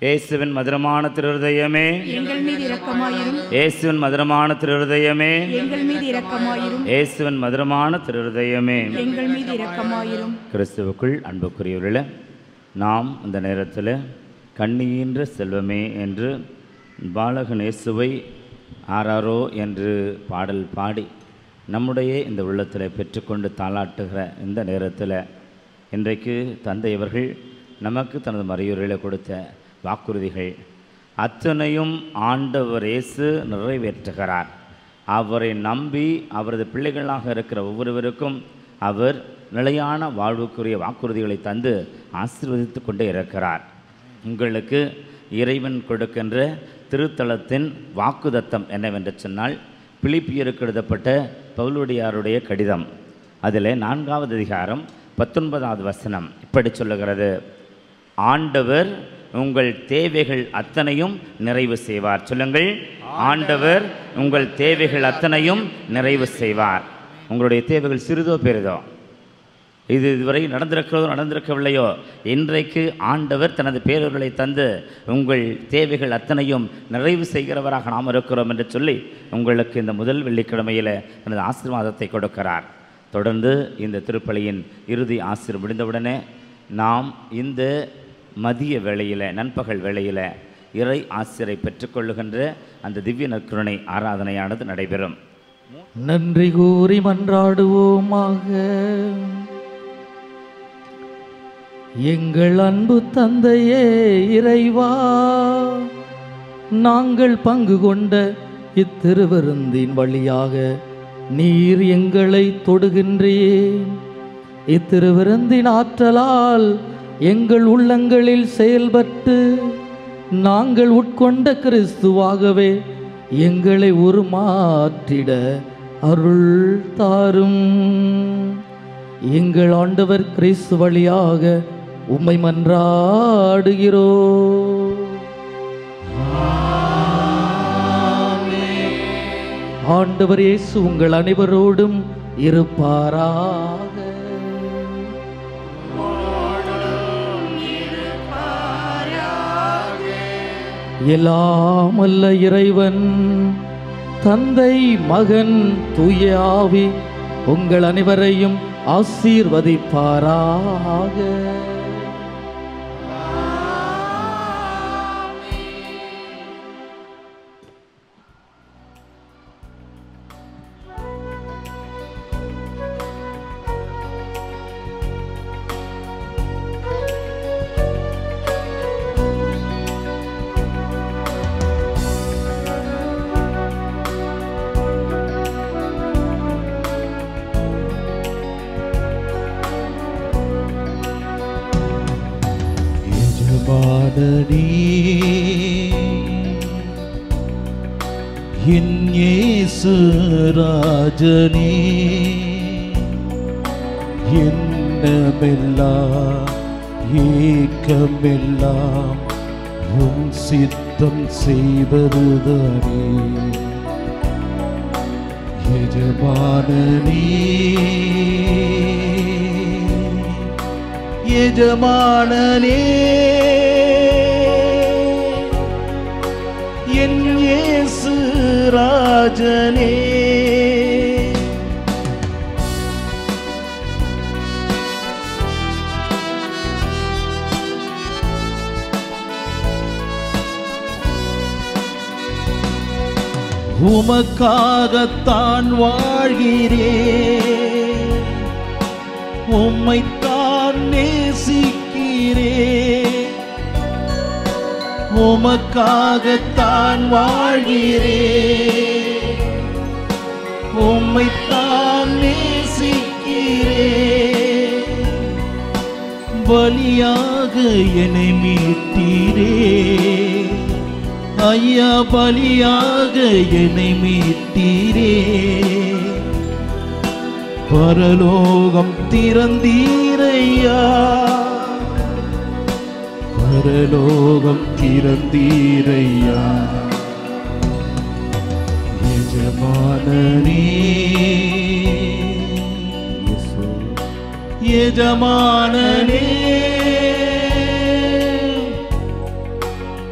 இயேசுவின் மதுரமான திருஹதயமே எங்கள் மீது இரக்கமாயிரும். இயேசுவின் மதுரமான திருஹதயமே எங்கள் மீது இரக்கமாயிரும். இயேசுவின் மதுரமான திருஹதயமே எங்கள் மீது இரக்கமாயிரும். கிறிஸ்துவுக்குள் அன்புக்குரியவர்களே, நாம் இந்த நேரத்தில் கண்ணீன்ற செல்வமே என்று பாலகன் இயேசுவை ஆராரோ என்று பாடல் பாடி நம்முடைய இந்த உள்ளத்தில் பெற்றுக்கொண்டு தாளாட்டுகிற இந்த நேரத்தில் இன்றைக்கு தந்தையவர்கள் நமக்கு தனது மறையுரையில் கொடுத்த வாக்குறுதிகள் அத்தனையும் ஆண்டவர் இயேசு நிறைவேற்றுகிறார். அவரை நம்பி அவரது பிள்ளைகளாக இருக்கிற ஒவ்வொருவருக்கும் அவர் நிலையான வாழ்வுக்குரிய வாக்குறுதிகளை தந்து ஆசீர்வதித்து கொண்டே இருக்கிறார். உங்களுக்கு இறைவன் கொடுக்கின்ற திருத்தலத்தின் வாக்குதத்தம் என்னவென்று சொன்னால், பிலிப்பியருக்கு எழுதப்பட்ட பவுலுடையாருடைய கடிதம், அதில் நான்காவது அதிகாரம் பத்தொன்பதாவது வசனம் இப்படி சொல்லுகிறது: ஆண்டவர் உங்கள் தேவைகள் அத்தனையும் நிறைவு செய்வார். சொல்லுங்கள், ஆண்டவர் உங்கள் தேவைகள் அத்தனையும் நிறைவு செய்வார். உங்களுடைய தேவைகள் சிறிதோ பெரிதோ, இது இதுவரை நடந்திருக்கிறதோ நடந்திருக்கவில்லையோ, இன்றைக்கு ஆண்டவர் தனது பேரர்களை தந்து உங்கள் தேவைகள் அத்தனையும் நிறைவு செய்கிறவராக நாம் இருக்கிறோம் என்று சொல்லி உங்களுக்கு இந்த முதல் வெள்ளிக்கிழமையில் தனது ஆசீர்வாதத்தை கொடுக்கிறார். தொடர்ந்து இந்த திருப்பலியின் இறுதி ஆசீர் முடிந்தவுடனே நாம் இந்த மதிய வேளையில், நண்பகல் வேளையில் இறை ஆசிரை பெற்றுக்கொள்ளுகின்ற அந்த திவ்ய நற்கருணை ஆராதனையானது நடைபெறும். நன்றி கூறி மன்றாடுவோமாக. எங்கள் அன்பு தந்தையே இறைவா, நாங்கள் பங்கு கொண்ட இத்திருவிருந்தின் வழியாக நீர் எங்களை தொடுகின்றீர். இத்திருவிருந்தின் ஆற்றலால் எங்கள் உள்ளங்களில் செயல்பட்டு நாங்கள் உட்கொண்ட கிறிஸ்துவாகவே எங்களை உருமாற்றிட அருள் தாரும். எங்கள் ஆண்டவர் கிறிஸ்து வழியாக உம்மை மன்றாடுகிறோ. ஆண்டவர் இயேசு உங்கள் அனைவரோடும் இருப்பாராக. எல்லாம் அல்ல இறைவன் தந்தை, மகன், தூய ஆவி உங்கள் அனைவரையும் ஆசீர்வதிப்பாராக. என் இயேசு ராஜனே, எண்ணமெல்லாம் ஏக்கமெல்லாம் உன் சித்தம் செய்வதுதானே. எஜமானனே எஜமானனே, என் இயேசு ராஜனே. உமக்காகத்தான் வாழ்கிறேன், உம்மைத்தான் நேசிக்கிறேன். உமக்காகத்தான் வாழ்கிறேன், உம்மைத்தான் நேசிக்கிறேன். பலியாக என்னை மீட்டீரே ஐயா, பலியாக என்னை மீட்டீரே. பரலோகம் திறந்தீரையா, பரலோகம் திறந்தீரையா. எஜமானனே எஜமானனே,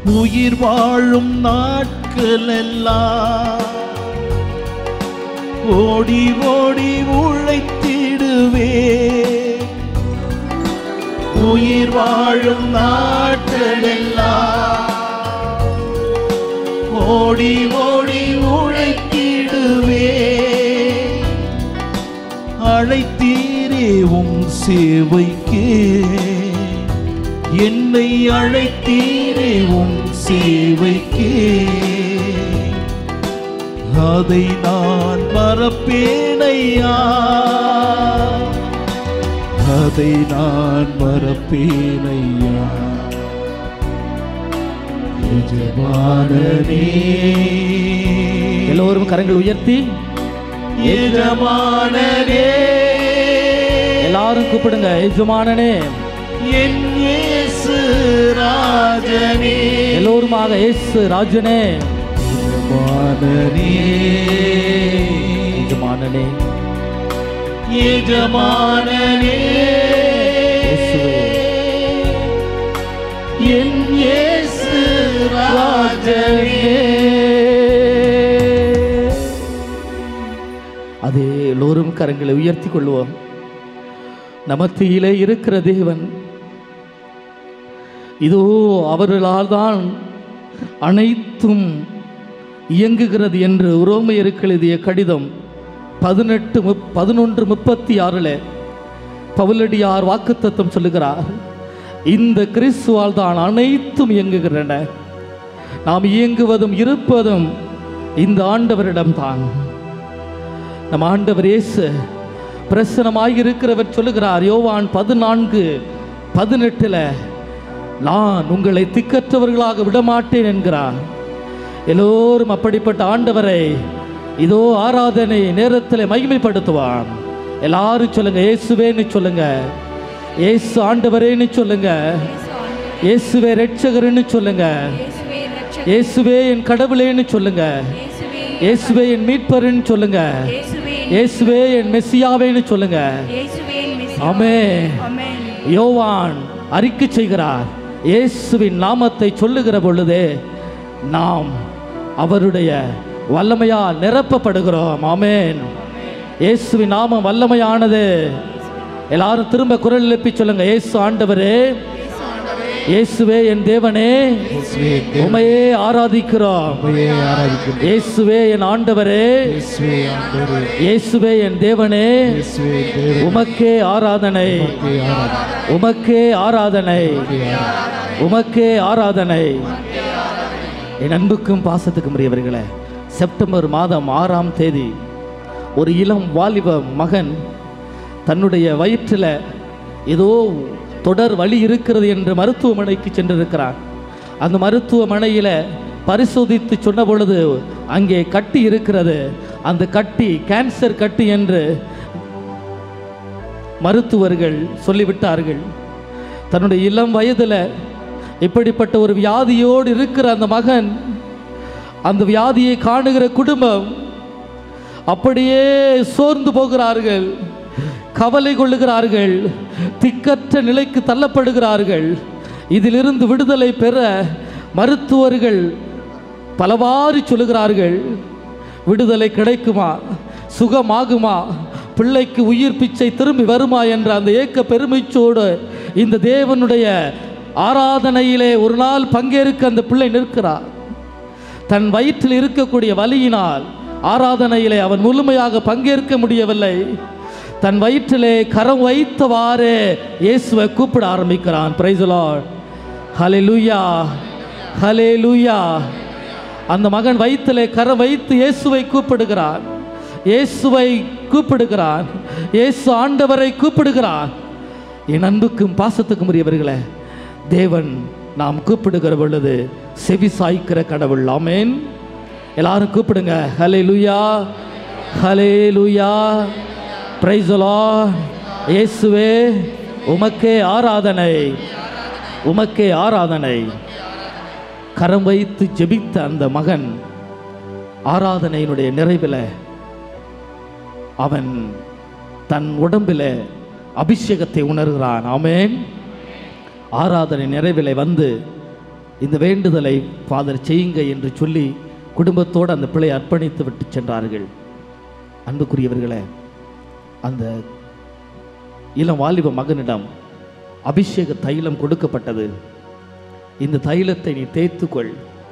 உயிர் வாழும் நாட்களெல்லாம் ஓடி ஓடி உழைத்திடுவே. உயிர் வாழும் நாட்களெல்லாம் ஓடி ஓடி உழைத்திடுவே. அழைத்தீரே உம் சேவைக்கு, என்னை அழைத்தீரே உம் சேவைக்கு. அதை நான் மறப்பேனையா, அதை நான் மறப்பேனையா. எஜமானனே, எல்லோரும் கரங்கள் உயர்த்தி எஜமானனே, எல்லாரும் கூப்பிடுங்க. எஜமானனே, என் இயேசு ராஜனே, எல்லோருமாக இயேசு ராஜனே. எஜமானனே, எஜமானனே, எஜமானனே, இயேசுவே, என் இயேசு ராஜனே. அதே எல்லோரும் கரங்களை உயர்த்தி கொள்வோம். நமத்திலே இருக்கிற தேவன் இதோ அவர்களால் தான் அனைத்தும் இயங்குகிறது என்று உரோமையருக்கு எழுதிய கடிதம் பதினெட்டு முப் பதினொன்று முப்பத்தி ஆறில் பவுலடியார் வாக்குத்தத்தம் சொல்லுகிறார். இந்த கிறிஸ்துவால் தான் அனைத்தும் இயங்குகின்றன. நாம் இயங்குவதும் இருப்பதும் இந்த ஆண்டவரிடம்தான். நம் ஆண்டவர் இயேசு பிரசனமாய் இருக்கிறவர் சொல்லுகிறார். யோவான் பதினான்கு பதினெட்டுல நான் உங்களை திக்கற்றவர்களாக விடமாட்டேன் என்கிறார். எல்லோரும் அப்படிப்பட்ட ஆண்டவரை இதோ ஆராதனை நேரத்தில் மகிமைப்படுத்துவான். எல்லாரும் சொல்லுங்க, இயேசுவேன்னு சொல்லுங்க, இயேசு ஆண்டவரேன்னு சொல்லுங்க, இயேசுவே ரட்சகர்னு சொல்லுங்க, இயேசுவே என் கடவுளேன்னு சொல்லுங்க, இயேசுவே என் மீட்பர்னு சொல்லுங்க, இயேசுவே என் மெசியாவேன்னு சொல்லுங்க. ஆமென். யோவான் அறிக்கை செய்கிறார். இயேசுவின் நாமத்தை சொல்லுகிற பொழுதே நாம் அவருடைய வல்லமையால் நிரப்பப்படுகிறோம். ஆமென். இயேசுவின் நாமம் வல்லமையானது. எல்லாரும் திரும்ப குரல் எழுப்பி சொல்லுங்க, இயேசு ஆண்டவரே, இயேசுவே என் தேவனே, உம்மையே ஆராதிக்கிறோம். இயேசுவே என் ஆண்டவரே, இயேசுவே என் தேவனே, உமக்கே ஆராதனை, உமக்கே ஆராதனை, உமக்கே ஆராதனை. என் அன்புக்கும் பாசத்துக்கும் உரியவர்களே, செப்டம்பர் மாதம் ஆறாம் தேதி ஒரு இளம் வாலிப மகன் தன்னுடைய வயிற்றில் ஏதோ தொடர் வலி இருக்கிறது என்று மருத்துவமனைக்கு சென்றிருக்கிறான். அந்த மருத்துவமனையில் பரிசோதித்து சொன்ன பொழுது அங்கே கட்டி இருக்கிறது. அந்த கட்டி கேன்சர் கட்டி என்று மருத்துவர்கள் சொல்லிவிட்டார்கள். தன்னுடைய இளம் வயதில் இப்படிப்பட்ட ஒரு வியாதியோடு இருக்கிற அந்த மகன், அந்த வியாதியை காணுகிற குடும்பம் அப்படியே சோர்ந்து போகிறார்கள், கவலை கொள்ளுகிறார்கள், திக்கற்ற நிலைக்கு தள்ளப்படுகிறார்கள். இதிலிருந்து விடுதலை பெற மருத்துவர்கள் பலவாறு சொல்லுகிறார்கள். விடுதலை கிடைக்குமா, சுகமாகுமா, பிள்ளைக்கு உயிர் பிச்சை திரும்பி வருமா என்ற அந்த ஏக்க பெருமைச்சோடு இந்த தேவனுடைய ஆராதனையிலே ஒரு நாள் பங்கேற்க அந்த பிள்ளை நிற்கிறார். தன் வயிற்றில் இருக்கக்கூடிய வலியினால் ஆராதனையிலே அவன் முழுமையாக பங்கேற்க முடியவில்லை. தன் வயிற்றிலே கரம் வைத்தவாறே இயேசுவை கூப்பிட ஆரம்பிக்கிறான். Praise the Lord. ஹல்லேலூயா, ஹல்லேலூயா. அந்த மகன் வயிற்றிலே கரம் வைத்து இயேசுவை கூப்பிடுகிறான், இயேசுவை கூப்பிடுகிறான், இயேசு ஆண்டவரை கூப்பிடுகிறான். என் அன்புக்கும் பாசத்துக்கும் உரியவர்களே, தேவன் நாம் கூப்பிடுகிற பொழுது செவி சாய்க்கிற கடவுள். ஆமென். எல்லாரும் கூப்பிடுங்க. ஹல்லேலூயா, ஹல்லேலூயா. Praise the Lord. இயேசுவே உமக்கே ஆராதனை, உமக்கே ஆராதனை. கரம் வைத்து ஜெபித்த அந்த மகன் ஆராதனையினுடைய நிறைவில் அவன் தன் உடம்பில் அபிஷேகத்தை உணர்கிறான். ஆமென். ஆராதனை நிறைவில் வந்து இந்த வேண்டுதலை ஃபாதர் செய்யுங்க என்று சொல்லி குடும்பத்தோடு அந்த பிள்ளை அர்ப்பணித்து விட்டு சென்றார்கள். அன்புக்குரியவர்களே, அந்த இளம் வாலிப மகனிடம் அபிஷேக தைலம் கொடுக்கப்பட்டது. இந்த தைலத்தை நீ தேய்த்துக்கொள்,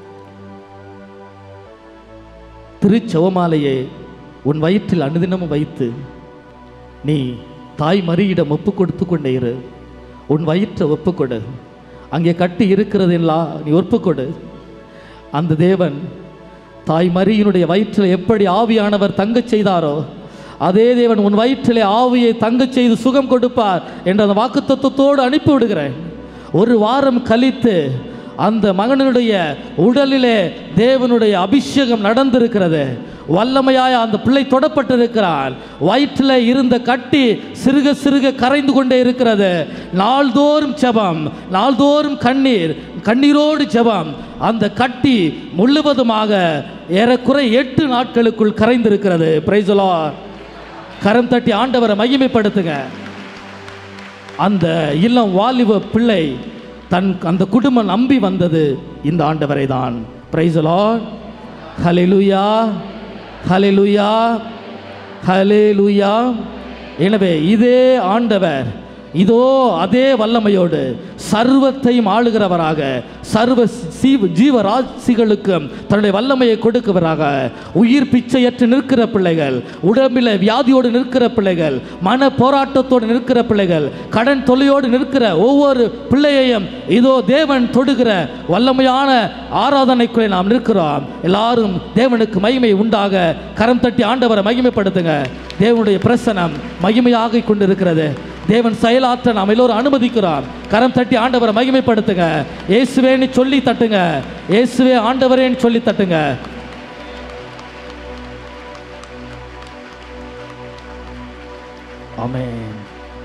திருச்செவமாலையை உன் வயிற்றில் அனுதினமும் வைத்து நீ தாய் மரியிடம் ஒப்பு கொடுத்து கொண்டே இரு. உன் வயிற்றை ஒப்புக்கொடு, அங்கே கட்டி இருக்கிறதெல்லாம் நீ ஒப்புக்கொடு. அந்த தேவன் தாய் மரியினுடைய வயிற்றில் எப்படி ஆவியானவர் தங்கச் செய்தாரோ அதே தேவன் உன் வயிற்றிலே ஆவியை தங்கச் செய்து சுகம் கொடுப்பார் என்ற அந்த வாக்குத்தத்தத்தோடு அனுப்பி விடுகிறேன். ஒரு வாரம் கழித்து அந்த மகனுடைய உடலிலே தேவனுடைய அபிஷேகம் நடந்திருக்கிறது. வல்லமையாய் அந்த பிள்ளை தொடப்பட்டிருக்கிறார். வயிற்றில் இருந்த கட்டி சிறுக சிறுக கரைந்து கொண்டே இருக்கிறது. நாள்தோறும் ஜெபம், நாள்தோறும் கண்ணீர், கண்ணீரோடு ஜெபம். அந்த கட்டி முழுவதுமாக ஏறக்குறை எட்டு நாட்களுக்குள் கரைந்திருக்கிறது. Price the lord. கரம் தட்டி ஆண்டவரை மகிமைப்படுத்துங்க. அந்த இளம் வாலிப பிள்ளை தன் அந்த குடும்பம் நம்பி வந்தது இந்த ஆண்டவரை தான். Praise the Lord. ஹல்லேலூயா, ஹல்லேலூயா, ஹல்லேலூயா. எனவே இதே ஆண்டவர் இதோ அதே வல்லமையோடு சர்வத்தையும் ஆளுகிறவராக, சர்வ ஜீவராசிகளுக்கும் தன்னுடைய வல்லமையை கொடுக்கிறவராக, உயிர் பிச்சையற்று நிற்கிற பிள்ளைகள், உடம்பில் வியாதியோடு நிற்கிற பிள்ளைகள், மன போராட்டத்தோடு நிற்கிற பிள்ளைகள், கடன் தொல்லையோடு நிற்கிற ஒவ்வொரு பிள்ளையையும் இதோ தேவன் தொடுகிற வல்லமையான ஆராதனைக்குள்ளே நாம் நிற்கிறோம். எல்லாரும் தேவனுக்கு மகிமை உண்டாக கரம் தட்டி ஆண்டவரை மகிமைப்படுத்துங்க. தேவனுடைய பிரசனம் மகிமையாக கொண்டிருக்கிறது. தேவன் செயலாற்ற நாம் எல்லோரும் அனுமதிக்கிறோம். கரம் தட்டி ஆண்டவரை மகிமைப்படுத்துங்க. இயேசுவேன்னு சொல்லி தட்டுங்க. இயேசுவே ஆண்டவரேன்னு சொல்லி தட்டுங்க. ஆமென்.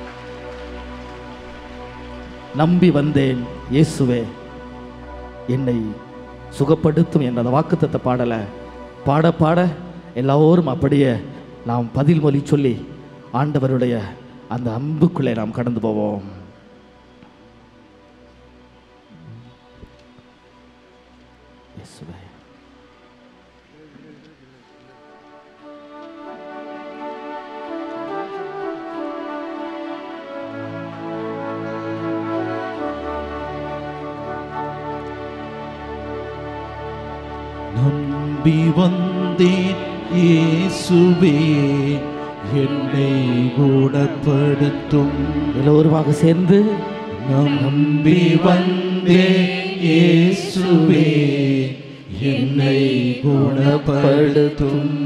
நம்பி வந்தேன் இயேசுவே என்னை சுகப்படுத்தும் என்ற அந்த வாக்குத்தத்த பாடலை பாட பாட எல்லோரும் அப்படியே நாம் பதில் மொழி சொல்லி ஆண்டவருடைய அந்த அன்புக்குள்ளே நாம் கடந்து போவோம். நம்பி வந்தேன் இயேசுவே என்னை குணப்படுத்தும். எல்லோருமாக சேர்ந்து நம்பி வந்தேன் இயேசுவே என்னை குணப்படுத்தும்.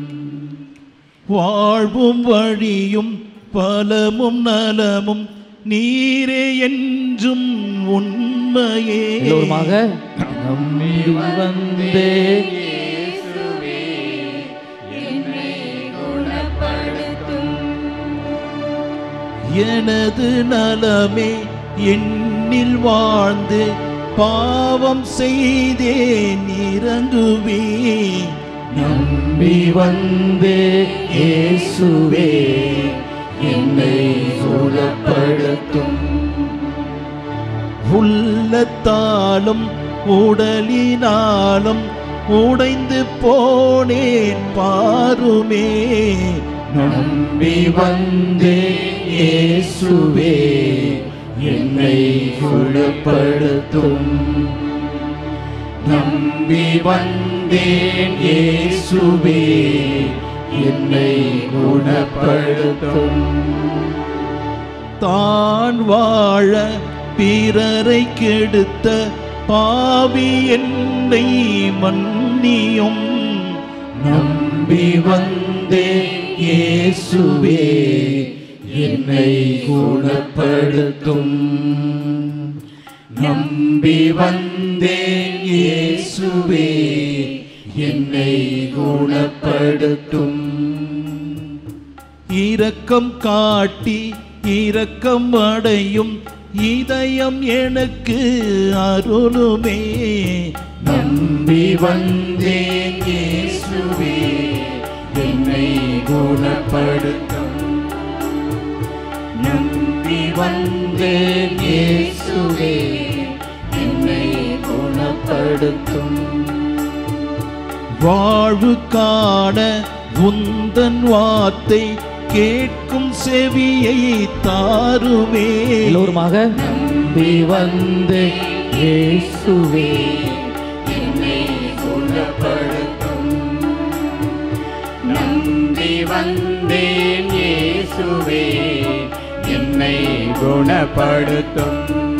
வாழ்வும் வழியும் பலமும் நலமும் நீரே என்றும் உண்மையே. எல்லோருமாக நம்பி வந்தேன் எனது நலமே என்னில் வாழ்ந்து பாவம் செய்தேன் இறங்குவே. நம்பி வந்தே இயேசுவே என்னை குணப்படுத்தும். உள்ளத்தாலும் உடலினாலும் உடைந்து போனேன் பாருமே. நம்பி வந்தே இயேசுவே என்னை குணப்படுத்தும். நம்பி வந்தேன் இயேசுவே என்னை குணப்படுத்தும். தான் வாழ பிறரை கெடுத்த பாவி என்னை மன்னியும். நம்பி வந்தே இயேசுவே என்னை குணப்படுத்தும். நம்பி வந்தேன் இயேசுவே என்னை குணப்படுத்தும். இரக்கம் காட்டி இரக்கம் அடையும் இதயம் எனக்கு அருளுமே. நம்பி வந்தேன் இயேசுவே என்னை குணப்படுத்தும். நம்பி வந்தேன் இயேசுவே என்னை குணப்படுத்தும். சுகப்படுத்தும். வாழ்வு காண உந்தன் வார்த்தை கேட்கும் செவியை தாருமே. எல்லோருமாக நம்பி வந்தே இயேசுவே என்னை குணப்படுத்தும். நம்பி வந்தேன் இயேசுவே என்னை குணப்படுத்தும்.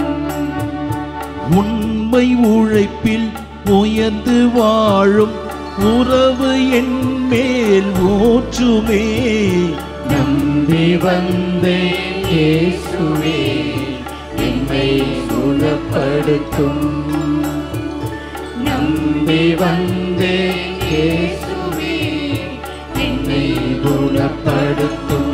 உண்மை உழைப்பில் உயர்ந்து வாழும் உறவு என் மேல் ஊற்றுமே. நம்பி வந்தேன் இயேசுவே என்னை சுகப்படுத்தும். நம்பி வந்தேன் இயேசுவே என்னை குணப்படுத்தும்.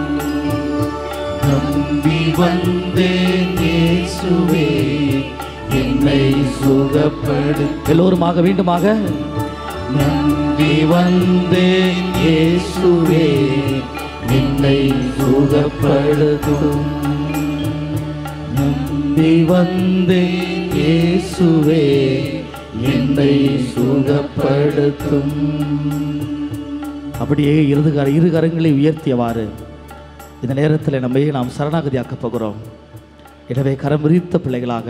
நம்பி வந்தேன் இயேசுவே என்னை சுகப்படுத்தும். எல்லோருமாக மீண்டுமாக நம்பி வந்தேன் இயேசுவே என்னை சுகப்படுத்தும். நம்பி வந்தேன் இயேசுவே என்னை சுகப்படுத்தும். அப்படியே இரு கர இரு கரங்களை உயர்த்தியவாறு இந்த நேரத்தில் நம்மையே நாம் சரணாகதியாக்கப் போகிறோம். எனவே கரம் விரித்த பிள்ளைகளாக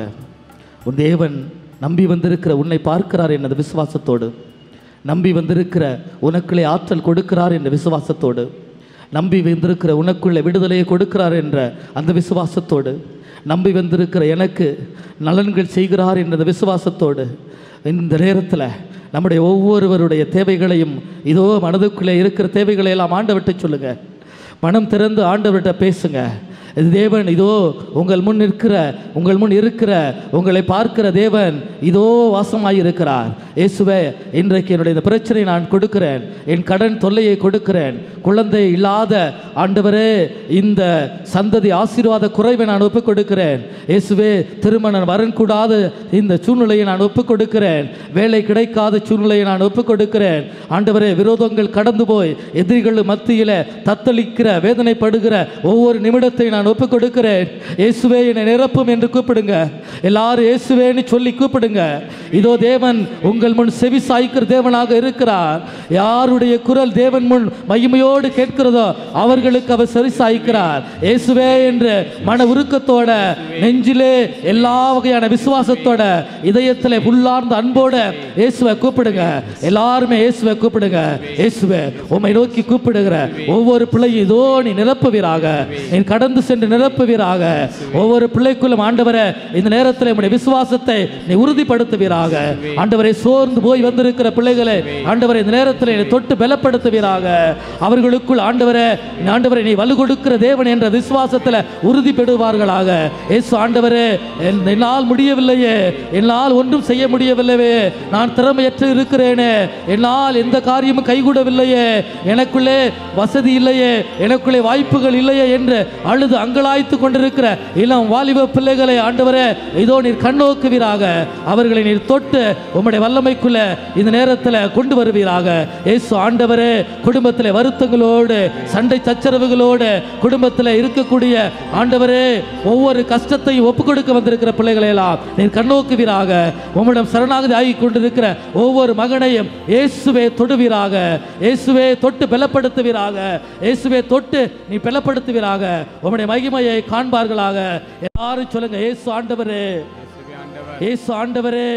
உன் தேவன் நம்பி வந்திருக்கிற உன்னை பார்க்கிறார் என்ற விசுவாசத்தோடு, நம்பி வந்திருக்கிற உனக்குள்ளே ஆற்றல் கொடுக்கிறார் என்ற விசுவாசத்தோடு, நம்பி வந்திருக்கிற உனக்குள்ளே விடுதலையை கொடுக்கிறார் என்ற அந்த விசுவாசத்தோடு, நம்பி வந்திருக்கிற எனக்கு நலன்கள் செய்கிறார் என்ற விசுவாசத்தோடு இந்த நேரத்தில் நம்முடைய ஒவ்வொருவருடைய தேவைகளையும், இதோ மனதுக்குள்ளே இருக்கிற தேவைகளை எல்லாம் ஆண்டவர்கிட்ட சொல்லுங்க. மனம் திறந்து ஆண்டவர்கிட்ட பேசுங்க. தேவன் இதோ உங்கள் முன் நிற்கிற, உங்கள் முன் இருக்கிற, உங்களை பார்க்கிற தேவன் இதோ வாசமாயிருக்கிறார். இயேசுவே, இன்றைக்கு என்னுடைய இந்த பிரச்சனை நான் கொடுக்கிறேன், என் கடன் தொல்லையை கொடுக்கிறேன், குழந்தை இல்லாத ஆண்டவரே இந்த சந்ததி ஆசீர்வாத குறைவை நான் ஒப்புக் கொடுக்கிறேன். இயேசுவே, திருமணம் வரக்கூடாத இந்த சூழ்நிலையை நான் ஒப்புக் கொடுக்கிறேன், வேலை கிடைக்காத சூழ்நிலையை நான் ஒப்புக் கொடுக்கிறேன். ஆண்டவரே, விரோதங்கள் கடந்து போய் எதிரிகள் மத்தியில் தத்தளிக்கிற வேதனைப்படுகிற ஒவ்வொரு நிமிடத்தை நான் ஒப்புக் கொடுக்கிறேன். இயேசுவே என்னை நிரப்பும் என்று கூப்பிடுங்க. எல்லாரும் இயேசுவேன்னு சொல்லி கூப்பிடுங்க. இதோ தேவன் உங்கள் முன் செவி சாய்க்கிற தேவனாக இருக்கிறார். யாருடைய குரல் தேவன் முன் மகிமையோடு கேட்கிறதோ அவர்களுக்கு அவர் செவி சாய்க்கிறார். இயேசுவே என்று மன உருக்கத்தோட, நெஞ்சிலே எல்லா வகையான விசுவாசத்தோட, இதயத்தில் உள்ளார்ந்த அன்போட இயேசுவை கூப்பிடுங்க. எல்லாருமே இயேசுவை கூப்பிடுங்க. இயேசுவே, உம்மை நோக்கி கூப்பிடுகிற ஒவ்வொரு பிள்ளையும் இதோ நீ நிரப்புவீராக, நீ கடந்து சென்று நிரப்புவீராக. ஒவ்வொரு பிள்ளைக்குள்ளும் ஆண்டவரே இந்த நேரத்தில் உம்முடைய விசுவாசத்தை நீ உறுதிப்படுத்துவீராக. ஆண்டவரை சோர்ந்து போய் வந்திருக்கிற பிள்ளைகளை ஆண்டவரை இந்த நேரத்தில் நீ தொட்டு பலப்படுத்துவீராக. அவர்களுக்குள் ஆண்டவரே ஆண்டவரை நீ வலு கொடுக்கிற தேவன் என்ற விசுவாசத்தில் உறுதி பெறுவார்களாக. இயேசு ஆண்டவரே, என்னால் முடியவில்லையே, என்னால் ஒன்றும் செய்ய முடியவில்லையே, நான் திறமையற்று இருக்கிறேனே, என்னால் எந்த காரியமும் கைகூடவில்லையே, எனக்குள்ளே வசதி இல்லையே, எனக்குள்ளே வாய்ப்புகள் இல்லையே என்று அழுது அங்கலாய்த்து கொண்டிருக்கிற இளம் வாலிப பிள்ளைகளை ஆண்டவரே இதோ நீர் கண்ணோக்குவீராக. அவர்களை நீர் தொட்டு உம்முடைய வல்லமைக்குள்ள இந்த நேரத்தில் கொண்டு வருவீராக. இயேசு ஆண்டவரே, குடும்பத்தில் வருத்தங்களோடு, சண்டை சச்சரவுகளோடு குடும்பத்தில் இருக்கக்கூடிய ஆண்டவரே ஒவ்வொரு கஷ்டத்தையும் ஒப்புக் கொடுக்க வந்திருக்கிற பிள்ளைகளை எல்லாம் நீர் கண்ணோக்குவீராக. உம்மிடம் சரணாகதி ஆகி கொண்டிருக்கிற ஒவ்வொரு மகனையும் இயேசுவே தொடுவீராக. இயேசுவே தொட்டு பலப்படுத்துவீராக. இயேசுவே தொட்டு நீ பலப்படுத்துவீராக. உம்முடைய மகிமையை காண்பார்களாக. எல்லாரும் சொல்லுங்க, இயேசு ஆண்டவரே, இயேசு ஆண்டவரே,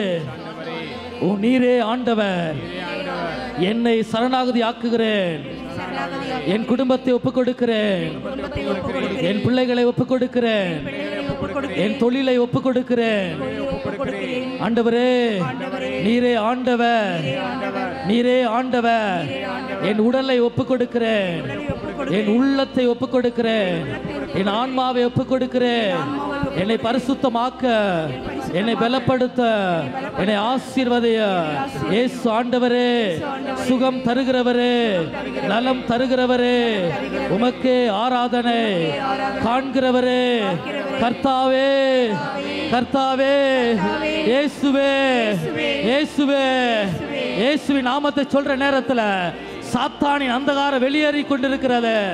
ஓ நீரே ஆண்டவர், என்னை சரணாகதி ஆக்குகிறேன், என் குடும்பத்தை ஒப்புக் கொடுக்கிறேன், என் பிள்ளைகளை ஒப்புக் கொடுக்கிறேன், என் தொழிலை ஒப்புக் கொடுக்கிறேன். ஆண்டவரே, நீரே ஆண்டவர், நீரே ஆண்டவர், என் உடலை ஒப்புக் கொடுக்கிறேன், என் உள்ளத்தை ஒப்புக் கொடுக்கிறேன், என் ஆன்மாவை ஒப்புக் கொடுக்கிறேன். என்னை பரிசுத்தமாக்க, என்னை பலப்படுத்த, என்னை ஆசீர்வதிய இயேசு ஆண்டவரே, சுகம் தருகிறவரே, நலம் தருகிறவரே, உமக்கே ஆராதனை. காண்கிறவரே, கர்த்தாவே, கர்த்தாவே, இயேசுவே, இயேசுவே, இயேசுவின் நாமத்தை சொல்ற நேரத்தில் சாத்தானின் அந்தகாரம் வெளியேறி கொண்டிருக்கிறது.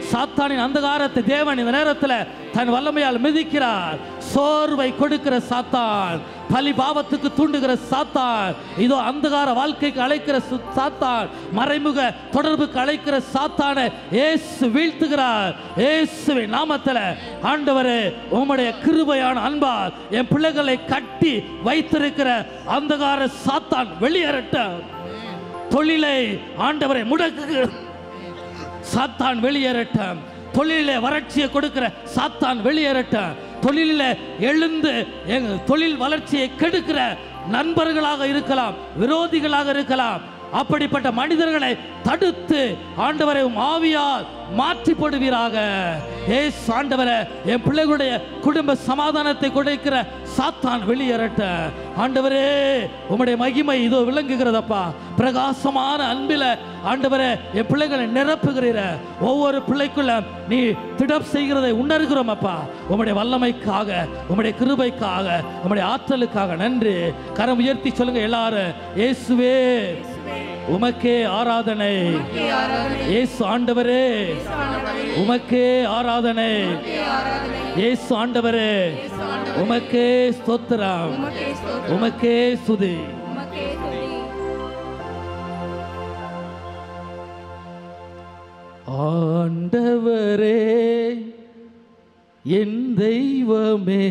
சாத்தானின் அந்தகாரத்தை தேவன் இந்த நேரத்தில் தன் வல்லமையால் மிதிக்கிறார். சோர்வை கொடுக்கிற சாத்தான், பலி பாவத்துக்கு தூண்டுகிற சாத்தான், இதோ அந்தகார வாழ்க்கைக்கு அழைக்கிற சாத்தான், மறைமுக தொடர்புக்கு அழைக்கிற சாத்தானை இயேசு வீழ்த்துகிறார். இயேசுவின் நாமத்தில் ஆண்டவரே, உம்முடைய கிருபையான அன்பால் என் பிள்ளைகளை கட்டி வைத்திருக்கிற அந்தகார சாத்தான் வெளியேறட்டும். தொழிலை ஆண்டவரை முடக்கு சாத்தான் வெளியேறட்டும். தொழிலே வறட்சியை கொடுக்கிற சாத்தான் வெளியேறட்டும். தொழிலில் எழுந்து எங்கள் தொழில் வளர்ச்சியை கெடுக்கிற நண்பர்களாக இருக்கலாம், விரோதிகளாக இருக்கலாம், அப்படிப்பட்ட மனிதர்களை தடுத்து ஆண்டவரை ஆவியால் மாற்றி போடுவீராக. ஏசு ஆண்டவரே, என் பிள்ளைகளுடைய குடும்ப சமாதானத்தை கொடுக்கிற சாத்தான் வெளியேறட்ட. ஆண்டவரே, உம்முடைய மகிமை இதோ விளங்குகிறதப்பா. பிரகாசமான அன்பில ஆண்டவரே என் பிள்ளைகளை நிரப்புகிறீர. ஒவ்வொரு பிள்ளைக்குள்ள நீ திடம் செய்கிறதை உணர்கிறோம் அப்பா. உம்முடைய வல்லமைக்காக, உம்முடைய கிருபைக்காக, உம்முடைய ஆற்றலுக்காக நன்றி. கரம் உயர்த்தி சொல்லுங்க எல்லாரும், இயேசுவே உமக்கே ஆராதனை. இயேசு ஆண்டவரே உமக்கே ஆராதனை. இயேசு ஆண்டவரே உமக்கே ஸ்தோத்திரம், உமக்கே ஸ்துதி. ஆண்டவரே என் தெய்வமே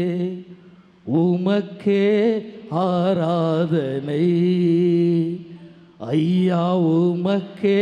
உமக்கே ஆராதனை. ஐயா உமக்கே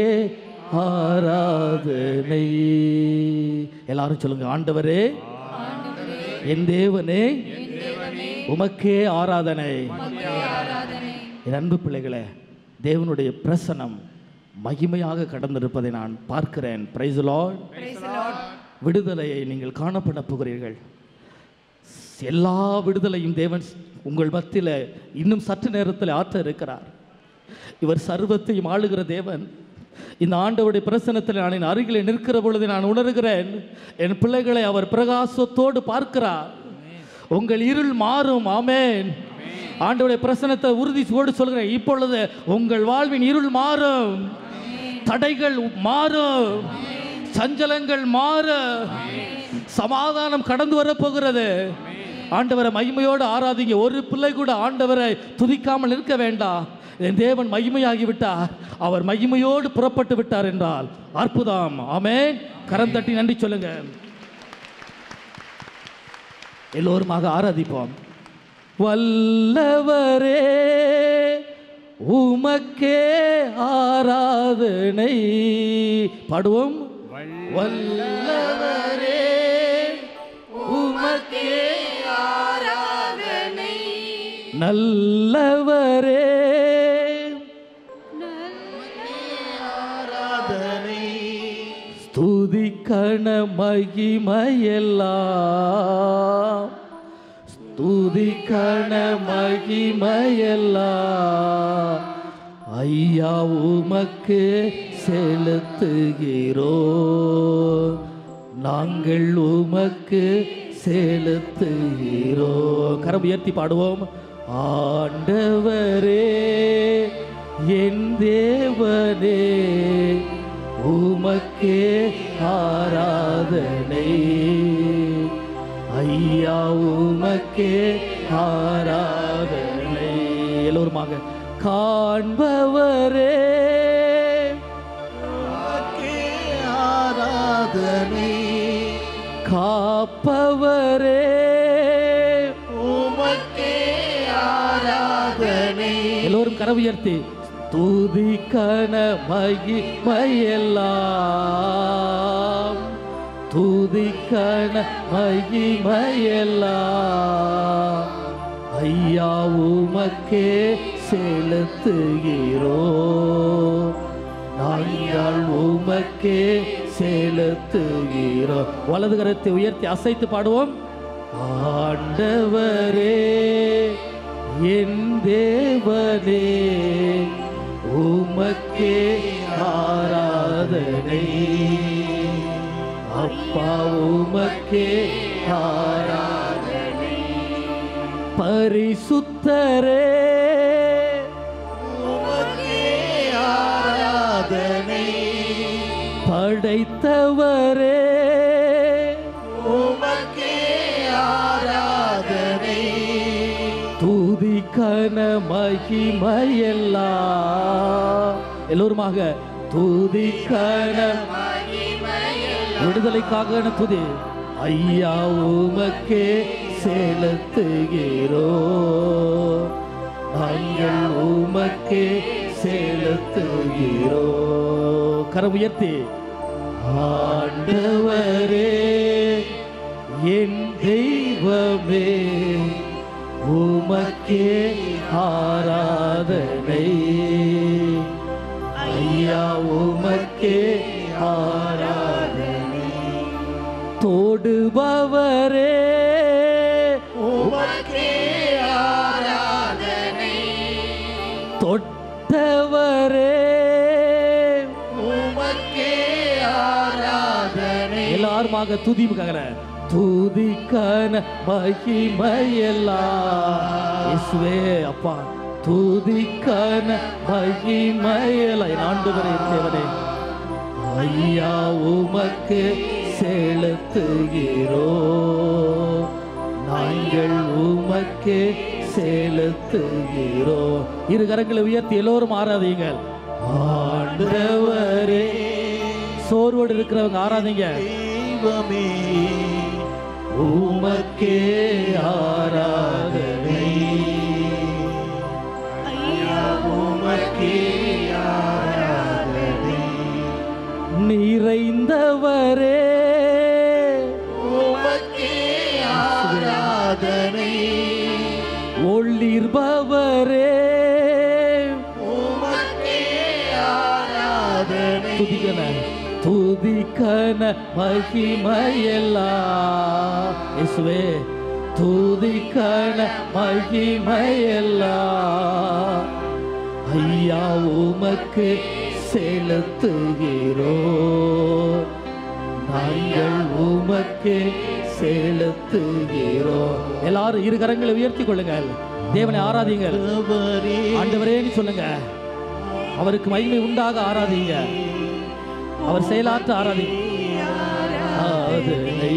ஆராதனை. எல்லாரும் சொல்லுங்க, ஆண்டவரே என் தேவனே உமக்கே ஆராதனை. என் அன்பு பிள்ளைகளே, தேவனுடைய பிரசனம் மகிமையாக கடந்திருப்பதை நான் பார்க்கிறேன். Praise the Lord. விடுதலையை நீங்கள் காணப்பட போகிறீர்கள். எல்லா விடுதலையும் தேவன் உங்கள் மத்தியில் இன்னும் சற்று நேரத்தில் ஆற்ற இருக்கிறார். இவர் சர்வத்தையும் ஆளுகிற தேவன். இந்த ஆண்டவருடைய பிரசனத்தில் நான் அருகில் நிற்கிற பொழுது நான் உணர்கிறேன், என் பிள்ளைகளை அவர் பிரகாசத்தோடு பார்க்கிறார். உங்கள் இருள் மாறும். ஆமென். ஆண்டவருடைய பிரசனத்தை உறுதியோடு சொல்கிறேன், இப்பொழுது உங்கள் வாழ்வின் இருள் மாறும், தடைகள் மாறும், சஞ்சலங்கள் மாறும், சமாதானம் கடந்து வரப்போகிறது. ஆண்டவரை மகிமையோடு ஆராதிங்க. ஒரு பிள்ளை கூட ஆண்டவரை துதிக்காமல் இருக்க வேண்டாம். என் தேவன் மகிமையாகிவிட்டார், அவர் மகிமையோடு புறப்பட்டு விட்டார் என்றால் அற்புதம். ஆமென். கரம் தட்டி நன்றி சொல்லுங்க. எல்லோருமாக ஆராதிப்போம். வல்லவரே உமக்கே ஆராதனை. பாடுவோம். வல்லவரே உமக்கே ஆராதனை. நல்லவரே ஆராதனை. ஸ்துதி கன மகிமையெல்லாம், ஸ்துதி கன மகிமையெல்லாம் ஐயா உமக்கு செலுத்துகிறோம். நாங்கள் உமக்கு செலுத்துகிறோம். கரம் உயர்த்தி பாடுவோம். ஆண்டவரே என் தேவனே உமக்கே ஆராதனை. ஐயா உமக்கே ஆராதனை. எல்லோருமாக காண்பவரே உமக்கே ஆராதனை. காப்பவரே உமக்கே ஆராதனை. எல்லோரும் கரம் உயர்த்தி ஸ்துதி கன மகிமையெல்லாம், துதி கன மகிமையெல்லாம் ஐயா உமக்கே செலுத்துகிறோம். நாங்கள் உமக்கே செலுத்துகிறோம். வலது கரத்தை உயர்த்தி அசைத்து பாடுவோம். ஆண்டவரே என் தேவனே உமக்கே ஆராதனை. அப்பா உமக்கே ஆராதனை. பரிசுத்தரே உமக்கே ஆராதனை. படைத்த தொட்டவரே உமக்கே ஆராதனை. துதி கன மகிமையெல்லாம் எல்லோருமாக துதி கன விடுதலைக்காக துதி ஐயா உமக்கே செலுத்துகிறோ, நாங்கள் உமக்கே செலுத்துகிறோ. கரம் உயர்த்தி ஆண்டவரே என் தெய்வமே உமக்கே ஆராதனை, ஐயா உமக்கே ஆராதனை. தோடுபவரே உமக்கே ஆராதனை. தொட்டவரே உமக்கே ஆராதனை. எல்லாருமாக துதிக்காக துதிக்கான மகிமையெல்லாம் இயேசுவே அப்பா துதிக்கான மகிமையெல்லாம் என் ஆண்டவரே தேவனே ஐயா உமக்கு செலுத்துகிறோ, நாங்கள் உமக்கு செலுத்துகிறோ. இரு கரங்களை உயர்த்தி எல்லோரும் ஆராதிங்கள். ஆண்டவரே சோர்வோடு இருக்கிறவங்க ஆராதிங்க. தெய்வமே உமக்கே ஆராதனை, உமக்கே ஆராதனை. நிறைந்தவரே உமக்கே ஆராதனை. ஒளிர்பவரே உமக்கே ஆராதனை. துதிக்கன துதிக்கன மகிமையெல்லாம் இயேசுவே துதிக்கன மகிமையெல்லாம் ஐயா உமக்கு செலுத்துகிறோ, நாங்கள் உமக்கு செலுத்துகிறோ. எல்லாரும் இரு கரங்களை உயர்த்தி கொள்ளுங்கள். தேவனை ஆராதிங்கள். ஆண்டவரே சொல்லுங்க. அவருக்கு மகிமை உண்டாக ஆராதிங்க. அவர் செயலாற்ற ஆராதி ஆராதனை.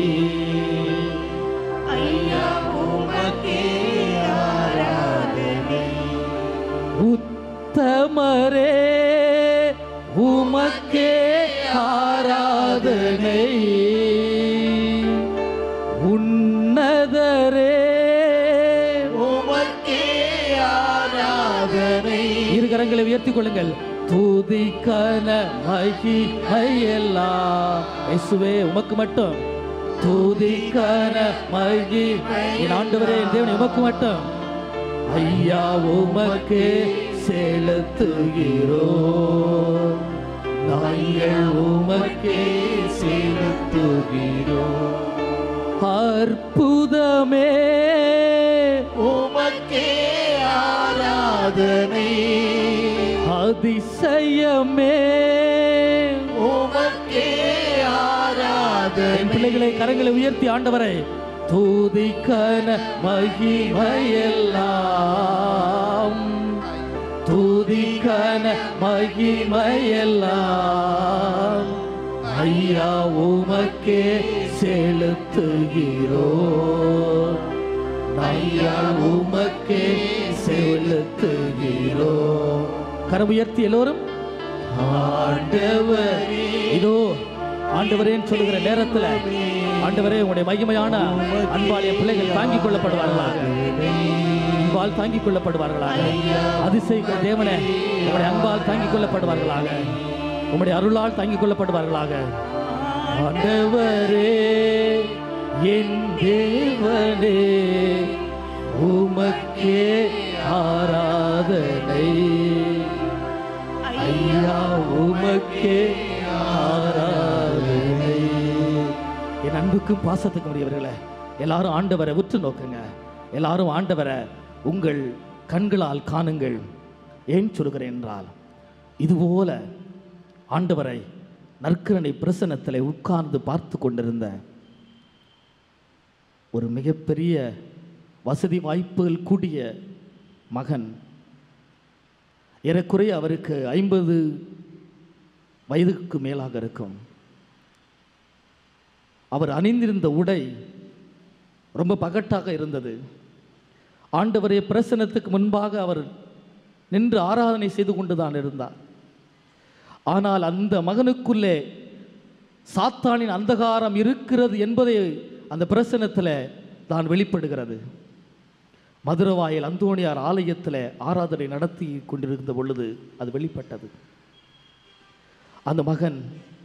உத்தமரே உமக்கே ஆராதனை, உன்னதரே உமக்கே ஆராதனை. இரு கரங்களை உயர்த்திக் கொள்ளுங்கள். துதிக்கன மகிமையெல்லாம் இயேசுவே உமக்கு மட்டும். துதிக்கன மகிமை என் ஆண்டவரே என் தேவனே உமக்கு மட்டும். ஐயா உமக்கு செலுத்துகிறோ, நாங்கள் உமக்கே செலுத்துகிறோ. அற்புதமே உமக்கே ஆராதனை. அதிசயமே உமக்கே ஆராதனை. என் பிள்ளைகளை கரங்களை உயர்த்தி ஆண்டவரை துதிக்கன மகிமையெல்லாம், துதிக்கன மகிமையெல்லாம் ஐயா உமக்கே செலுத்துகிறோ, ஐயா உமக்கே செலுத்துகிறோ. கரம் உயர்த்தி எல்லோரும் ஆண்டவரே இதோ ஆண்டவரேன்னு சொல்லுகிற நேரத்தில் ஆண்டவரே உங்களுடைய மகிமையான அன்பாலிய பிள்ளைகள் தாங்கிக் கொள்ளப்படுவார்களாக, அன்பால் தாங்கிக் கொள்ளப்படுவார்களாக. அதிசயிக்கிற தேவனே உங்களுடைய அன்பால் தாங்கிக் கொள்ளப்படுவார்களாக, உங்களுடைய அருளால் தாங்கிக் கொள்ளப்படுவார்களாக. ஆண்டவரே என் தேவனே உமக்கே ஆராதனை, ஐயா உமக்கே ஆராதனை. என் அன்புக்கும் பாசத்துக்கும் உரியவர்களே, எல்லாரும் ஆண்டவரை உற்று நோக்குங்க. எல்லாரும் ஆண்டவரை உங்கள் கண்களால் காணுங்கள். ஏன் சொல்கிறேன் என்றால், இதுபோல ஆண்டவரை நற்கரணை பிரசன்னத்தில் உட்கார்ந்து பார்த்து கொண்டிருந்த ஒரு மிகப்பெரிய வசதி வாய்ப்புகள் கூடிய மகன், ஏறக்குறைய அவருக்கு ஐம்பது வயதுக்கு மேலாக இருக்கும். அவர் அணிந்திருந்த உடை ரொம்ப பகட்டாக இருந்தது. ஆண்டவருடைய பிரசன்னத்துக்கு முன்பாக அவர் நின்று ஆராதனை செய்து கொண்டுதான் இருந்தார். ஆனால் அந்த மகனுக்குள்ளே சாத்தானின் அந்தகாரம் இருக்கிறது என்பதை அந்த பிரசன்னத்தில் தான் வெளிப்படுகிறது. மதுரவாயில் அந்தோணியார் ஆலயத்தில் ஆராதனை நடத்தி கொண்டிருந்த பொழுது அது வெளிப்பட்டது. அந்த மகன்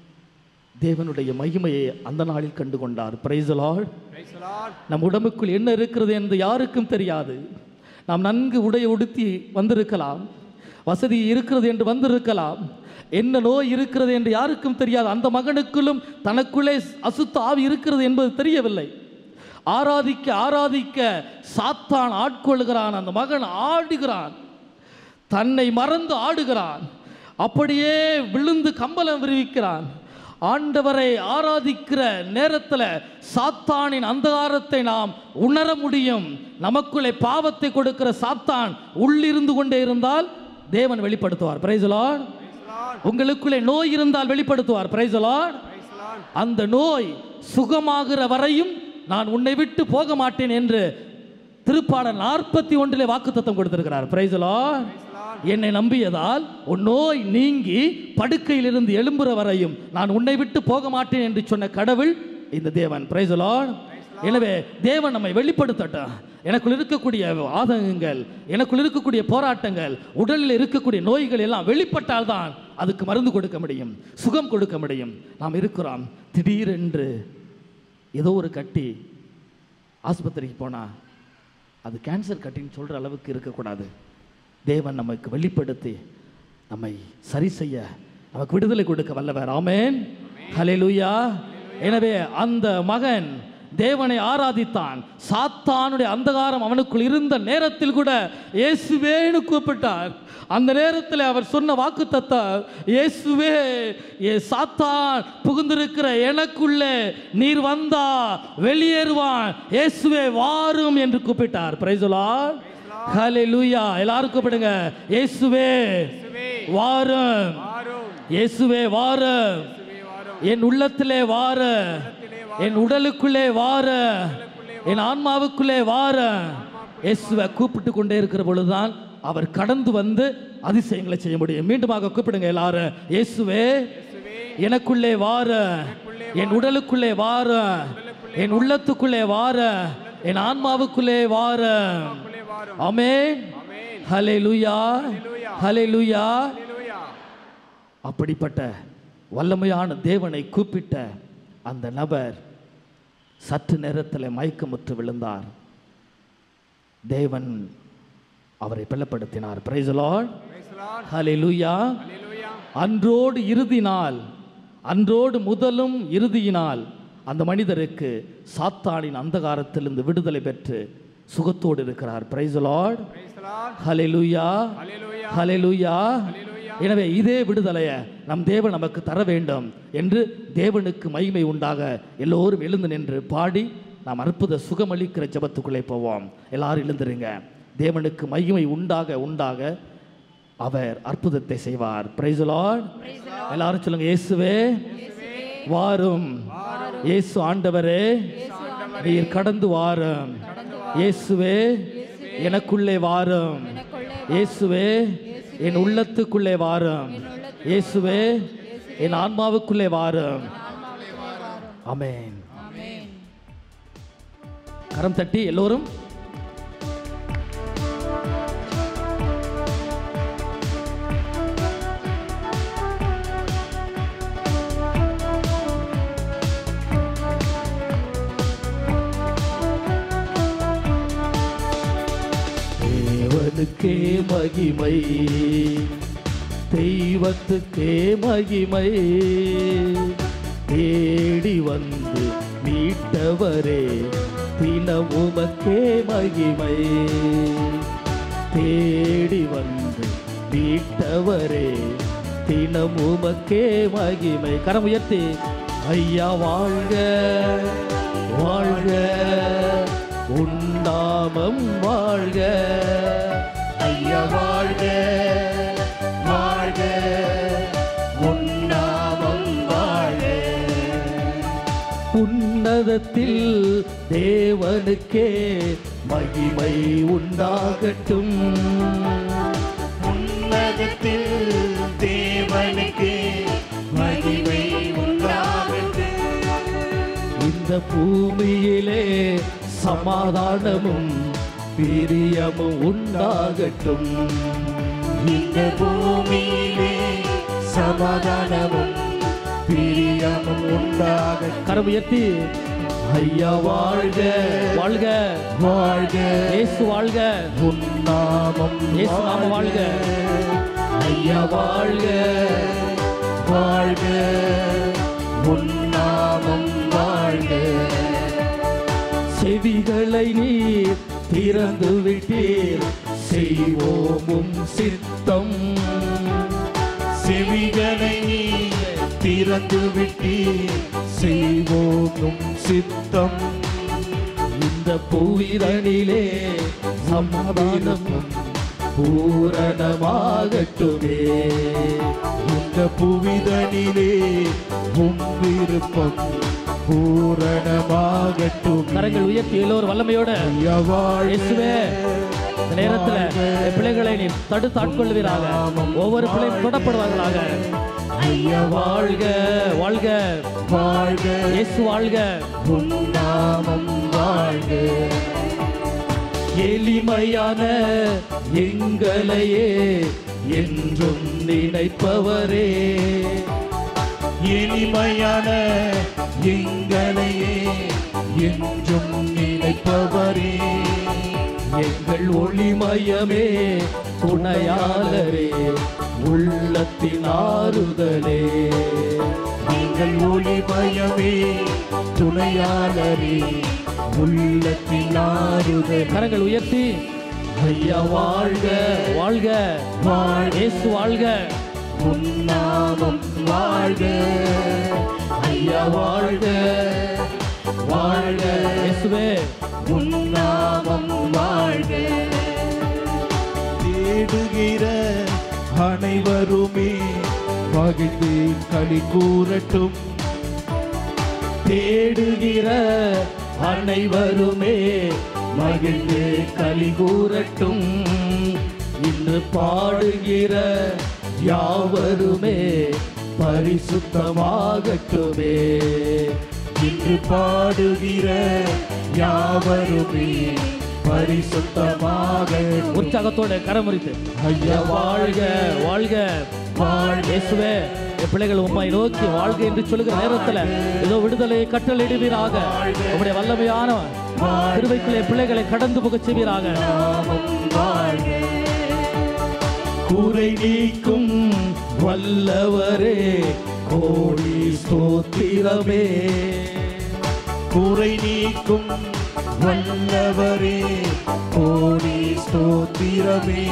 தேவனுடைய மகிமையை அந்த நாளில் கண்டு கொண்டார். Praise the Lord. நம் உடம்புக்குள் என்ன இருக்கிறது என்று யாருக்கும் தெரியாது. நாம் நன்கு உடை உடுத்தி வந்திருக்கலாம், வசதி இருக்கிறது என்று வந்திருக்கலாம், என்ன நோய் இருக்கிறது என்று யாருக்கும் தெரியாது. அந்த மகனுக்குள்ளும் தனக்குள்ளே அசுத்த ஆவி இருக்கிறது என்பது தெரியவில்லை. ஆராதிக்க ஆராதிக்க சாத்தான் ஆட்கொள்கிறான். அந்த மகன் ஆடுகிறான், தன்னை மறந்து ஆடுகிறான், அப்படியே விழுந்து கம்பளம் விரிவிக்கிறான். ஆண்டவரை ஆராதிக்கிற நேரத்தில் சாத்தானின் அந்தகாரத்தை நாம் உணர முடியும். நமக்குள்ளே பாவத்தை கொடுக்கிற சாத்தான் உள்ளிருந்து கொண்டே இருந்தால் தேவன் வெளிப்படுத்துவார். Praise the Lord. உங்களுக்குள்ளே நோய் இருந்தால் வெளிப்படுத்துவார். Praise the Lord. அந்த நோய் சுகமாகிற வரையும் நான் உன்னை விட்டு போக மாட்டேன் என்று திருப்பாடல் நாற்பத்தி ஒன்றிலே வாக்குத்தத்தம் கொடுத்திருக்கிறார். Praise the Lord. என்னை நம்பியதால் உன் நோய் நீங்கி படுக்கையிலிருந்து எழும்புற வரையும் நான் உன்னை விட்டு போக மாட்டேன் என்று சொன்ன கடவுள் இந்த தேவன். Praise the Lord. எனவே தேவன் நம்மை வெளிப்படுத்தட்டும். எனக்குள் இருக்கக்கூடிய ஆதங்கங்கள், எனக்குள் இருக்கக்கூடிய போராட்டங்கள், உடலில் இருக்கக்கூடிய நோய்கள் எல்லாம் வெளிப்பட்டால் தான் அதுக்கு மருந்து கொடுக்க முடியும், சுகம் கொடுக்க முடியும். நாம் இருக்கிறோம், திடீரென்று ஏதோ ஒரு கட்டி ஆஸ்பத்திரிக்கு போனால் அது கேன்சர் கட்டின்னு சொல்கிற அளவுக்கு இருக்கக்கூடாது. தேவன் நமக்கு வெளிப்படுத்தி நம்மை சரி செய்ய, நமக்கு விடுதலை கொடுக்க வல்லவர். ஆமென், ஹல்லேலூயா. எனவே அந்த மகன் தேவனை ஆராதித்தான். சாத்தானுடைய அந்தகாரம் அவனுக்குள் இருந்த நேரத்தில் கூட இயேசுவேன்னு கூப்பிட்டார். அந்த நேரத்தில் அவர் சொன்ன வாக்குத்தத்தம், இயேசுவே, ஏ சாத்தான் புகுந்திருக்கிற எனக்குள்ளே நீர் வந்தா வெளியேறுவான், இயேசுவே வாரும் என்று கூப்பிட்டார். Praise the Lord. ஹல்லேலூயா. எல்லாரும் கூப்பிடுங்க, இயேசுவே வாரும், இயேசுவே வாரும், என் உள்ளத்திலே வார, என் உடலுக்குள்ளே வார, என் ஆன்மாவுக்குள்ளே வார. இயேசுவை கூப்பிட்டு கொண்டே இருக்கிற பொழுதுதான் அவர் கடந்து வந்து அதிசயங்களை செய்ய முடியும். மீண்டுமாக கூப்பிடுங்க எல்லாரும், இயேசுவே எனக்குள்ளே வார, என் உடலுக்குள்ளே வார, என் உள்ளத்துக்குள்ளே வார, என் ஆன்மாவுக்குள்ளே வார. ஆமென், ஹல்லேலூயா, ஹல்லேலூயா. அப்படிப்பட்ட வல்லமையான தேவனை கூப்பிட்ட அந்த நபர் சற்று நேரத்தில் மயக்கமுற்று விழுந்தார். தேவன் அவரை பலப்படுத்தினார். Price the Lord. ஹல்லேலூயா. அன்றோடு இறுதி நாள், அன்றோடு முதலும் இறுதியினால் அந்த மனிதருக்கு சாத்தானின் அந்தகாரத்திலிருந்து விடுதலை பெற்று சுகத்தோடு இருக்கிறார். Praise the Lord. ஹல்லேலூயா, ஹல்லேலூயா. எனவே இதே விடுதலையை நம் தேவன் நமக்கு தர வேண்டும் என்று தேவனுக்கு மகிமை உண்டாக எல்லோரும் எழுந்து நின்று பாடி நாம் அற்புத சுகமளிக்கிற ஜெபத்துக்குள்ளே போவோம். எல்லாரும் எழுந்துருங்க. தேவனுக்கு மகிமை உண்டாக உண்டாக அவர் அற்புதத்தை செய்வார். Praise the Lord. எல்லாரும் சொல்லுங்க, இயேசுவே வாரும், இயேசு ஆண்டவரே நீர் கடந்து வாரும், இயேசுவே எனக்குள்ளே வாரும், இயேசுவே என் உள்ளத்துக்குள்ளே வாரும், இயேசுவே என் ஆன்மாவுக்குள்ளே வாரும். ஆமென். கரம் தட்டி எல்லோரும் தேவனுக்கே மகிமை, தெய்வத்துக்கே மகிமை, தேடி வந்து மீட்டவரே தினம் உமக்கே மகிமை, தேடி வந்து மீட்டவரே தினம் உமக்கே மகிமை. கரம் உயர்த்தி, ஐயா வாழ்க வாழ்க உன்னாமம் வாழ்க, ஐயா வாழ்க வாழ்க உன்னாமம் வாழ்க, உன் உன்னதத்தில் தேவனுக்கே மகிமை உண்டாகட்டும். உன்னதத்தில் தேவனுக்கே மகிமை உண்டாகட்டும். இந்த பூமியிலே சமாதானமும் பிரியமும் உண்டாகட்டும். இந்த பூமியிலே சமாதானமும் பிரியமும் உண்டாகட்டும். கரம் உயர்த்தி ஐயா வாழ்க வாழ்க வாழ்க இயேசு வாழ்க, உன்னாமம் இயேசு நாமம் வாழ்க. ஐயா வாழ்க வாழ்க உன்னாமம் வாழ்க. செவிகளை நீர் திறந்து விட்டீர், செய்வோமும் சித்தம். செவிகளை திறந்து விட்டீர், செய்வோமும் சித்தம். இந்த புவிதனிலே சமாதானமும் பூரணமாகட்டுமே. இந்த புவிதனிலே உம் விருப்பம் பூரணமாகட்டும். கரங்கள் உயர்த்தி எல்லோரும் வல்லமையோட இயேசுவே இந்த நேரத்துல என் பிள்ளைகளை நீ தடுத்து ஆட்கொள்வீராக. ஒவ்வொரு பிள்ளையும் தொடப்படுவார்களாக. ஐயா வாழ்க வாழ்க வாழ்க இயேசு வாழ்க, உம் நாமம் வாழ்க. எளிமையான எங்களையே என்றும் நினைப்பவரே, எளிமையான எங்களையே என்றும் நினைப்பவரே, எங்கள் ஒளிமயமே துணையாளரே, உள்ளத்தின் ஆறுதலே. எங்கள் ஒளிமயமே துணையாளரே, உள்ளத்தின் ஆறுதல். கரங்கள் உயர்த்தி ஐயா வாழ்க வாழ்க வாழ்க இயேசு வாழ்க, உம் நாமம் வாழ்க. ஐயா வாழ்க வாழ்க இயேசுவே, உம் நாமம் வாழ்க. தேடுகிற அனைவருமே மகிழ்ந்து களி கூறட்டும். தேடுகிற அனைவருமே மகிழ்ந்து களி கூறட்டும். இன்று பாடுகிற யாவருமே பரிசுத்தமாகட்டுமே. இன்று பாடுகிற யாவருமே பரிசுத்தமாக. உற்சாகத்தோட கரமுறித்து ஐயா வாழ்க வாழ்க வாழ்க. இயேசுவே என் பிள்ளைகள் உம்மை நோக்கி வாழ்க என்று சொல்லுகிற நேரத்துல ஏதோ விடுதலை கட்டளையிடுவீராக. உம்முடைய வல்லமையான கிருபைக்குள்ளே பிள்ளைகளை கடந்து போக செய்வீராக. கூரை நீக்கும் வல்லவரே கோடி ஸ்தோத்திரமே, கூரை நீக்கும் வல்லவரே கோடி ஸ்தோத்திரமே.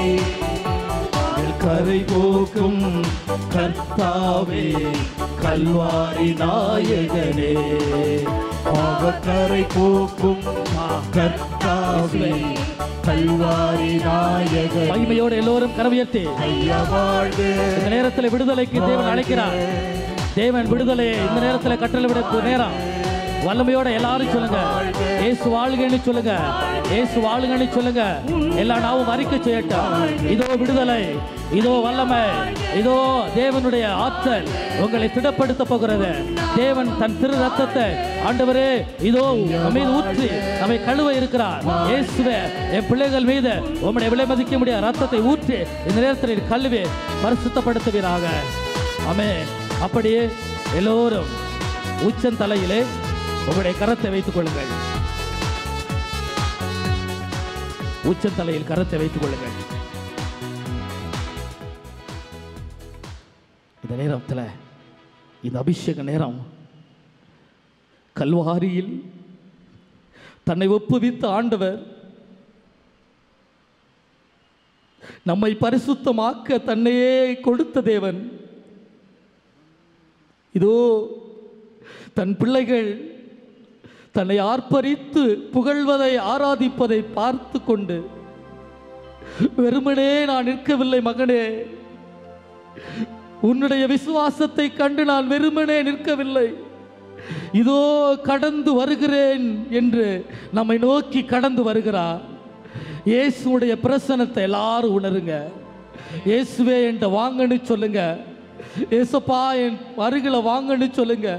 கரை போக்கும் கர்த்தாவே கல்வாரி நாயகனே, பாவக்கரை போக்கும் கர்த்தாவே கல்வாரி நாயகனே. மகிமையோடு எல்லோரும் கரவுயர்த்தி ஐயா வாழ்க. இந்த நேரத்தில் விடுதலைக்கு தேவன் அழைக்கிறார். தேவன் விடுதலையை இந்த நேரத்தில் கட்டளை விட நேரம். வல்லமையோட எல்லாரும் சொல்லுங்க இயேசு வாழ்கன்னு சொல்லுங்க, இயேசு வாழ்கன்னு சொல்லுங்க. எல்லா நாவும் அறிக்கை செய்யட்டும். இதோ விடுதலை, இதோ வல்லமை, இதோ தேவனுடைய ஆற்றல் உங்களை திடப்படுத்த போகிறது. தேவன் தன் திரு ரத்தத்தை ஆண்டவரே இதோ நம்மை ஊற்றி நம்மை கழுவ இருக்கிறார். இயேசுவே என் பிள்ளைகள் மீது உம்முடைய விலை மதிக்க முடியாத ரத்தத்தை ஊற்றி இந்த நேரத்தில் கழுவி பரிசுத்தப்படுத்துவீராக. ஆமென். அப்படியே எல்லோரும் உச்சந்தலையிலே உங்களுடைய கரத்தை வைத்துக் கொள்ளுங்கள். உச்சந்தலையில் கரத்தை வைத்துக் கொள்ளுங்கள். இந்த நேரத்தில் இந்த அபிஷேக நேரம் கல்வாரியில் தன்னை ஒப்புவித்த ஆண்டவர் நம்மை பரிசுத்தமாக்க தன்னையே கொடுத்த தேவன். இதோ தன் பிள்ளைகள் தன்னை ஆர்ப்பரித்து புகழ்வதை ஆராதிப்பதை பார்த்து கொண்டு வெறுமனே நான் நிற்கவில்லை மகனே, உன்னுடைய விசுவாசத்தை கண்டு நான் வெறுமனே நிற்கவில்லை, இதோ கடந்து வருகிறேன் என்று நம்மை நோக்கி கடந்து வருகிறார். இயேசுடைய பிரசன்னத்தை எல்லாரும் உணருங்க. இயேசுவே என்கிட்ட வாங்கன்னு சொல்லுங்க. ஏசப்பா என் அருகில் வாங்கன்னு சொல்லுங்க.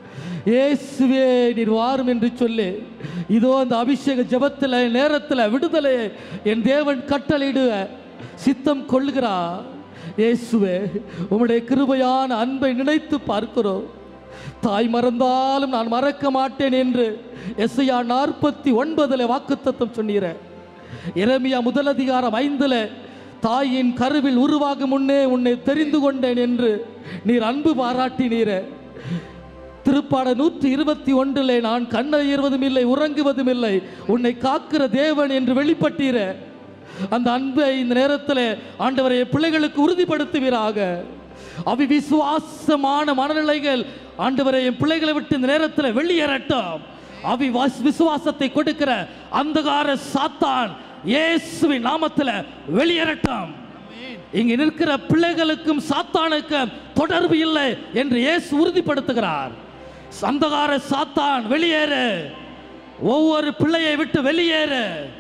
இயேசுவே நீர் வாரும் என்று சொல்லி இதோ அந்த அபிஷேக ஜெபத்தில் நேரத்தில் விடுதலை என் தேவன் கட்டளையிடுவ சித்தம் கொள்கிறார். இயேசுவே உம்முடைய கிருபையான அன்பை நினைத்து பார்க்கிறோம். தாய் மறந்தாலும் நான் மறக்க மாட்டேன் என்று எஸ்ஐயா நாற்பத்தி ஒன்பதுல வாக்குத்தத்தம் சொன்னீர. எரேமியா முதல் அதிகாரம் ஐந்துல தாயின் கருவில் உருவாகும் முன்னே உன்னை தெரிந்து கொண்டேன் என்று நீர் அன்பு பாராட்டினீர. திருப்பாட நூற்றி இருபத்தி ஒன்றிலே நான் கண்ணறியவதும் இல்லை உறங்குவதும் இல்லை உன்னை காக்கிற தேவன் என்று வெளிப்பட்டீர. அந்த அன்பை இந்த நேரத்தில் ஆண்டவரை பிள்ளைகளுக்கு உறுதிப்படுத்துவீராக. அவி விசுவாசமான மனநிலைகள் ஆண்டவரை என் பிள்ளைகளை விட்டு இந்த நேரத்தில் வெளியேறட்டும். அவி விசுவாசத்தை கொடுக்கிற அந்தகார சாத்தான் இயேசுவின் நாமத்தில் வெளியேறட்டும். இங்கு நிற்கிற பிள்ளைகளுக்கும் சாத்தானுக்கும் தொடர்பு இல்லை என்று இயேசு உறுதிப்படுத்துகிறார். அந்தகார சாத்தான் வெளியேறு, ஒவ்வொரு பிள்ளையை விட்டு வெளியேறு.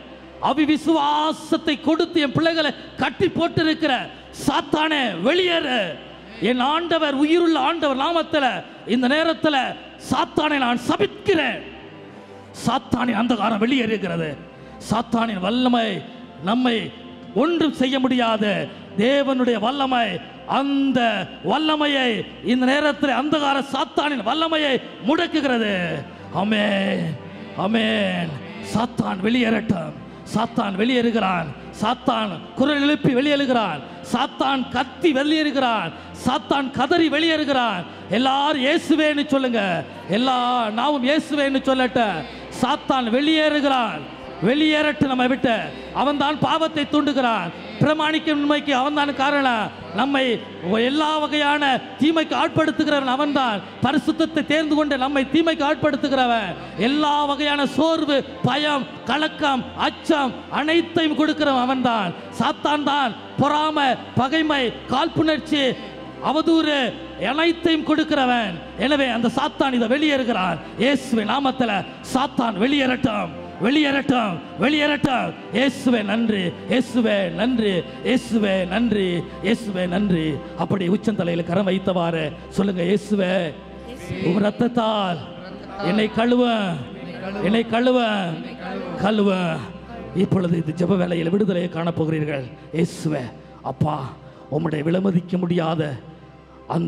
அவிவிசுவாசத்தை கொடுத்து என் பிள்ளைகளை கட்டி போட்டிருக்கிற சாத்தானே வெளியேறு. என் ஆண்டவர் உயிருள்ள ஆண்டவர் நாமத்தில் இந்த நேரத்தில் சாத்தானை நான் சபிக்கிறேன். சாத்தானின் அந்தகாரம் வெளியேறுகிறது. சாத்தானின் வல்லமை நம்மை ஒன்றும் செய்ய முடியாது. தேவனுடைய வல்லமை, அந்த வல்லமையை இந்த நேரத்தில் அந்தகார சாத்தானின் வல்லமையை முடக்குகிறது. ஆமென், ஆமென். சாத்தான் வெளியேறட்டும். சாத்தான் வெளியேறுகிறான். சாத்தான் குரல் எழுப்பி வெளியேறுகிறான். சாத்தான் கத்தி வெளியேறுகிறான். சாத்தான் கதறி வெளியேறுகிறான். எல்லாரும் இயேசுவேன்னு சொல்லுங்க. எல்லா நாவும் இயேசுவேன்னு சொல்லட்ட. சாத்தான் வெளியேறுகிறான். வெளியேறட்டு நம்ம விட்டு. அவன் தான் பாவத்தை தூண்டுகிறான். பிரமாணிக்க உண்மைக்கு அவன் தான் காரணம். நம்மை எல்லா வகையான தீமைக்கு ஆட்படுத்துகிறவன் அவன் தான். பரிசுத்தத்தை தேர்ந்து கொண்டு நம்மை தீமைக்கு ஆட்படுத்துகிறவன். எல்லா வகையான சோர்வு, பயம், கலக்கம், அச்சம் அனைத்தையும் கொடுக்கிறவன் அவன் தான். சாத்தான் தான் பொறாமை, பகைமை, காழ்ப்புணர்ச்சி, அவதூறு அனைத்தையும் கொடுக்கிறவன். எனவே அந்த சாத்தான் இதை வெளியேறுகிறான். இயேசுவின் நாமத்தில் சாத்தான் வெளியேறட்டும், வெளியேறட்டும், வெளியேறட்டும். இயேசுவே நன்றி, இயேசுவே நன்றி, இயேசுவே நன்றி, இயேசுவே நன்றி. அப்படி உச்சந்தலையில் கரம் வைத்தவாறு சொல்லுங்க. இயேசுவே உம் ரத்தத்தால் என்னை கழுவ, என்னை கழுவ, கழுவ. இப்பொழுது இது ஜெப வேளையில் விடுதலையை காணப்போகிறீர்கள். இயேசுவே அப்பா, உம்முடைய விலமதிக்க முடியாத அந்த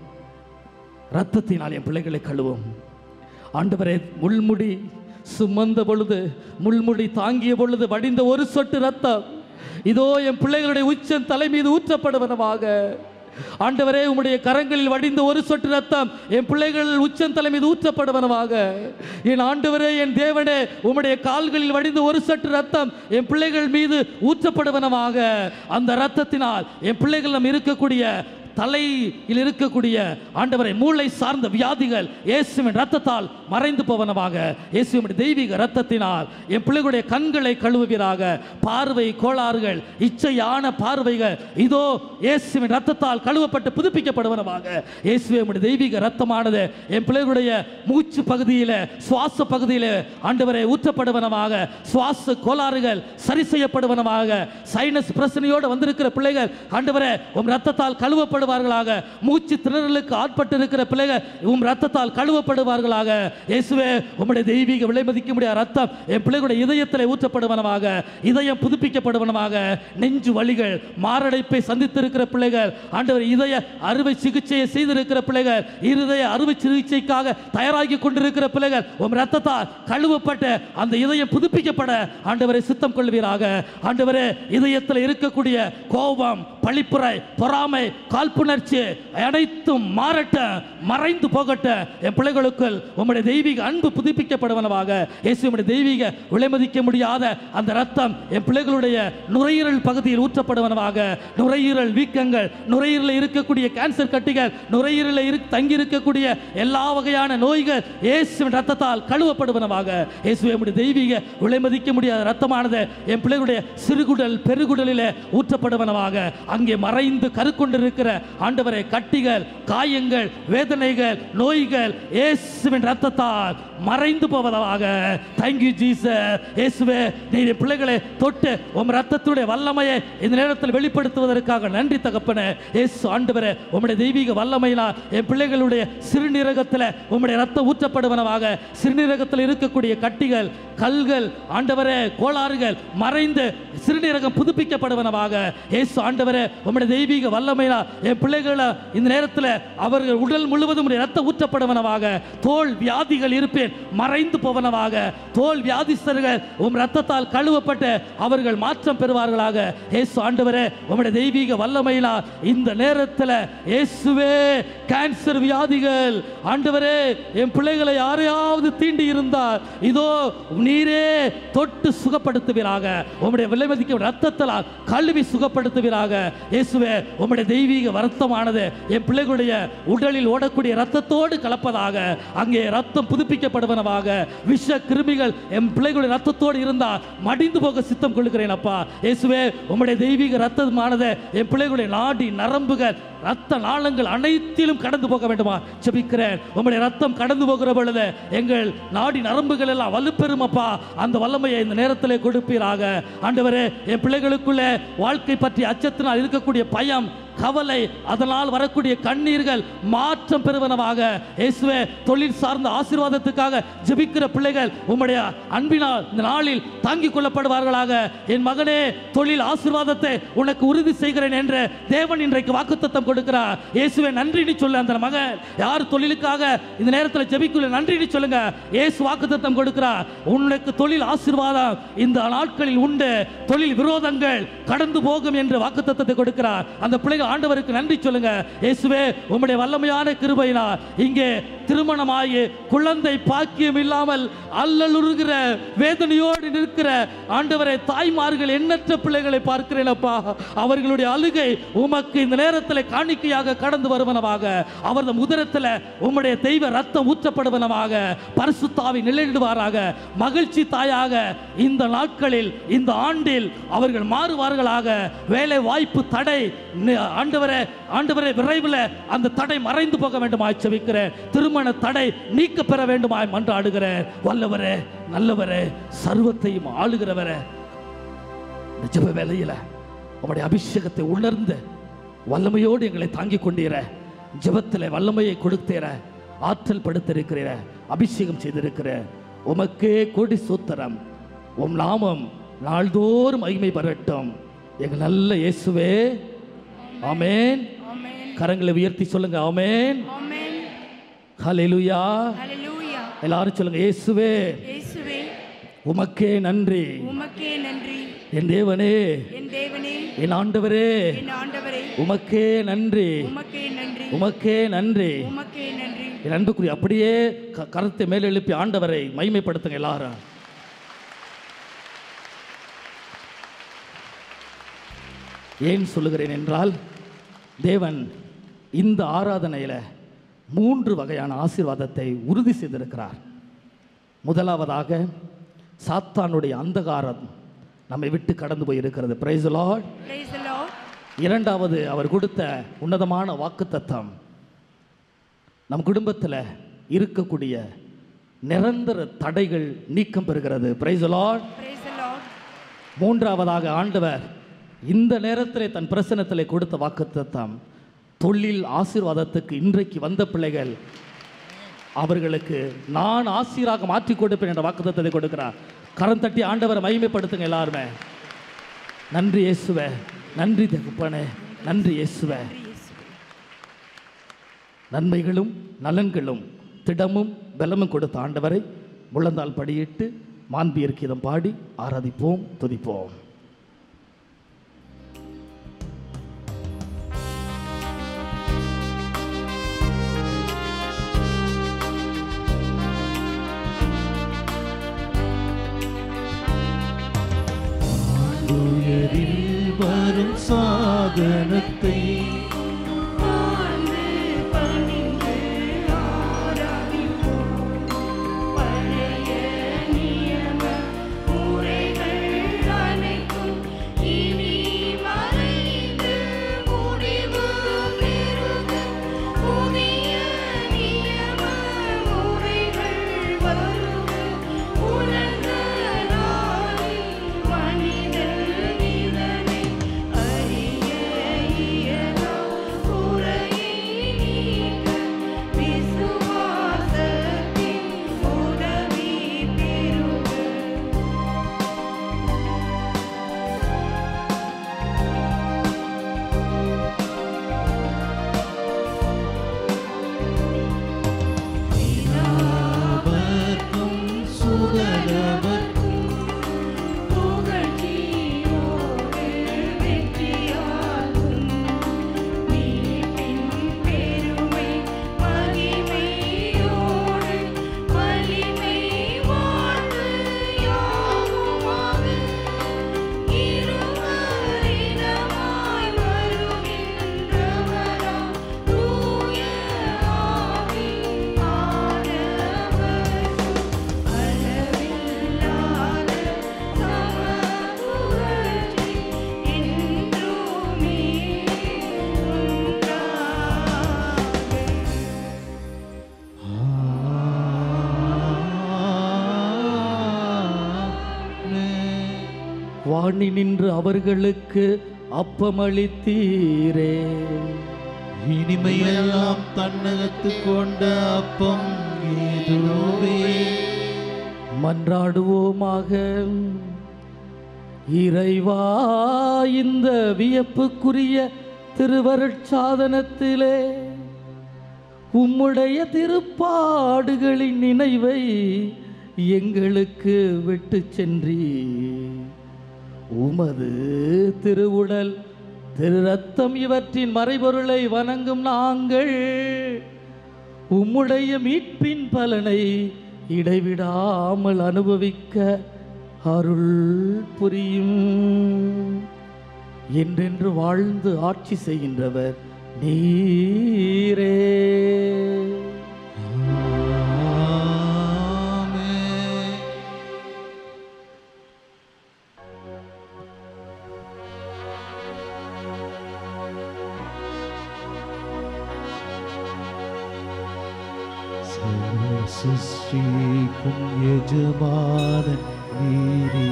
இரத்தத்தினால் என் பிள்ளைகளை கழுவும். ஆண்டவரே, முள்முடி சுமந்த பொழுது, முள்முடி தாங்கிய பொழுது வடிந்த ஒரு சொட்டு ரத்தம் இதோ என் பிள்ளைகளுடைய உச்சன் தலை மீது ஊற்றப்படுவனமாக. ஆண்டவரே, உம்முடைய கரங்களில் வடிந்த ஒரு சொட்டு ரத்தம் என் பிள்ளைகள் உச்சன் தலை மீது ஊற்றப்படுவனமாக. என் ஆண்டவரே, என் தேவனே, உம்முடைய கால்களில் வடிந்த ஒரு சொட்டு ரத்தம் என் பிள்ளைகள் மீது ஊற்றப்படுவனமாக. அந்த இரத்தத்தினால் என் பிள்ளைகளிடம் இருக்கக்கூடிய தலையில் இருக்கக்கூடிய ஆண்டவரை மூளை சார்ந்த வியாதிகள் இயேசுவின் ரத்தத்தால் மறைந்து போவனவாக. இயேசுவின் தெய்வீக ரத்தத்தினால் என் பிள்ளைகளுடைய கண்களை கழுவுவீராக. பார்வை கோளாறுகள், இச்சையான பார்வைகள் இதோ இயேசுவின் ரத்தத்தால் கழுவப்பட்டு புதுப்பிக்கப்படுவனவாக. இயேசுவின் தெய்வீக ரத்தமானது என் பிள்ளைகளுடைய மூச்சு பகுதியில், சுவாச பகுதியில் ஆண்டவரை ஊற்றப்படுவனவாக. சுவாச கோளாறுகள் சரி செய்யப்படுவனவாக. சைனஸ் பிரச்சனையோடு வந்திருக்கிற பிள்ளைகள் ஆண்டவரே உம் ரத்தத்தால் கழுவப்படும் மூச்சு திணறலுக்கு ஆட்பட்டு இருக்கிற பிள்ளைகள் உம் ரத்தத்தால் கழுவப்படுவார்களாக. இயேசுவே, உம்முடைய தெய்வீக விலைமதிக்க முடியாத ரத்தம் என் பிள்ளைகளுடைய இதயத்தில் ஊற்றப்படுவனவாக. இதயம் புதுப்பிக்கப்படுவனவாக. நெஞ்சு வலிகள், மாரடைப்பை சந்தித்திருக்கிற பிள்ளைகள், ஆண்டவர் இதய அறுவை சிகிச்சையை செய்திருக்கிற பிள்ளைகள், இருதய அறுவை சிகிச்சைக்காக தயாராகி கொண்டிருக்கிற பிள்ளைகள் உம் ரத்தத்தால் கழுவப்பட்ட அந்த இதயம் புதுப்பிக்கப்பட ஆண்டவரை சித்தம் கொள்வீராக. ஆண்டவரே, இதயத்தில் இருக்கக்கூடிய கோபம், பழிப்புரை, பொறாமை, காழ்ப்புணர்ச்சி அனைத்தும் மாறட்ட, மறைந்து போகட்ட. என் பிள்ளைகளுக்குள் உம்முடைய தெய்வீக அன்பு புதுப்பிக்கப்படுவனவாக. இயேசுவின் தெய்வீக விலைமதிக்க முடியாத அந்த ரத்தம் என் பிள்ளைகளுடைய நுரையீரல் பகுதியில் ஊற்றப்படுவனவாக. நுரையீரல் வீக்கங்கள், நுரையீரலில் இருக்கக்கூடிய கேன்சர் கட்டிகள், நுரையீரலில் இரு தங்கி இருக்கக்கூடிய எல்லா வகையான நோய்கள் இயேசுவின் ரத்தத்தால் கழுவப்படுவனவாக. இயேசுவின் தெய்வீக விலைமதிக்க முடியாத ரத்தமானது என் பிள்ளைகளுடைய சிறுகுடல், பெருகுடலில் ஊற்றப்படுவனவாக. அங்கே மறைந்து கருக்கொண்டிருக்கிற ஆண்டவரே கட்டிகள், காயங்கள், வேதனைகள், நோய்கள் இயேசுவின் ரத்தத்தால் மறைந்து போவதாக. Thank you Jesus. இயேசுவே, நீர் பிள்ளைகளை தொட்டு உம் ரத்தத்துடைய வல்லமையை இந்த நேரத்தில் வெளிப்படுத்துவதற்காக நன்றி தகப்பனே. இயேசு ஆண்டவரே, உம்முடைய தெய்வீக வல்லமையினால் என் பிள்ளைகளுடைய சிறுநீரகத்தில் உம்முடைய ரத்தம் ஊற்றப்படுவனவாக. சிறுநீரகத்தில் இருக்கக்கூடிய கட்டிகள், கல்கள், ஆண்டவரே கோளாறுகள் மறைந்து சிறுநீரகம் புதுப்பிக்கப்படுவனவாக. இயேசு ஆண்டவரே, உம்முடைய தெய்வீக வல்லமையினால் என் பிள்ளைகளை இந்த நேரத்தில் அவர்கள் உடல் முழுவதும் ரத்தம் ஊற்றப்படுவனவாக. தோல் வியாதிகள் இருப்பேன் மறைந்து போவனவாக. தோல் வியாதிஸ்தர்கள் உம் ரத்தத்தால் கழுவப்பட்டு அவர்கள் மாற்றம் பெறுவார்களாக. இயேசு ஆண்டவரே, உம்முடைய தெய்வீக வல்லமையினால் இந்த நேரத்தில் இயேசுவே, கேன்சர் வியாதிகள் ஆண்டவரே என் பிள்ளைகளை யாரையாவது தீண்டி இருந்தால் இதோ நீரே தொட்டு சுகப்படுத்துவீராக. உம்முடைய விலைமதிக்க ரத்தத்தால் கழுவி சுகப்படுத்துவீராக. இயேசுவே, உம்முடைய தெய்வீக வருத்தமானது என் பிள்ளைகளுடைய உடலில் ஓடக்கூடிய ரத்தத்தோடு கலப்பதாக. அங்கே ரத்தம் புதுப்பிக்கப்படுவனவாக. விஷ கிருமிகள் என் பிள்ளைகளுடைய ரத்தத்தோடு இருந்தால் மடிந்து போக சித்தம் கொள்கிறேன் அப்பா. இயேசுவே, உம்முடைய தெய்வீக ரத்தமானது என் பிள்ளைகளுடைய நாடி நரம்புகள் ரத்த நாளங்கள் அனைத்திலும் கடந்து போக வேண்டுமா ஜெபிக்கிறேன். உம்முடைய ரத்தம் கடந்து போகிற பொழுது எங்கள் நாடி நரம்புகள் எல்லாம் வலுப்பெறும் அப்பா. அந்த வல்லமையை இந்த நேரத்திலே கொடுப்பீராக. ஆண்டவரே, என் பிள்ளைகளுக்குள்ளே வாழ்க்கை பற்றி அச்சத்தினால் இருக்கக்கூடிய பயம், கவலை, அதனால் வரக்கூடிய கண்ணீர்கள் மாற்றம் பெறுவனவாக. இயேசுவே, தொழில் சார்ந்த ஆசீர்வாதத்துக்காக ஜெபிக்கிற பிள்ளைகள் உம்முடைய அன்பினால் இந்த நாளில் தாங்கிக் கொள்ளப்படுவார்களாக. என் மகனே, தொழில் ஆசீர்வாதத்தை உனக்கு உறுதி செய்கிறேன் என்று தேவன் இன்றைக்கு வாக்குத்தத்தம் கொடுக்கிறார். இயேசுவே, நன்றி சொல்ல. அந்த மகன் யார் தொழிலுக்காக இந்த நேரத்தில் ஜெபிக்குள்ள நன்றி சொல்லுங்க. இயேசு வாக்குத்தத்தம் கொடுக்கிறார். உனக்கு தொழில் ஆசீர்வாதம் இந்த நாட்களில் உண்டு. தொழில் விரோதங்கள் கடந்து போகும் என்று வாக்குத்தத்தத்தை கொடுக்கிறார். அந்த பிள்ளைகள் ஆண்டவருக்கு நன்றி சொல்லுங்க. இயேசுவே, உம்முடைய வல்லமையான கிருபையினால் இங்கே திருமணமாகி குழந்தை பாக்கியம் இல்லாமல் அல்லலுறுகிற வேதனையோடு நிற்கிற ஆண்டவரை தாய்மார்கள் எண்ணற்ற பிள்ளைகளை பார்க்கிறேன் அப்பா. அவர்களுடைய அழுகை உமக்கு இந்த நேரத்தில் காணிக்கையாக கடந்து வருவனவாக. அவரது உதரத்தில் உம்முடைய தெய்வ ரத்தம் ஊற்றப்படுவனவாக. பரிசுத்தாவி நிலையிடுவாராக. மகிழ்ச்சி தாயாக இந்த நாட்களில் இந்த ஆண்டில் அவர்கள் மாறுவார்களாக. வேலை வாய்ப்பு தடை ஆண்டவரே ஆண்டவரே விரைவில் அந்த தடை மறைந்து போக வேண்டுமாய் ஜெபிக்கிறேன். திருமண தடை நீக்க பெற வேண்டுமாய் மன்றாடுகிறேன். வல்லவரே, நல்லவரே, சர்வத்தையும் ஆளுகிறவரே, இந்த ஜெப வேளையில உம்முடைய அபிஷேகத்தை உணர்ந்து வல்லமையோடு எங்களை தாங்கிக் கொண்டீர. ஜெபத்தில் வல்லமையை கொடுத்தீர, ஆற்றல் படுத்திருக்கிறீர, அபிஷேகம் செய்திருக்கிற உமக்கே கோடி சூத்திரம். உம் நாமம் நாள்தோறும் மகிமை பெறட்டும். எங்கள் நல்ல இயேசுவே, ஆமென். கரங்களை உயர்த்தி சொல்லுங்க, ஆமென். ஹல்லேலூயா. எல்லாரும் சொல்லுங்க, இயேசுவே, இயேசுவே, உமக்கே நன்றி, உமக்கே நன்றி. என் தேவனே, என் தேவனே, என் ஆண்டவரே, என் ஆண்டவரே, உமக்கே நன்றி, உமக்கே நன்றி, உமக்கே நன்றி, உமக்கே நன்றி. என் அன்புக்குரிய அப்படியே கரத்தை மேல் எழுப்பி ஆண்டவரை மகிமைப்படுத்துங்க எல்லாரும். ஏன் சொல்லுகிறேன் என்றால், தேவன் இந்த ஆராதனையில் மூன்று வகையான ஆசீர்வாதத்தை உறுதி செய்திருக்கிறார். முதலாவதாக சாத்தானுடைய அந்தகாரம் நம்மை விட்டு கடந்து போய் இருக்கிறது. Praise the Lord. இரண்டாவது, அவர் கொடுத்த உன்னதமான வாக்குத்தத்தம் நம் குடும்பத்தில் இருக்கக்கூடிய நிரந்தர தடைகள் நீக்கம் பெறுகிறது. Praise the Lord. மூன்றாவதாக, ஆண்டவர் இந்த நேரத்தில் தன் பிரசனத்தில் கொடுத்த வாக்குத்தத்தம் தொழில் ஆசீர்வாதத்துக்கு இன்றைக்கு வந்த பிள்ளைகள் அவர்களுக்கு நான் ஆசீராக மாற்றி கொடுப்பேன் என்ற வாக்குத்தத்தத்தை கொடுக்கிறார். கரம் தட்டி ஆண்டவரை மகிமைப்படுத்துங்க எல்லாருமே. நன்றி இயேசுவே, நன்றி தகப்பனே, நன்றி இயேசுவே. நன்மைகளும் நலன்களும் திடமும் பலமும் கொடுத்த ஆண்டவரை முழந்தால் படியிட்டு மாண்பியர் கீதம் பாடி ஆராதிப்போம், துதிப்போம். வரும் சாதனத்தை இனி மறைந்து முடிவு வாணி நின்று அவர்களுக்கு அப்பமளித்தீரே. இனிமையெல்லாம் தன்னகத்து கொண்ட அப்பம் இதுவே. மன்றாடுவோமாக. இறைவா, இந்த வியப்புக்குரிய திருவருட்சாதனத்திலே உம்முடைய திருப்பாடுகளின் நினைவை எங்களுக்கு விட்டு சென்றீ. உமது திருவுடல் திரு ரத்தம் இவற்றின் மறைபொருளை வணங்கும் நாங்கள் உம்முடைய மீட்பின் பலனை இடைவிடாமல் அனுபவிக்க அருள் புரியும். என்றென்று வாழ்ந்து ஆட்சி செய்கின்றவர் நீரே. சிருஷ்டிக்கும் எஜமானன் நீரே.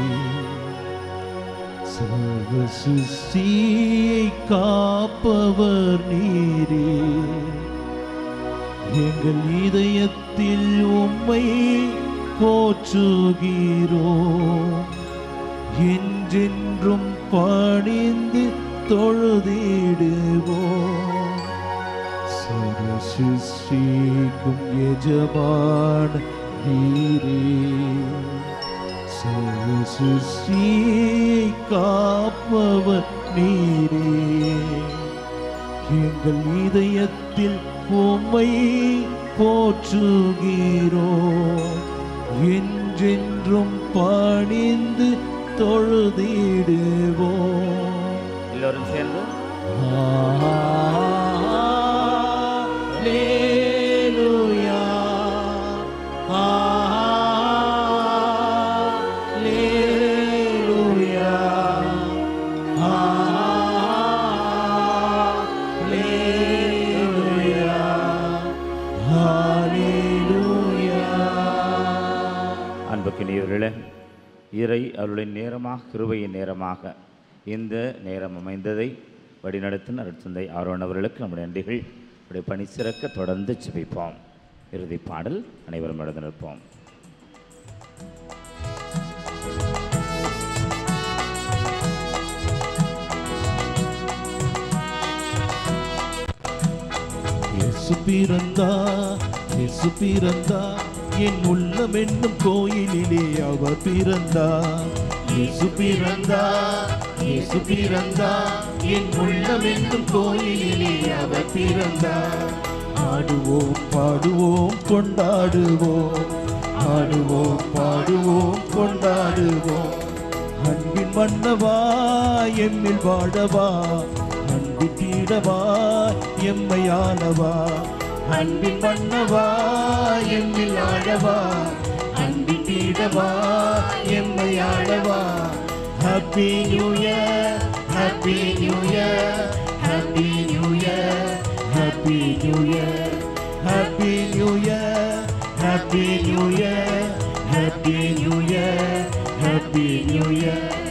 சர்வ சிருஷ்டியை காப்பவர் நீரே. எங்கள் இதயத்தில் உம்மை போற்றுகிறோம். என்றென்றும் பணிந்து தொழுதிடுவோம். சிருஷ்டிக்கும் எஜமான நீரே. சிருஷ்டியை காப்பவர் நீரே. எங்கள் இதயத்தில் உம்மை போற்றுகிறோம். என்றென்றும் பணிந்து தொழுதிடுவோம். எல்லோரும் சேர்ந்து Hallelujah, Hallelujah, Hallelujah, Hallelujah. அன்புக்கினியவர்களே, இறை அருளின் நேரமாக, கிருபையின் நேரமாக இந்த நேரம் அமைந்ததை வழிநடத்தின அருட்தந்தை ஆரோன் அவர்களுக்கு நம்முடைய நன்றிகள். இப்படி பணி சிறக்க தொடர்ந்து ஜெபிப்போம். இறுதி பாடல் அனைவரும் எழுந்து நிற்போம். இயேசு பிறந்தா, இயேசு பிறந்தா, என் உள்ளம் என்னும் கோயிலிலே அவர் பிறந்தா. இயேசு பிறந்தா, இயேசு பிறந்தா, என் உள்ளம் என்னும் கோயிலிலே அவர் பிறந்தா. ஆடுவோம் பாடுவோம் கொண்டாடுவோம், ஆடுவோம் பாடுவோம் கொண்டாடுவோம். அன்பின் மன்னவா எம்மில் வாழவா, அன்பின் தீடவா எம்மையானவா. அன்பின் மன்னவா எம்மில் ஆழவா, அன்பின் தீடவா எம்மையானவா. Happy New Year, Happy New Year, Happy New Year, Happy New Year, Happy New Year, Happy New Year, Happy New Year, Happy New Year.